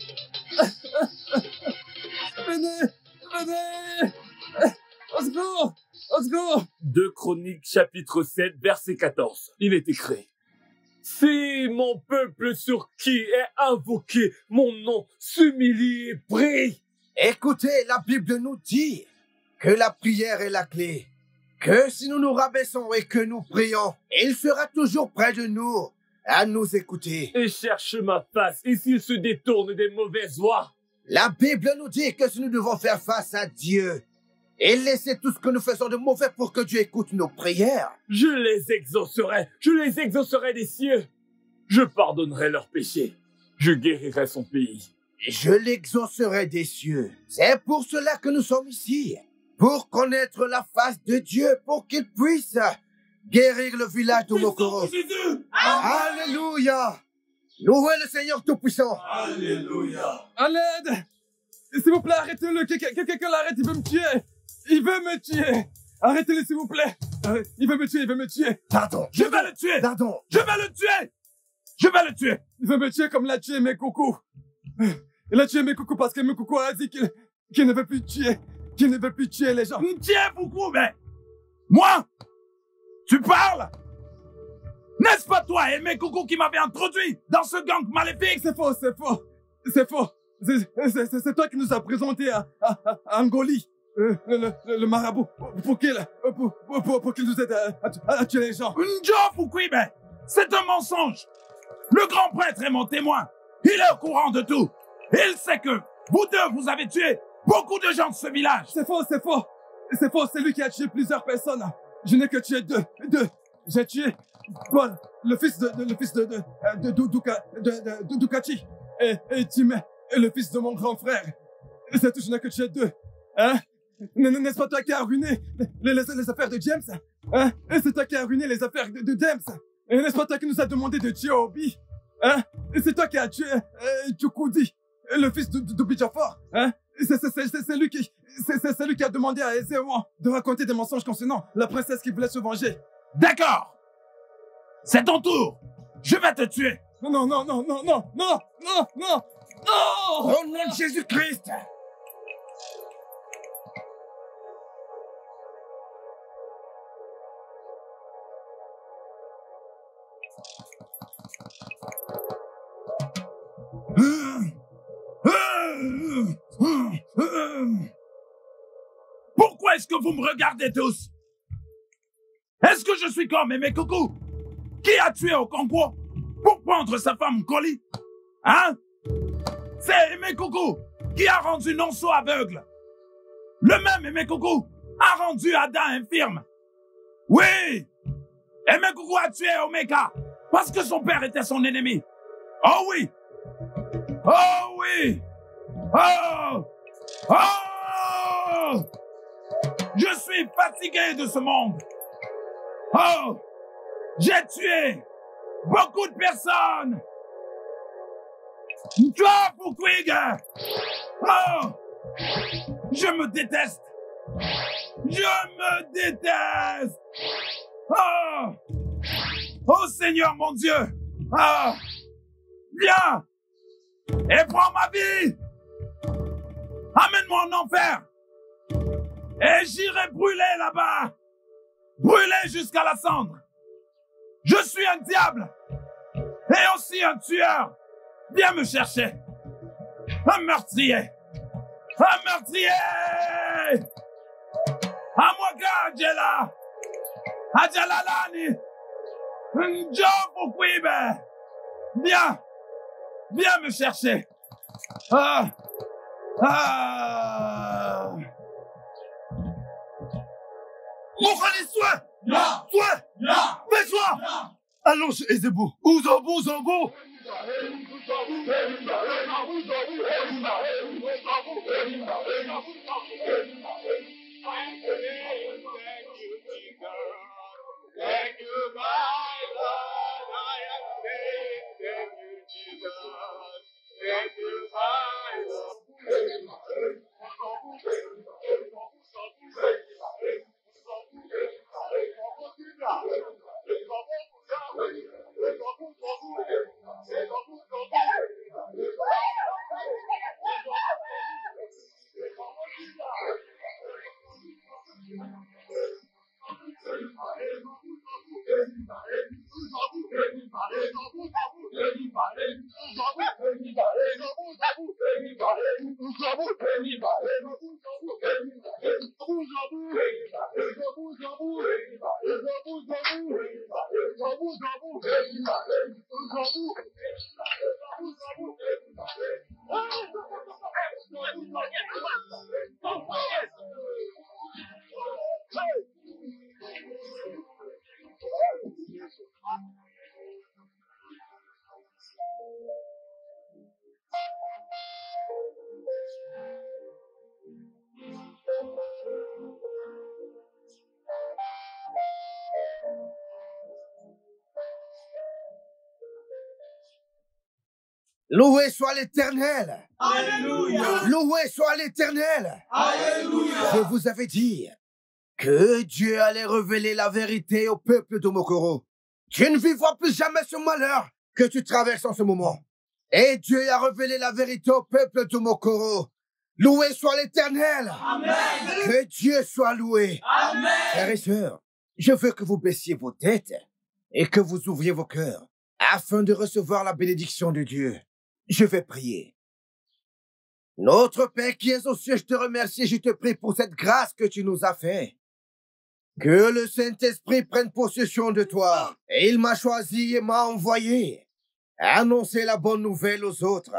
Venez! Venez! Au secours! Au secours! deux Chroniques, chapitre sept, verset quatorze. Il est écrit: si mon peuple sur qui est invoqué mon nom s'humilie et prie. Écoutez, la Bible nous dit que la prière est la clé. Que si nous nous rabaissons et que nous prions, il sera toujours près de nous, à nous écouter. Et cherche ma face, et s'il se détourne des mauvaises voies. La Bible nous dit que si nous devons faire face à Dieu et laisser tout ce que nous faisons de mauvais pour que Dieu écoute nos prières, je les exaucerai, je les exaucerai des cieux. Je pardonnerai leurs péchés, je guérirai son pays. Je l'exaucerai des cieux. C'est pour cela que nous sommes ici. Pour connaître la face de Dieu, pour qu'il puisse guérir le village de Mokoro. Alléluia! Louez le Seigneur Tout-Puissant. Alléluia. À l'aide! S'il vous plaît, arrêtez-le. Quelqu'un l'arrête, il veut me tuer. Il veut me tuer. Arrêtez-le, s'il vous plaît. Il veut me tuer, il veut me tuer. Pardon. Je vais le tuer. Pardon. Je vais le tuer. Je vais le tuer. Il veut me tuer comme l'a tué mes coucous. Il a tué mes coucous parce que mes coucous a dit qu'il qu'il ne veut plus tuer. Qu'il ne veut plus tuer les gens. Tiens, beaucoup, mais... Moi? Tu parles? N'est-ce pas toi et mes coucous qui m'avez introduit dans ce gang maléfique? C'est faux, c'est faux. C'est faux. C'est toi qui nous as présenté à, à, à Angoli, euh, le, le, le marabout, pour qu'il pour, pour, pour qu'il nous aide à, à, à tuer les gens. Njo Fukuibe, c'est un mensonge. Le grand prêtre est mon témoin. Il est au courant de tout. Il sait que vous deux, vous avez tué beaucoup de gens de ce village. C'est faux, c'est faux. C'est faux, c'est lui qui a tué plusieurs personnes. Je n'ai que tué deux. Deux. J'ai tué Paul, le fils de, de le fils de de de Duduka, de, de, de Ducati, et et Tim, et le fils de mon grand frère. C'est tout, je n'ai que tué deux. Hein? N'est-ce pas toi qui as ruiné les, les, les affaires de James? Hein? Et c'est toi qui as ruiné les affaires de, de James? Et n'est-ce pas toi qui nous a demandé de tuer Obi? Hein? Et c'est toi qui as tué euh, Chukudi, le fils de, de, de Bijafar? Hein? C'est lui qui, c'est lui qui a demandé à Ezéwan de raconter des mensonges concernant la princesse qui voulait se venger. D'accord. C'est ton tour. Je vais te tuer. Non, non, non, non, non, non, non, non, non, non. Au nom de Jésus-Christ. Pourquoi est-ce que vous me regardez tous? Est-ce que je suis comme Aimé Coucou, qui a tué Okonkwo pour prendre sa femme Koli? Hein? C'est Aimé Coucou qui a rendu Nonso aveugle. Le même Aimé Coucou a rendu Ada infirme. Oui! Aimé Coucou a tué Omeka parce que son père était son ennemi. Oh oui! Oh oui! Oh! Oh! Je suis fatigué de ce monde. Oh! J'ai tué beaucoup de personnes. Toi, Fukuiga! Oh! Je me déteste. Je me déteste. Oh! Oh Seigneur mon Dieu! Ah! Viens! et prends ma vie. Amène-moi en enfer. Et j'irai brûler là-bas. Brûler jusqu'à la cendre. Je suis un diable. Et aussi un tueur. Viens me chercher. Un meurtrier. Un meurtrier. Amwaga Adjela. Adjalalani. Njofu Kwibe. Viens. Viens me chercher. Ah. Ah. Mon frère, soin! Soin! Fais-toi! Allons chez Ezebou! Ouzabou, Zabou! Thank you, my Lord. I am saying thank you, Jesus. Thank you, my Lord. Loué soit l'Éternel. Alléluia. Loué soit l'Éternel. Alléluia. Je vous avais dit que Dieu allait révéler la vérité au peuple de Mokoro. Tu ne vivras plus jamais ce malheur que tu traverses en ce moment. Et Dieu a révélé la vérité au peuple de Mokoro. Loué soit l'Éternel. Amen. Que Dieu soit loué. Amen. Frères et sœurs, je veux que vous baissiez vos têtes et que vous ouvriez vos cœurs afin de recevoir la bénédiction de Dieu. Je vais prier. Notre Père qui es aux cieux, je te remercie et je te prie pour cette grâce que tu nous as fait. Que le Saint-Esprit prenne possession de toi. Et il m'a choisi et m'a envoyé annoncer la bonne nouvelle aux autres.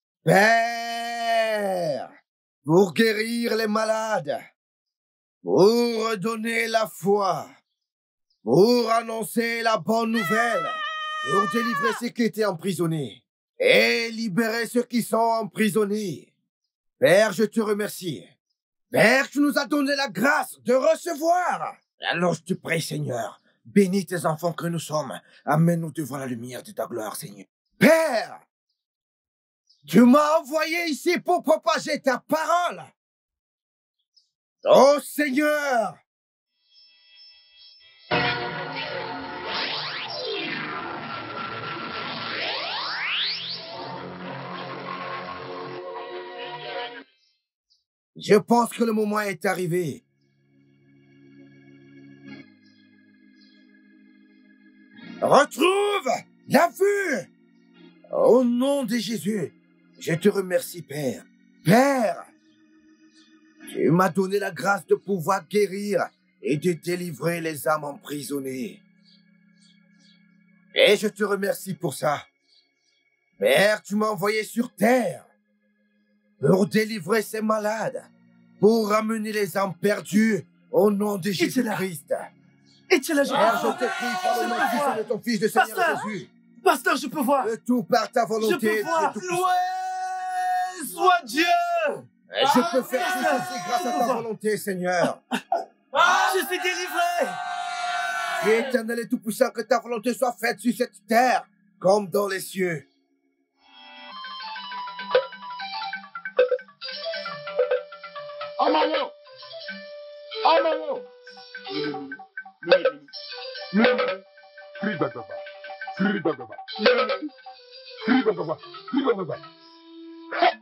Père, pour guérir les malades, pour redonner la foi, pour annoncer la bonne nouvelle, pour délivrer ceux qui étaient emprisonnés et libérer ceux qui sont emprisonnés. Père, je te remercie. Père, tu nous as donné la grâce de recevoir. Alors je te prie, Seigneur, bénis tes enfants que nous sommes. Amène-nous devant la lumière de ta gloire, Seigneur. Père, tu m'as envoyé ici pour propager ta parole. Oh Seigneur, je pense que le moment est arrivé. Retrouve la vue. Au nom de Jésus, je te remercie, Père. Père, tu m'as donné la grâce de pouvoir guérir et de délivrer les âmes emprisonnées. Et je te remercie pour ça. Père, tu m'as envoyé sur terre pour délivrer ces malades, pour ramener les âmes perdues au nom de Jésus-Christ. Et tu l'as, Père, je te prie par le nom du Fils et de ton Fils, de Seigneur Pasteur, Jésus. Pasteur, je peux voir. Que tout par ta volonté. Je peux voir. Dieu Loué soit Dieu. Et je peux faire tout ceci grâce à ta volonté, Seigneur. Je suis délivré. Tu es éternel et tout-puissant, que ta volonté soit faite sur cette terre, comme dans les cieux. Amalo! Amalo!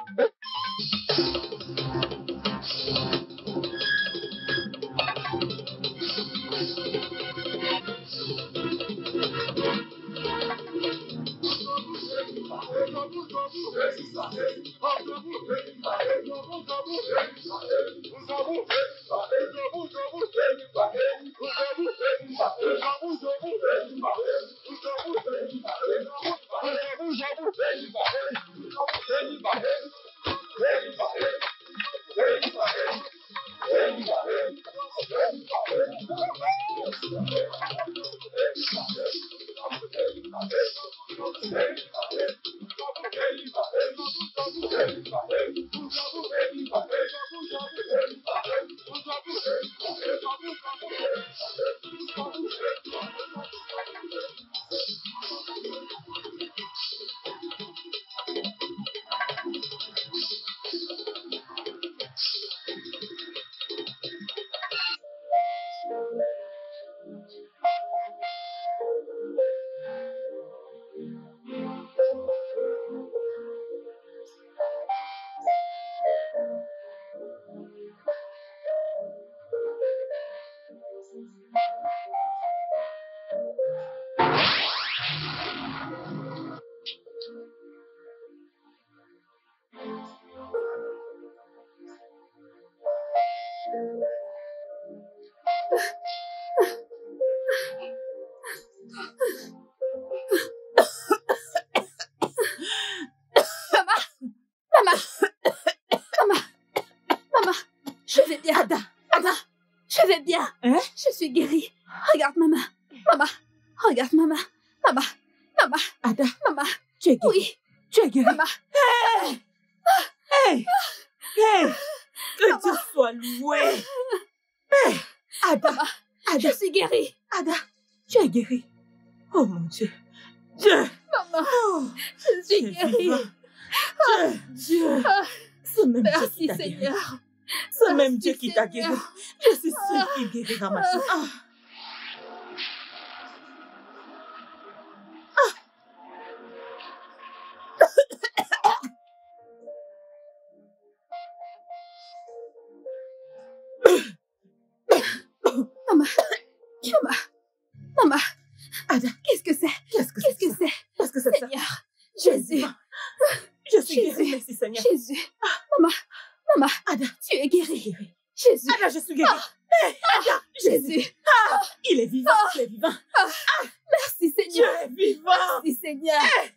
Je suis guérie. Regarde, maman. Maman. Regarde, maman. Maman. Maman. Ada. Maman. Tu es guérie. Oui. Tu es guérie. Maman. Hey. Hey. Hey. Que Dieu soit loué. Hey. Ada. Maman. Ada. Je suis guérie. Ada. Tu es guérie. Oh mon Dieu. Dieu. Maman. Oh. Je suis guérie. Dieu. Dieu. C'est même Dieu qui t'a guérie. Seigneur. C'est même Dieu qui t'a guéri. Je suis sûre qu'il guérira ma fille. Ah. Maman. Maman. Maman. Ada. Qu'est-ce que c'est? Qu'est-ce que Qu'est-ce que c'est? Qu'est-ce que c'est ça? Seigneur. Jésus. Je suis Jésus. guérie, merci Seigneur. Jésus. Maman. Maman. Ada. Tu es guérie. Jésus. Ada, je suis guérie. Ah. Hey, Ada. Jésus. Ah. Il est vivant. Ah. Il est vivant. Ah. Merci Seigneur. Tu es vivant. Merci Seigneur. Hey.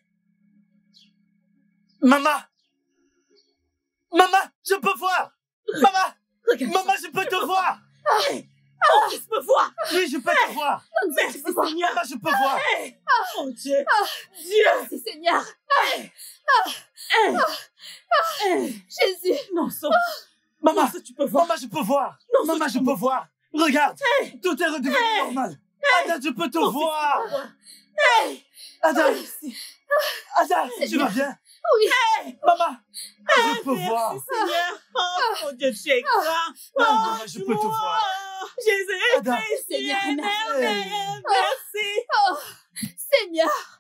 Maman. Maman, je peux voir. Maman. Regarde. Maman, je peux te voir. Hey. Oh, je peux voir. Oui, je peux hey. te voir. Merci Seigneur. Maman, je peux voir. Hey. Oh Dieu. Ah. Dieu. Merci Seigneur. Hey. Ah. Hey. Ah. Hey. Jésus. Non, ça. Maman, non, ça, tu peux voir. Maman, je peux voir. Non, Maman, ça, je peux voir. Regarde. Hey. Tout est redevenu hey. normal. Hey. Ada, je peux te non, voir. Hey. Ada. Merci. Ada, Seigneur. tu vas bien? Oui. Hey. Maman, hey. je peux Merci, voir. Seigneur. Oh, mon Dieu, tu es grand. Oh, maman, je peux te voir. Jésus, Ada. Christ, tu Seigneur, es merci. merveilleux. Merci. Oh, Seigneur.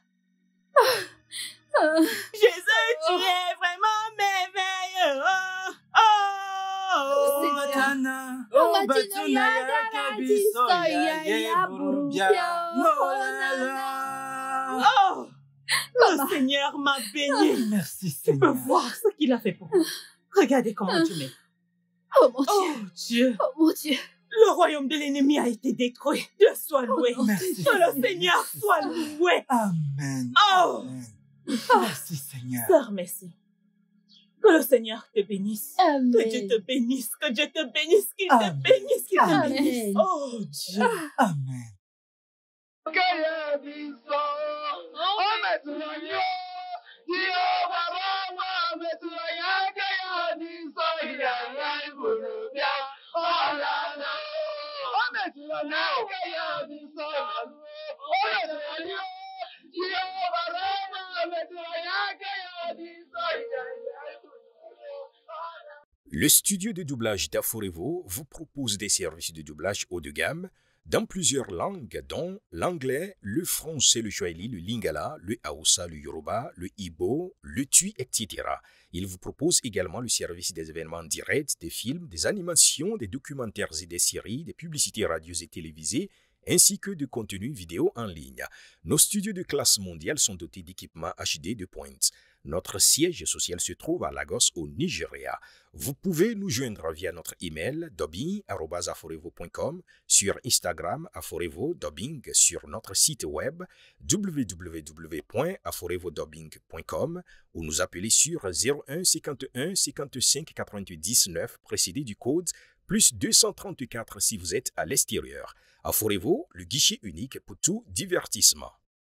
Oh. Jésus, tu Oh. es vraiment merveilleux. Oh, Matana, Oh, oh, Matino, Batuna, Yada, Kabiso, Radiso, ya, ya, ya, Burubia, Burubia, Nolala. oh, le Seigneur m'a béni. Merci, Tu peux Seigneur. voir ce qu'il a fait pour moi. Regardez comment tu m'aimes. Oh mon Dieu. Oh Dieu. Oh mon Dieu. Le royaume de l'ennemi a été détruit. Dieu soit loué. Oh, Merci. Que le Seigneur soit loué. Amen. Oh. Amen. Merci, Seigneur. Sœur, merci. Que le Seigneur te bénisse. Amen. Que Dieu te bénisse. Que Dieu te bénisse. Qu'il te Amen. bénisse. Qu'il te Amen. bénisse. Oh Dieu. Amen. Le studio de doublage d'Aforevo vous propose des services de doublage haut de gamme dans plusieurs langues, dont l'anglais, le français, le swahili, le lingala, le haoussa, le yoruba, le igbo, le tui, et cetera. Il vous propose également le service des événements directs, des films, des animations, des documentaires et des séries, des publicités radios et télévisées, ainsi que de contenus vidéo en ligne. Nos studios de classe mondiale sont dotés d'équipements H D de pointe. Notre siège social se trouve à Lagos, au Nigeria. Vous pouvez nous joindre via notre email dubbing arobase aforevo point com, sur Instagram aforevo dubbing, sur notre site web w w w point aforevodubbing point com ou nous appeler sur zéro un cinquante et un cinquante-cinq quatre-vingt-huit dix-neuf précédé du code plus deux cent trente-quatre si vous êtes à l'extérieur. Aforevo, le guichet unique pour tout divertissement.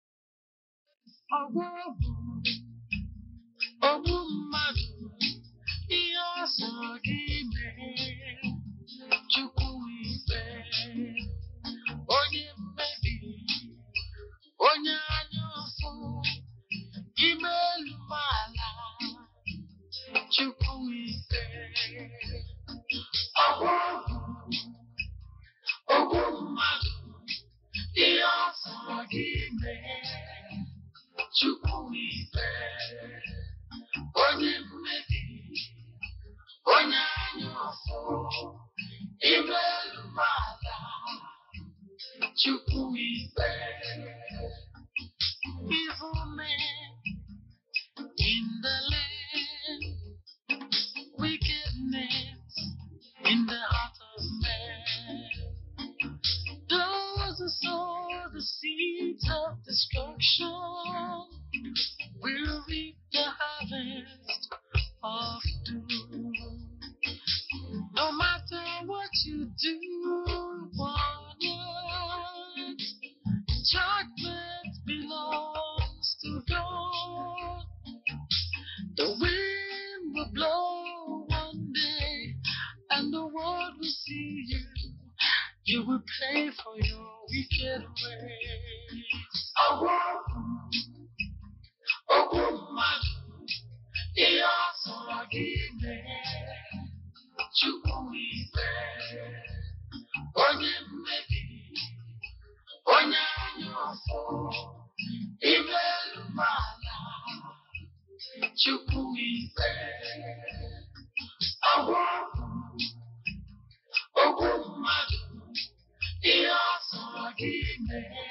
In the land, wickedness in the heart of man. Those who sow the seeds of destruction will reap the harvest of doom. No matter what you do, one yet, judgment belongs to God. The wind will blow one day, and the world will see you. You will pay for your wicked ways. Oh, oh, woman, the awesome again. Chukwuibe, onye mmebi, onye anyofo, imelu mala. Chukwuibe, awo, ogu mmadu, ihe ọsọ gị mee.